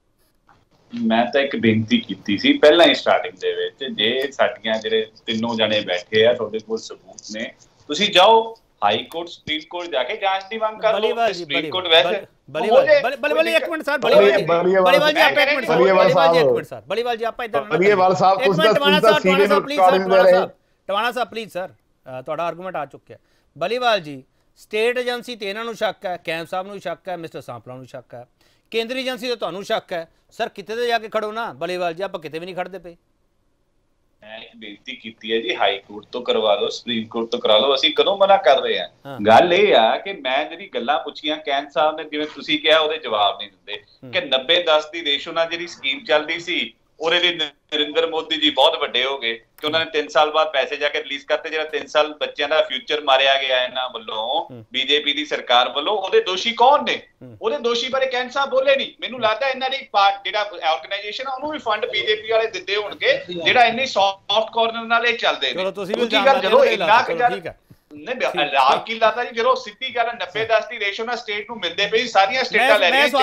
ਮੈਂ ਤਾਂ ਇੱਕ ਬੇਨਤੀ ਕੀਤੀ ਸੀ ਪਹਿਲਾਂ ਹੀ ਸਟਾਰਟਿੰਗ ਦੇ ਵਿੱਚ, ਜੇ ਸਾਡੀਆਂ ਜਿਹੜੇ ਤਿੰਨੋਂ ਜਣੇ ਬੈਠੇ ਆ, ਤੁਹਾਡੇ ਕੋਲ ਸਬੂਤ ਨੇ, ਤੁਸੀਂ ਜਾਓ ਹਾਈ ਕੋਰਟ ਸੁਪਰੀਮ ਕੋਰਟ ਜਾ ਕੇ ਜਾਂਚ ਦੀ ਮੰਗ ਕਰ ਲਓ। ਸੁਪਰੀਮ ਕੋਰਟ ਵੈਸੇ ਬਲੀਵਾਲ ਇੱਕ ਮਿੰਟ ਸਰ, ਬਲੀਵਾਲ ਜੀ ਆਪਾਂ ਇੱਕ ਮਿੰਟ ਸਰ, ਬਲੀਵਾਲ ਜੀ ਆਪਾਂ ਇਦਾਂ ਬਲੀਵਾਲ ਸਾਹਿਬ ਤੁਸੀਂ ਤਾਂ ਟਵਾਣਾ ਸਾਹਿਬ ਪਲੀਜ਼ ਸਰ, ਤੁਹਾਡਾ ਆਰਗੂਮੈਂਟ ਆ ਚੁੱਕਿਆ। ਬਲੀਵਾਲ ਜੀ, ਸਟੇਟ ਏਜੰਸੀ ਤੇ ਇਹਨਾਂ ਨੂੰ ਸ਼ੱਕ ਹੈ, ਕੈਂਪ ਸਾਹਿਬ ਨੂੰ ਸ਼ੱਕ ਹੈ, ਮਿਸਟਰ ਸਾਂਪਲਾ ਨੂੰ ਸ਼ੱਕ ਹੈ, ਕੇਂਦਰੀ ਏਜੰਸੀ ਤੇ ਤੁਹਾਨੂੰ ਸ਼ੱਕ ਹੈ, ਸਰ ਕਿਤੇ ਤੇ ਜਾ ਕੇ ਖੜੋ ਨਾ ਬਲੀਵਾਲ ਜੀ, ਆਪਾਂ ਕਿਤੇ ਵੀ ਨਹੀਂ ਖੜਦੇ ਪਏ। ਮੈਂ ਇੱਕ ਬੇਨਤੀ ਕੀਤੀ ਹੈ ਜੀ, ਹਾਈ ਕੋਰਟ ਤੋਂ ਕਰਵਾ ਲਓ, ਸੁਪਰੀਮ ਕੋਰਟ ਤੋਂ ਕਰਾ ਲਓ, ਅਸੀਂ ਕਦੋਂ ਮਨਾ ਕਰ ਰਹੇ ਹਾਂ? ਗੱਲ ਇਹ ਆ ਕਿ ਮੈਂ ਜਿਹੜੀ ਗੱਲਾਂ ਪੁੱਛੀਆਂ ਕੈਂਪ ਸਾਹਿਬ ਨੇ, ਜਿਵੇਂ ਤੁਸੀਂ ਕਿਹਾ, ਉਹਦੇ ਜਵਾਬ ਨਹੀਂ ਦਿੰਦੇ ਕਿ 90-10 ਦੀ ਰੇਸ਼ੋ ਨਾਲ ਜਿਹੜੀ ਸਕੀਮ ਚੱਲਦੀ ਸੀ ਉਹਦੇ ਲਈ ਨਰਿੰਦਰ ਮੋਦੀ ਜੀ ਬਹੁਤ ਵੱਡੇ ਹੋ ਗਏ ਕਿ ਉਹਨਾਂ ਨੇ 3 ਸਾਲ ਬਾਅਦ ਪੈਸੇ ਜਾ ਕੇ ਰਿਲੀਜ਼ ਕਰਤੇ। ਜਿਹੜਾ 3 ਸਾਲ ਬੱਚਿਆਂ ਦਾ ਫਿਊਚਰ ਮਾਰਿਆ ਗਿਆ ਇਹਨਾਂ ਵੱਲੋਂ, ਬੀਜੇਪੀ ਦੀ ਸਰਕਾਰ ਵੱਲੋਂ, ਉਹਦੇ ਦੋਸ਼ੀ ਕੌਣ ਨੇ? ਉਹਦੇ ਦੋਸ਼ੀ ਬਾਰੇ ਕੈਂਪ ਸਾਹਿਬ ਬੋਲੇ ਨਹੀਂ। ਮੈਨੂੰ ਲੱਗਦਾ ਇਹਨਾਂ ਦੀ ਜਿਹੜਾ ਆਰਗੇਨਾਈਜੇਸ਼ਨ ਆ ਉਹਨੂੰ ਵੀ ਫੰਡ ਬੀਜੇਪੀ ਵਾਲੇ ਦਿੰਦੇ ਹੋਣਗੇ, ਜਿਹੜਾ ਇੰਨੀ ਸੌਫਟ ਕਾਰਨਰ ਨਾਲ ਇਹ ਚੱਲਦੇ ਨੇ। ਦੂਜੀ ਗੱਲ, ਜਦੋਂ ਇੰਨਾ ਨਹੀਂ ਲਾਭ ਕੀ ਲਾਤਾ ਜੀ, ਜਦੋਂ ਸਿੱਧੀ ਗੱਲ 90-10 ਦੀ ਰੇਸ਼ੋ ਨਾਲ ਸਟੇਟ ਨੂੰ ਮਿਲਦੇ ਪਈ, ਸਾਰੀਆਂ ਸਟੇਟਾਂ ਲੈ ਰਹੀਆਂ,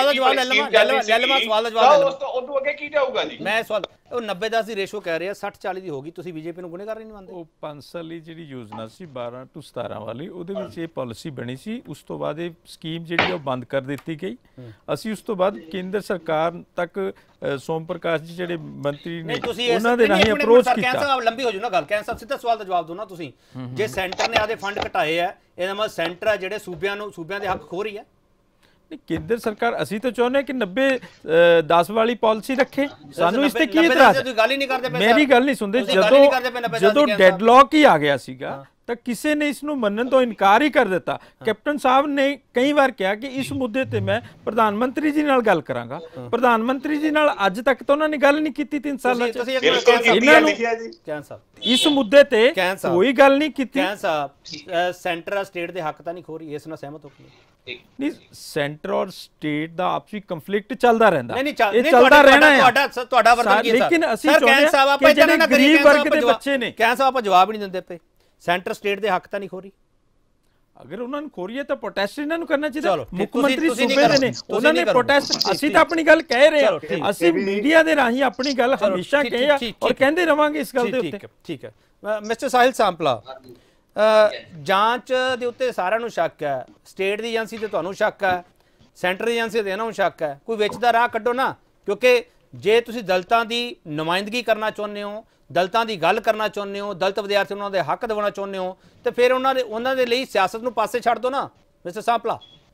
ਉਦੋਂ ਅੱਗੇ ਕੀ ਜਾਊਗਾ ਜੀ? ਮੈਂ ਸਵਾਲ, ਉਹ 90-10 ਦੀ ਰੇਸ਼ੋ ਕਹਿ ਰਹੇ ਆ, 60-40 ਦੀ ਹੋਗੀ, ਤੁਸੀਂ ਬੀਜੇਪੀ ਨੂੰ ਗੁਨੇਗਾਰ ਨਹੀਂ ਮੰਨਦੇ? ਉਹ 5 ਸਾਲੀ ਜਿਹੜੀ ਯੋਜਨਾ ਸੀ 12 ਤੋਂ 17 ਵਾਲੀ, ਉਹਦੇ ਵਿੱਚ ਇਹ ਪਾਲਿਸੀ ਬਣੀ ਸੀ। ਉਸ ਤੋਂ ਬਾਅਦ ਇਹ ਸਕੀਮ ਜਿਹੜੀ ਉਹ ਬੰਦ ਕਰ ਦਿੱਤੀ ਗਈ। ਅਸੀਂ ਉਸ ਤੋਂ ਬਾਅਦ ਕੇਂਦਰ ਸਰਕਾਰ ਤੱਕ ਸੋਮ ਪ੍ਰਕਾਸ਼ ਜੀ ਜਿਹੜੇ ਮੰਤਰੀ ਨੇ ਉਹਨਾਂ ਦੇ ਰਾਹੀਂ ਅਪਰੋਚ ਕੀਤਾ। ਕੈਂਸਰ ਲੰਬੀ ਹੋ ਜੂ ਨਾ ਗੱਲ, ਕੈਂਸਰ ਸਿੱਧਾ ਸਵਾਲ ਦਾ ਜਵਾਬ ਦਿਓ ਨਾ ਤੁਸੀਂ। ਜੇ ਸੈਂਟਰ ਨੇ ਆਦੇ ਫੰਡ ਘਟਾਏ ਆ, ਇਹਦਾ ਮਤਲਬ ਸੈਂਟਰ ਆ ਜਿਹੜੇ ਸੂਬਿਆਂ ਦੇ ਹੱਕ ਖੋ ਰਹੀ ਹੈ। ਕੇਂਦਰ ਸਰਕਾਰ, ਅਸੀਂ ਤਾਂ ਚਾਹੁੰਦੇ ਕਿ 90-10 ਵਾਲੀ ਪਾਲਿਸੀ ਰੱਖੇ, ਸਾਨੂੰ ਇਸ ਤੇ ਕੀ ਇਤਰਾਜ਼? ਗੱਲ ਹੀ ਨਹੀਂ ਕਰਦੇ ਪਏ। ਮੇਰੀ ਗੱਲ ਨਹੀਂ ਸੁਣਦੇ। ਜਦੋਂ ਡੈਡਲੌਕ ਹੀ ਆ ਗਿਆ ਸੀਗਾ ਤਾਂ ਕਿਸੇ ਨੇ ਇਸ ਨੂੰ ਮੰਨਣ ਤੋਂ ਇਨਕਾਰ ਹੀ ਕਰ ਦਿੱਤਾ। ਕੈਪਟਨ ਸਾਹਿਬ ਨੇ ਕਈ ਵਾਰ ਕਿਹਾ ਕਿ ਇਸ ਮੁੱਦੇ ਤੇ ਮੈਂ ਪ੍ਰਧਾਨ ਮੰਤਰੀ ਜੀ ਨਾਲ ਗੱਲ ਕਰਾਂਗਾ। ਪ੍ਰਧਾਨ ਮੰਤਰੀ ਜੀ ਨਾਲ ਅੱਜ ਤੱਕ ਤਾਂ ਉਹਨਾਂ ਨੇ ਗੱਲ ਨਹੀਂ ਕੀਤੀ 3 ਸਾਲਾਂ ਚ। ਇਹਨਾਂ ਨੂੰ ਇਸ ਮੁੱਦੇ ਤੇ ਕੋਈ ਗੱਲ ਨਹੀਂ ਕੀਤੀ। ਸੈਂਟਰ ਸਟੇਟ ਦੇ ਹੱਕ ਤਾਂ ਨਹੀਂ ਖੋ ਰਹੀ, ਇਸ ਨਾਲ ਸਹਿਮਤ ਹੋ ਕੇ ਨਹੀਂ? ਸੈਂਟਰ ਔਰ ਸਟੇਟ ਦਾ ਆਪਸੀ ਕੰਫਲਿਕਟ ਚੱਲਦਾ ਰਹਿੰਦਾ, ਇਹ ਚੱਲਦਾ ਰਹਿਣਾ ਹੈ ਤੁਹਾਡਾ ਵਰਤਨ ਕੀ ਹੈ। ਲੇਕਿਨ ਅਸੀਂ ਚਾਹੁੰਦੇ ਹਾਂ ਕਿ ਜਿਹੜੇ ਗਰੀਬ ਵਰਗ ਦੇ ਬੱਚੇ ਨੇ, ਕਹਿਣ ਸਾਹਿਬ ਆਪਾਂ ਜਵਾਬ ਨਹੀਂ ਦਿੰਦੇ ਪਏ। ਸੈਂਟਰ ਸਟੇਟ ਦੇ ਹੱਕ ਤਾਂ ਨਹੀਂ ਖੋ ਰਹੀ। ਅਗਰ ਉਹਨਾਂ ਨੂੰ ਖੋਰੀ ਹੈ ਤਾਂ ਪ੍ਰੋਟੈਸਟ ਇਹਨਾਂ ਨੂੰ ਕਰਨਾ ਚਾਹੀਦਾ। ਮੁੱਖ ਮੰਤਰੀ ਸੂਬੇ ਦੇ ਨੇ, ਉਹਨਾਂ ਨੇ ਪ੍ਰੋਟੈਸਟ। ਅਸੀਂ ਤਾਂ ਆਪਣੀ ਗੱਲ ਕਹਿ ਰਹੇ ਹਾਂ, ਅਸੀਂ ਮੀਡੀਆ ਦੇ ਰਾਹੀਂ ਆਪਣੀ ਗੱਲ ਹਮੇਸ਼ਾ ਕਹੀ ਆ ਔਰ ਕਹਿੰਦੇ ਰਵਾਂਗੇ ਇਸ ਗੱਲ ਦੇ ਉੱਤੇ। ਠੀਕ ਹੈ ਮਿਸਟਰ ਸਾਹਿਲ ਸਾਂਪਲਾ, ਜਾਂਚ ਦੇ ਉੱਤੇ ਸਾਰਿਆਂ ਨੂੰ ਸ਼ੱਕ ਹੈ। ਸਟੇਟ ਦੀ ਏਜੰਸੀ ਤੇ ਤੁਹਾਨੂੰ ਸ਼ੱਕ ਹੈ, ਸੈਂਟਰ ਦੀ ਏਜੰਸੀ ਤੇ ਇਹਨਾਂ ਨੂੰ ਸ਼ੱਕ ਹੈ। ਕੋਈ ਵਿੱਚ ਦਾ ਰਾਹ ਕੱਢੋ ਨਾ, ਕਿਉਂਕਿ ਜੇ ਤੁਸੀਂ ਦਲਿਤਾਂ ਦੀ ਨੁਮਾਇੰਦਗੀ ਕਰਨਾ ਚਾਹੁੰਦੇ ਹੋ, ਦਲਿਤਾਂ ਦੀ ਗੱਲ ਕਰਨਾ ਚਾਹੁੰਦੇ ਹੋ, ਦਲਿਤ ਵਿਦਿਆਰਥੀਆਂ ਨੂੰ ਉਹਨਾਂ ਦੇ ਹੱਕ ਦਿਵਾਉਣਾ ਚਾਹੁੰਦੇ ਹੋ, ਤੇ ਫਿਰ ਉਹਨਾਂ ਦੇ ਲਈ ਸਿਆਸਤ ਨੂੰ ਪਾਸੇ ਛੱਡ ਦਿਓ ਨਾ ਮਿਸਟਰ ਸਾਂਪਲਾ।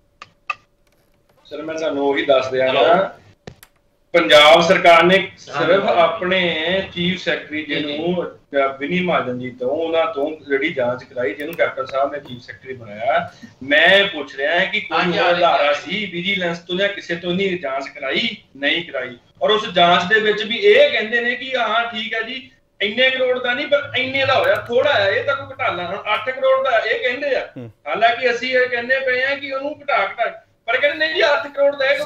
ਸਰ ਮੈਂ ਤੁਹਾਨੂੰ ਉਹੀ ਦੱਸ ਦਿਆਂਗਾ, ਪੰਜਾਬ ਸਰਕਾਰ ਨੇ ਸਿਰਫ ਆਪਣੇ ਚੀਫ ਸੈਕਟਰੀ ਜਿਹਨੂੰ ਵਿਨੀ ਮਹਾਜਨ ਜੀ ਤੋਂ ਉਹਨਾਂ ਤੋਂ ਜਿਹੜੀ ਜਾਂਚ ਕਰਾਈ, ਜਿਹਨੂੰ ਕੈਪਟਨ ਸਾਹਿਬ ਨੇ ਚੀਫ ਸੈਕਟਰੀ ਬਣਾਇਆ। ਮੈਂ ਪੁੱਛ ਰਿਹਾ ਕਿ ਕੋਈ ਅਧਾਰਾ ਸੀ ਵਿਜੀਲੈਂਸ ਤੋਂ ਜਾਂ ਕਿਸੇ ਤੋਂ ਨਹੀਂ ਜਾਂਚ ਕਰਾਈ? ਨਹੀਂ ਕਰਾਈ। ਔਰ ਉਸ ਜਾਂਚ ਦੇ ਵਿੱਚ ਵੀ ਇਹ ਕਹਿੰਦੇ ਨੇ ਕਿ ਹਾਂ ਠੀਕ ਹੈ ਜੀ ਇੰਨੇ ਕਰੋੜ ਦਾ ਨਹੀਂ ਪਰ ਇੰਨੇ ਦਾ ਹੋਇਆ, ਥੋੜਾ ਹੈ, ਇਹ ਤਾਂ ਕੋਈ ਘਟਾਲਾ। ਹੁਣ 8 ਕਰੋੜ ਦਾ ਇਹ ਕਹਿੰਦੇ ਆ, ਹਾਲਾਂਕਿ ਅਸੀਂ ਇਹ ਕਹਿੰਦੇ ਪਏ ਆ ਕਿ ਉਹਨੂੰ ਘਟਾ ਪਰ ਕਹਿੰਦੇ ਨਹੀਂ ਜੀ 8 ਕਰੋੜ ਦਾ।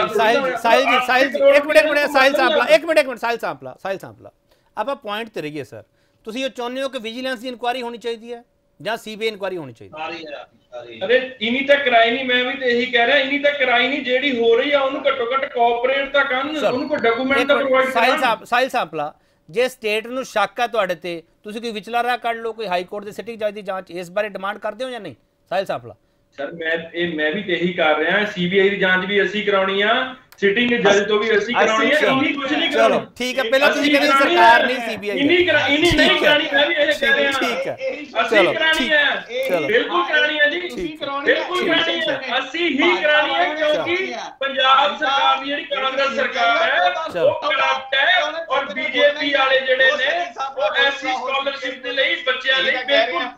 ਸਾਹਿਲ ਸਾਂਪਲਾ ਆਪਾਂ ਪੁਆਇੰਟ ਤੇ ਰਹੀਏ ਸਰ। ਤੁਸੀਂ ਇਹ ਚਾਹੁੰਦੇ ਹੋ ਕਿ ਵਿਜੀਲੈਂਸ ਦੀ ਇਨਕੁਆਇਰੀ ਹੋਣੀ ਚਾਹੀਦੀ ਹੈ ਜਾਂ ਸੀਬੀਆਈ ਇਨਕੁਆਇਰੀ ਹੋਣੀ ਚਾਹੀਦੀ ਹੈ? ਅਰੇ ਇਨੀ ਤੱਕ ਕਰਾਈ ਨਹੀਂ, ਮੈਂ ਵੀ ਤੇ ਇਹੀ ਕਹਿ ਰਿਹਾ, ਇਨੀ ਤੱਕ ਕਰਾਈ ਨਹੀਂ। ਜਿਹੜੀ ਹੋ ਰਹੀ ਆ ਉਹਨੂੰ ਘੱਟੋ ਘੱਟ ਕੋਆਪਰੇਟ ਤਾਂ ਕਰਨ, ਉਹਨੂੰ ਕੋਈ ਡਾਕੂਮੈਂਟ ਤਾਂ ਪ੍ਰੋਵਾਈਡ ਕਰਨ। ਸਾਹਿਲ ਸਾਂਪਲਾ, ਜੇ ਸਟੇਟ ਨੂੰ ਸ਼ੱਕ ਹੈ ਤੁਹਾਡੇ ਤੇ, ਤੁਸੀਂ ਕੋਈ ਵਿਚਲਾ ਰਾਹ ਕੱਢ ਲਓ, ਕੋਈ ਹਾਈ ਕੋਰਟ ਦੇ ਸਿਟਿੰਗ ਜੱਜ ਦੀ ਜਾਂਚ ਇਸ ਬਾਰੇ ਡਿਮਾਂਡ ਕਰਦੇ ਹੋ ਜਾਂ ਨਹੀਂ? ਸਾਹਿਲ ਸਾਂਪਲਾ ਸਰ ਮੈਂ ਵੀ ਤੇ ਇਹੀ ਕਰ ਰਿਹਾ। ਸੀਬੀਆਈ ਦੀ ਜਾਂਚ ਵੀ ਅਸੀਂ ਕਰਾਉਣੀ ਆ, ਸਿਟਿੰਗ ਜੱਜ ਤੋਂ ਵੀ ਅਸੀਂ ਕਰਾਉਣੀ ਹੈ। ਇੰਨੀ ਕੁਝ ਨਹੀਂ ਕਰਾਉਣੀ। ਚਲੋ ਠੀਕ ਹੈ, ਪਹਿਲਾਂ ਤੁਸੀਂ ਕਹਿੰਦੇ ਸਰਕਾਰ ਨਹੀਂ ਸੀਬੀਆਈ ਇੰਨੀ ਨਹੀਂ ਕਰਾਣੀ, ਮੈਂ ਵੀ ਇਹ ਕਹਿ ਰਿਹਾ। ਠੀਕ ਹੈ, ਚਲੋ ਕਰਾਣੀ ਹੈ, ਬਿਲਕੁਲ ਕਰਾਣੀ ਹੈ ਜੀ, ਬਿਲਕੁਲ ਕਰਾਣੀ ਹੈ, ਅਸੀਂ ਹੀ ਕਰਾਣੀ ਹੈ, ਕਿਉਂਕਿ ਪੰਜਾਬ ਸਰਕਾਰ ਦੀ ਜਿਹੜੀ ਕਾਂਗਰਸ ਸਰਕਾਰ ਹੈ ਉਹ ਕਰਪਟ ਹੈ। ਔਰ ਬੀਜੇਪੀ ਵਾਲੇ ਜਿਹੜੇ ਨੇ ਉਹ ਐਸਸੀ ਸਕਾਲਰਸ਼ਿਪ ਦੇ ਲਈ ਬੱਚਿਆਂ ਲਈ ਬਿਲਕੁਲ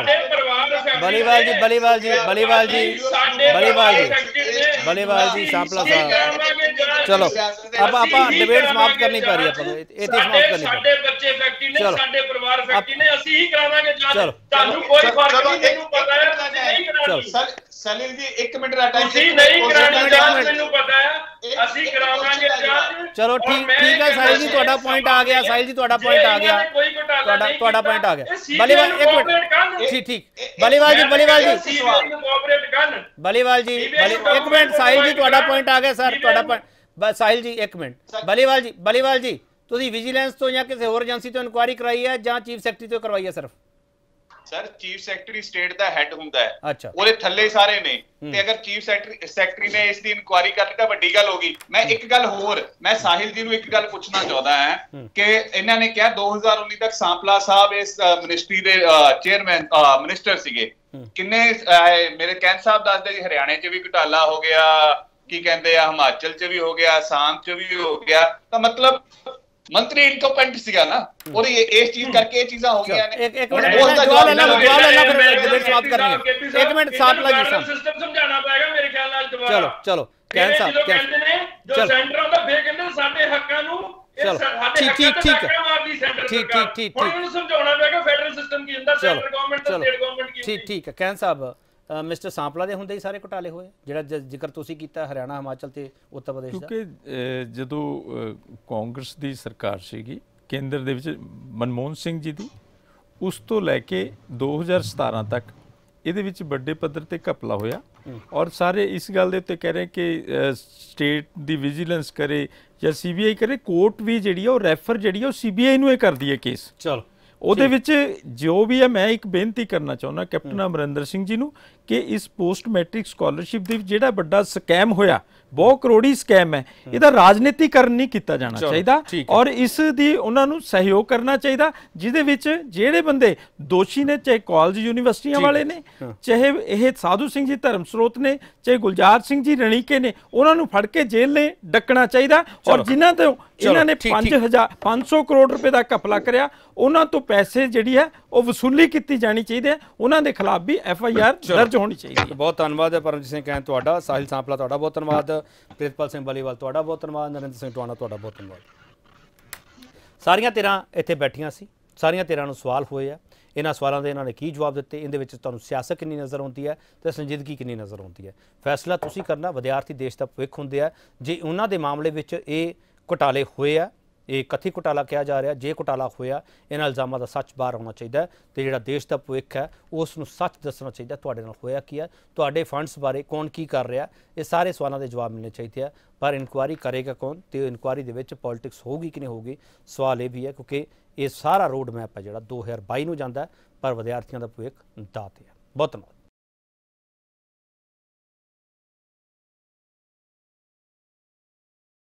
बलीवाल जी सांपला साहब, चलो अब आप डिबेट समाप्त करनी पा रही है, इतनी समाप्त करनी ਸਾਡੇ ਬੱਚੇ ਫੈਕਟਰੀ ਨੇ, ਸਾਡੇ ਪਰਿਵਾਰ ਫੈਕਟਰੀ ਨੇ, ਅਸੀਂ ਹੀ ਕਰਾਵਾਂਗੇ ਜਾਂਚ। ਤੁਹਾਨੂੰ ਕੋਈ ਫਰਕ ਨਹੀਂ, ਮੈਨੂੰ ਪਤਾ ਹੈ ਤੁਸੀਂ ਨਹੀਂ ਕਰਾਣੀ। ਸਲੀਲ ਜੀ 1 ਮਿੰਟ ਦਾ ਟਾਈਮ, ਤੁਸੀਂ ਨਹੀਂ ਕਰਾਣੀ ਜਾਂਚ, ਮੈਨੂੰ ਪਤਾ ਹੈ, ਅਸੀਂ ਕਰਾਵਾਂਗੇ ਜਾਂਚ। ਚਲੋ ਠੀਕ ਹੈ ਸਾਹਿਲ ਜੀ, ਤੁਹਾਡਾ ਪੁਆਇੰਟ ਆ ਗਿਆ। ਸਾਹਿਲ ਜੀ ਤੁਹਾਡਾ ਪੁਆਇੰਟ ਆ ਗਿਆ, ਤੁਹਾਡਾ ਪੁਆਇੰਟ ਆ ਗਿਆ। ਬਲੀਵਾਲ 1 ਮਿੰਟ, ਠੀਕ बलीवाल जी 1 मिनट साहिल जी ਤੁਹਾਡਾ ਪੁਆਇੰਟ ਆ ਗਿਆ ਸਰ, ਤੁਹਾਡਾ ਪੁਆਇੰਟ। ਸਾਹਿਲ ਜੀ 1 ਮਿੰਟ। ਬਲੀਵਾਲ ਜੀ ਤੁਸੀਂ ਵਿਜੀਲੈਂਸ ਤੋਂ ਜਾਂ ਕਿਸੇ ਹੋਰ ਏਜੰਸੀ ਤੋਂ ਇਨਕੁਆਇਰੀ ਕਰਵਾਈ ਹੈ ਜਾਂ ਚੀਫ ਸੈਕਟਰੀ ਤੋਂ ਕਰਵਾਈ ਹੈ? ਸਿਰਫ ਸਰ ਚੀਫ ਸੈਕਟਰੀ ਸਟੇਟ ਦਾ ਹੈਡ ਹੁੰਦਾ ਹੈ, ਉਹਦੇ ਥੱਲੇ ਸਾਰੇ ਨੇ, ਤੇ ਅਗਰ ਚੀਫ ਸੈਕਟਰੀ ਨੇ ਇਸ ਦੀ ਇਨਕੁਆਇਰੀ ਕਰ ਲਈ ਤਾਂ ਵੱਡੀ ਗੱਲ ਹੋ ਗਈ। ਮੈਂ ਇੱਕ ਗੱਲ ਹੋਰ, ਮੈਂ ਸਾਹਿਲ ਜੀ ਨੂੰ ਇੱਕ ਗੱਲ ਪੁੱਛਣਾ ਚਾਹੁੰਦਾ ਹਾਂ ਕਿ ਇਹਨਾਂ ਨੇ ਕਿਹਾ 2019 ਤੱਕ ਸਾਂਪਲਾ ਸਾਹਿਬ ਇਸ ਮਿਨਿਸਟਰੀ ਦੇ ਚੇਅਰਮੈਨ ਮਿਨਿਸਟਰ ਸੀਗੇ। ਕਿੰਨੇ ਮੇਰੇ ਕੈਂਪ ਸਾਹਿਬ ਦੱਸਦੇ ਜੀ ਹਰਿਆਣੇ 'ਚ ਵੀ ਘੁਟਾਲਾ ਹੋ ਗਿਆ, ਕੀ ਕਹਿੰਦੇ ਆ ਹਿਮਾਚਲ 'ਚ ਵੀ ਹੋ ਗਿਆ, ਆਸਾਮ 'ਚ ਵੀ ਹੋ ਗਿਆ, ਤਾਂ ਮਤਲਬ ਮੰਤਰੀ ਇਨਕੰਪੀਟੈਂਟ ਸੀਗਾ ਨਾ, ਉਹਦੀ ਇਸ ਚੀਜ਼ ਕਰਕੇ ਇਹ ਚੀਜ਼ਾਂ ਹੋ ਗਈਆਂ ਨੇ। ਇੱਕ ਮਿੰਟ ਜਵਾਬ ਲੈਣਾ ਡਿਬੇਟ ਸਮਾਪਤ ਕਰਨੀ ਹੈ। 1 ਮਿੰਟ ਸਾਂਪਲਾ ਜੀ ਸਿਸਟਮ ਸਮਝਾਉਣਾ ਪਏਗਾ ਮੇਰੇ ਖਿਆਲ ਨਾਲ ਚਲੋ ਦੁਬਾਰਾ। ਕਹਿਣ ਸਾਹਿਬ ਕਹਿੰਦੇ ਨੇ ਜੋ ਸੈਂਟਰ ਆਉਂਦਾ ਫੇਰ ਕਹਿੰਦੇ ਸਾਡੇ ਹੱਕਾਂ ਨੂੰ ਠੀਕ ਉਹਨੂੰ ਸਮਝਾਉਣਾ ਪਏਗਾ ਫੈਡਰਲ ਸਿਸਟਮ ਕੀ ਹੁੰਦਾ, ਸੈਂਟਰ ਗਵਰਨਮੈਂਟ ਤੇ ਸਟੇਟ ਗਵਰਨਮੈਂਟ ਕੀ ਹੁੰਦੀ। ਠੀਕ ਹੈ ਕਹਿਣ ਸਾਹਿਬ, ਮਿਸਟਰ ਸਾਂਪਲਾ ਦੇ ਹੁੰਦੇ ਹੀ ਸਾਰੇ ਘੁਟਾਲੇ ਹੋਏ, ਜਿਹੜਾ ਜ਼ਿਕਰ ਤੁਸੀਂ ਕੀਤਾ ਹਰਿਆਣਾ, ਹਿਮਾਚਲ ਤੇ ਉੱਤਰ ਪ੍ਰਦੇਸ਼ ਦਾ? ਕਿਉਂਕਿ ਜਦੋਂ ਕਾਂਗਰਸ ਦੀ ਸਰਕਾਰ ਸੀਗੀ ਕੇਂਦਰ ਦੇ ਵਿੱਚ ਮਨਮੋਹਨ ਸਿੰਘ ਜੀ ਦੀ, ਉਸ ਤੋਂ ਲੈ ਕੇ 2017 ਤੱਕ ਇਹਦੇ ਵਿੱਚ ਵੱਡੇ ਪੱਧਰ ਤੇ ਘਪਲਾ ਹੋਇਆ। ਔਰ ਸਾਰੇ ਇਸ ਗੱਲ ਦੇ ਉੱਤੇ ਕਹਿ ਰਹੇ ਕਿ ਸਟੇਟ ਦੀ ਵਿਜੀਲੈਂਸ ਕਰੇ ਜਾਂ ਸੀਬੀਆਈ ਕਰੇ, ਕੋਰਟ ਵੀ ਜਿਹੜੀ ਆ ਉਹ ਰੈਫਰ ਜਿਹੜੀ ਆ ਉਹ ਸੀਬੀਆਈ ਨੂੰ ਇਹ ਕਰਦੀ ਹੈ ਕੇਸ। ਚਲੋ ਉਹਦੇ ਵਿੱਚ ਜੋ ਵੀ ਹੈ, ਮੈਂ ਇੱਕ ਬੇਨਤੀ ਕਰਨਾ ਚਾਹੁੰਦਾ ਕੈਪਟਨ ਅਮਰਿੰਦਰ ਸਿੰਘ ਜੀ ਨੂੰ कि इस पोस्ट मैट्रिक स्कॉलरशिप ਦੇ ਜਿਹੜਾ ਵੱਡਾ ਸਕੈਮ ਹੋਇਆ, ਬਹੁਤ ਕਰੋੜੀ ਸਕੈਮ ਹੈ, ਇਹਦਾ ਰਾਜਨੀਤੀਕਰਨ ਨਹੀਂ ਕੀਤਾ ਜਾਣਾ ਚਾਹੀਦਾ ਔਰ ਇਸ ਦੀ ਉਹਨਾਂ ਨੂੰ ਸਹਿਯੋਗ ਕਰਨਾ ਚਾਹੀਦਾ, ਜਿਹਦੇ ਵਿੱਚ ਜਿਹੜੇ ਬੰਦੇ ਦੋਸ਼ੀ ਨੇ, ਚਾਹੇ ਕਾਲਜ ਯੂਨੀਵਰਸਿਟੀਆਂ ਵਾਲੇ ਨੇ, ਚਾਹੇ ਇਹ ਸਾਧੂ ਸਿੰਘ ਜੀ ਧਰਮ ਸਰੋਤ ਨੇ, ਚਾਹੇ ਗੁਲਜ਼ਾਰ ਸਿੰਘ ਜੀ ਰਣੀਕੇ ਨੇ, ਉਹਨਾਂ ਨੂੰ ਫੜ ਕੇ ਜੇਲ੍ਹ ਨੇ ਡੱਕਣਾ ਚਾਹੀਦਾ ਔਰ ਜਿਨ੍ਹਾਂ ਤੋਂ ਇਹਨਾਂ ਨੇ 500 ਕਰੋੜ ਰੁਪਏ ਦਾ ਘਪਲਾ ਕਰਿਆ, ਉਹਨਾਂ ਤੋਂ ਪੈਸੇ ਜਿਹੜੀ ਹੈ ਉਹ ਵਸੂਲੀ ਕੀਤੀ ਜਾਣੀ ਚਾਹੀਦੀ ਹੈ, ਉਹਨਾਂ ਦੇ ਖਿਲਾਫ ਵੀ FIR ਦਰਜ ਹੋਣੀ ਚਾਹੀਦੀ ਹੈ। ਬਹੁਤ ਧੰਨਵਾਦ ਹੈ ਪਰਮਜੀਤ ਸਿੰਘ ਕਹਿਣ ਤੁਹਾਡਾ, ਸਾਹਿਲ ਸਾਂਪਲਾ ਤੁਹਾਡਾ ਬਹੁਤ ਧੰਨਵਾਦ, ਪ੍ਰਿਤਪਾਲ ਸਿੰਘ ਬਲੀਵਾਲ ਤੁਹਾਡਾ ਬਹੁਤ ਧੰਨਵਾਦ, ਨਰਿੰਦਰ ਸਿੰਘ ਟਵਾਣਾ ਤੁਹਾਡਾ ਬਹੁਤ ਧੰਨਵਾਦ। ਸਾਰੀਆਂ ਧਿਰਾਂ ਇੱਥੇ ਬੈਠੀਆਂ ਸੀ, ਸਾਰੀਆਂ ਧਿਰਾਂ ਨੂੰ ਸਵਾਲ ਹੋਏ ਆ, ਇਹਨਾਂ ਸਵਾਲਾਂ ਦੇ ਇਹਨਾਂ ਨੇ ਕੀ ਜਵਾਬ ਦਿੱਤੇ, ਇਹਦੇ ਵਿੱਚ ਤੁਹਾਨੂੰ ਸਿਆਸਤ ਕਿੰਨੀ ਨਜ਼ਰ ਆਉਂਦੀ ਹੈ ਤੇ ਸੰਜੀਦਗੀ ਕਿੰਨੀ ਨਜ਼ਰ ਆਉਂਦੀ ਹੈ, ਫੈਸਲਾ ਤੁਸੀਂ ਕਰਨਾ। ਵਿਦਿਆਰਥੀ ਦੇਸ਼ ਦਾ ਭਵਿੱਖ ਹੁੰਦੇ ਆ, ਜੇ ਉਹਨਾਂ ਦੇ ਮਾਮਲੇ ਵਿੱਚ ਇਹ ਘੁਟਾਲੇ ਹੋਏ ਆ, ਇਹ ਕਥਿਤ ਘੁਟਾਲਾ ਕਿਹਾ ਜਾ ਰਿਹਾ, ਜੇ ਘੁਟਾਲਾ ਹੋਇਆ ਇਹਨਾਂ ਇਲਜ਼ਾਮਾਂ ਦਾ ਸੱਚ ਬਾਹਰ ਆਉਣਾ ਚਾਹੀਦਾ ਤੇ ਜਿਹੜਾ ਦੇਸ਼ ਦਾ ਭਵਿੱਖ ਹੈ ਉਸ ਨੂੰ ਸੱਚ ਦੱਸਣਾ ਚਾਹੀਦਾ, ਤੁਹਾਡੇ ਨਾਲ ਹੋਇਆ ਕੀ ਹੈ, ਤੁਹਾਡੇ ਫੰਡਸ ਬਾਰੇ ਕੌਣ ਕੀ ਕਰ ਰਿਹਾ, ਇਹ ਸਾਰੇ ਸਵਾਲਾਂ ਦੇ ਜਵਾਬ ਮਿਲਣੇ ਚਾਹੀਦੇ ਆ। ਪਰ ਇਨਕੁਆਇਰੀ ਕਰੇਗਾ ਕੌਣ ਤੇ ਇਨਕੁਆਇਰੀ ਦੇ ਵਿੱਚ ਪੋਲਿਟਿਕਸ ਹੋਊਗੀ ਕਿ ਨਹੀਂ ਹੋਊਗੀ, ਸਵਾਲ ਇਹ ਵੀ ਹੈ, ਕਿਉਂਕਿ ਇਹ ਸਾਰਾ ਰੋਡ ਮੈਪ ਹੈ ਜਿਹੜਾ 2022 ਨੂੰ ਜਾਂਦਾ, ਪਰ ਵਿਦਿਆਰਥੀਆਂ ਦਾ ਭਵਿੱਖ ਦਾਅ ਤੇ ਹੈ। ਬਹੁਤ ਧੰਨਵਾਦ।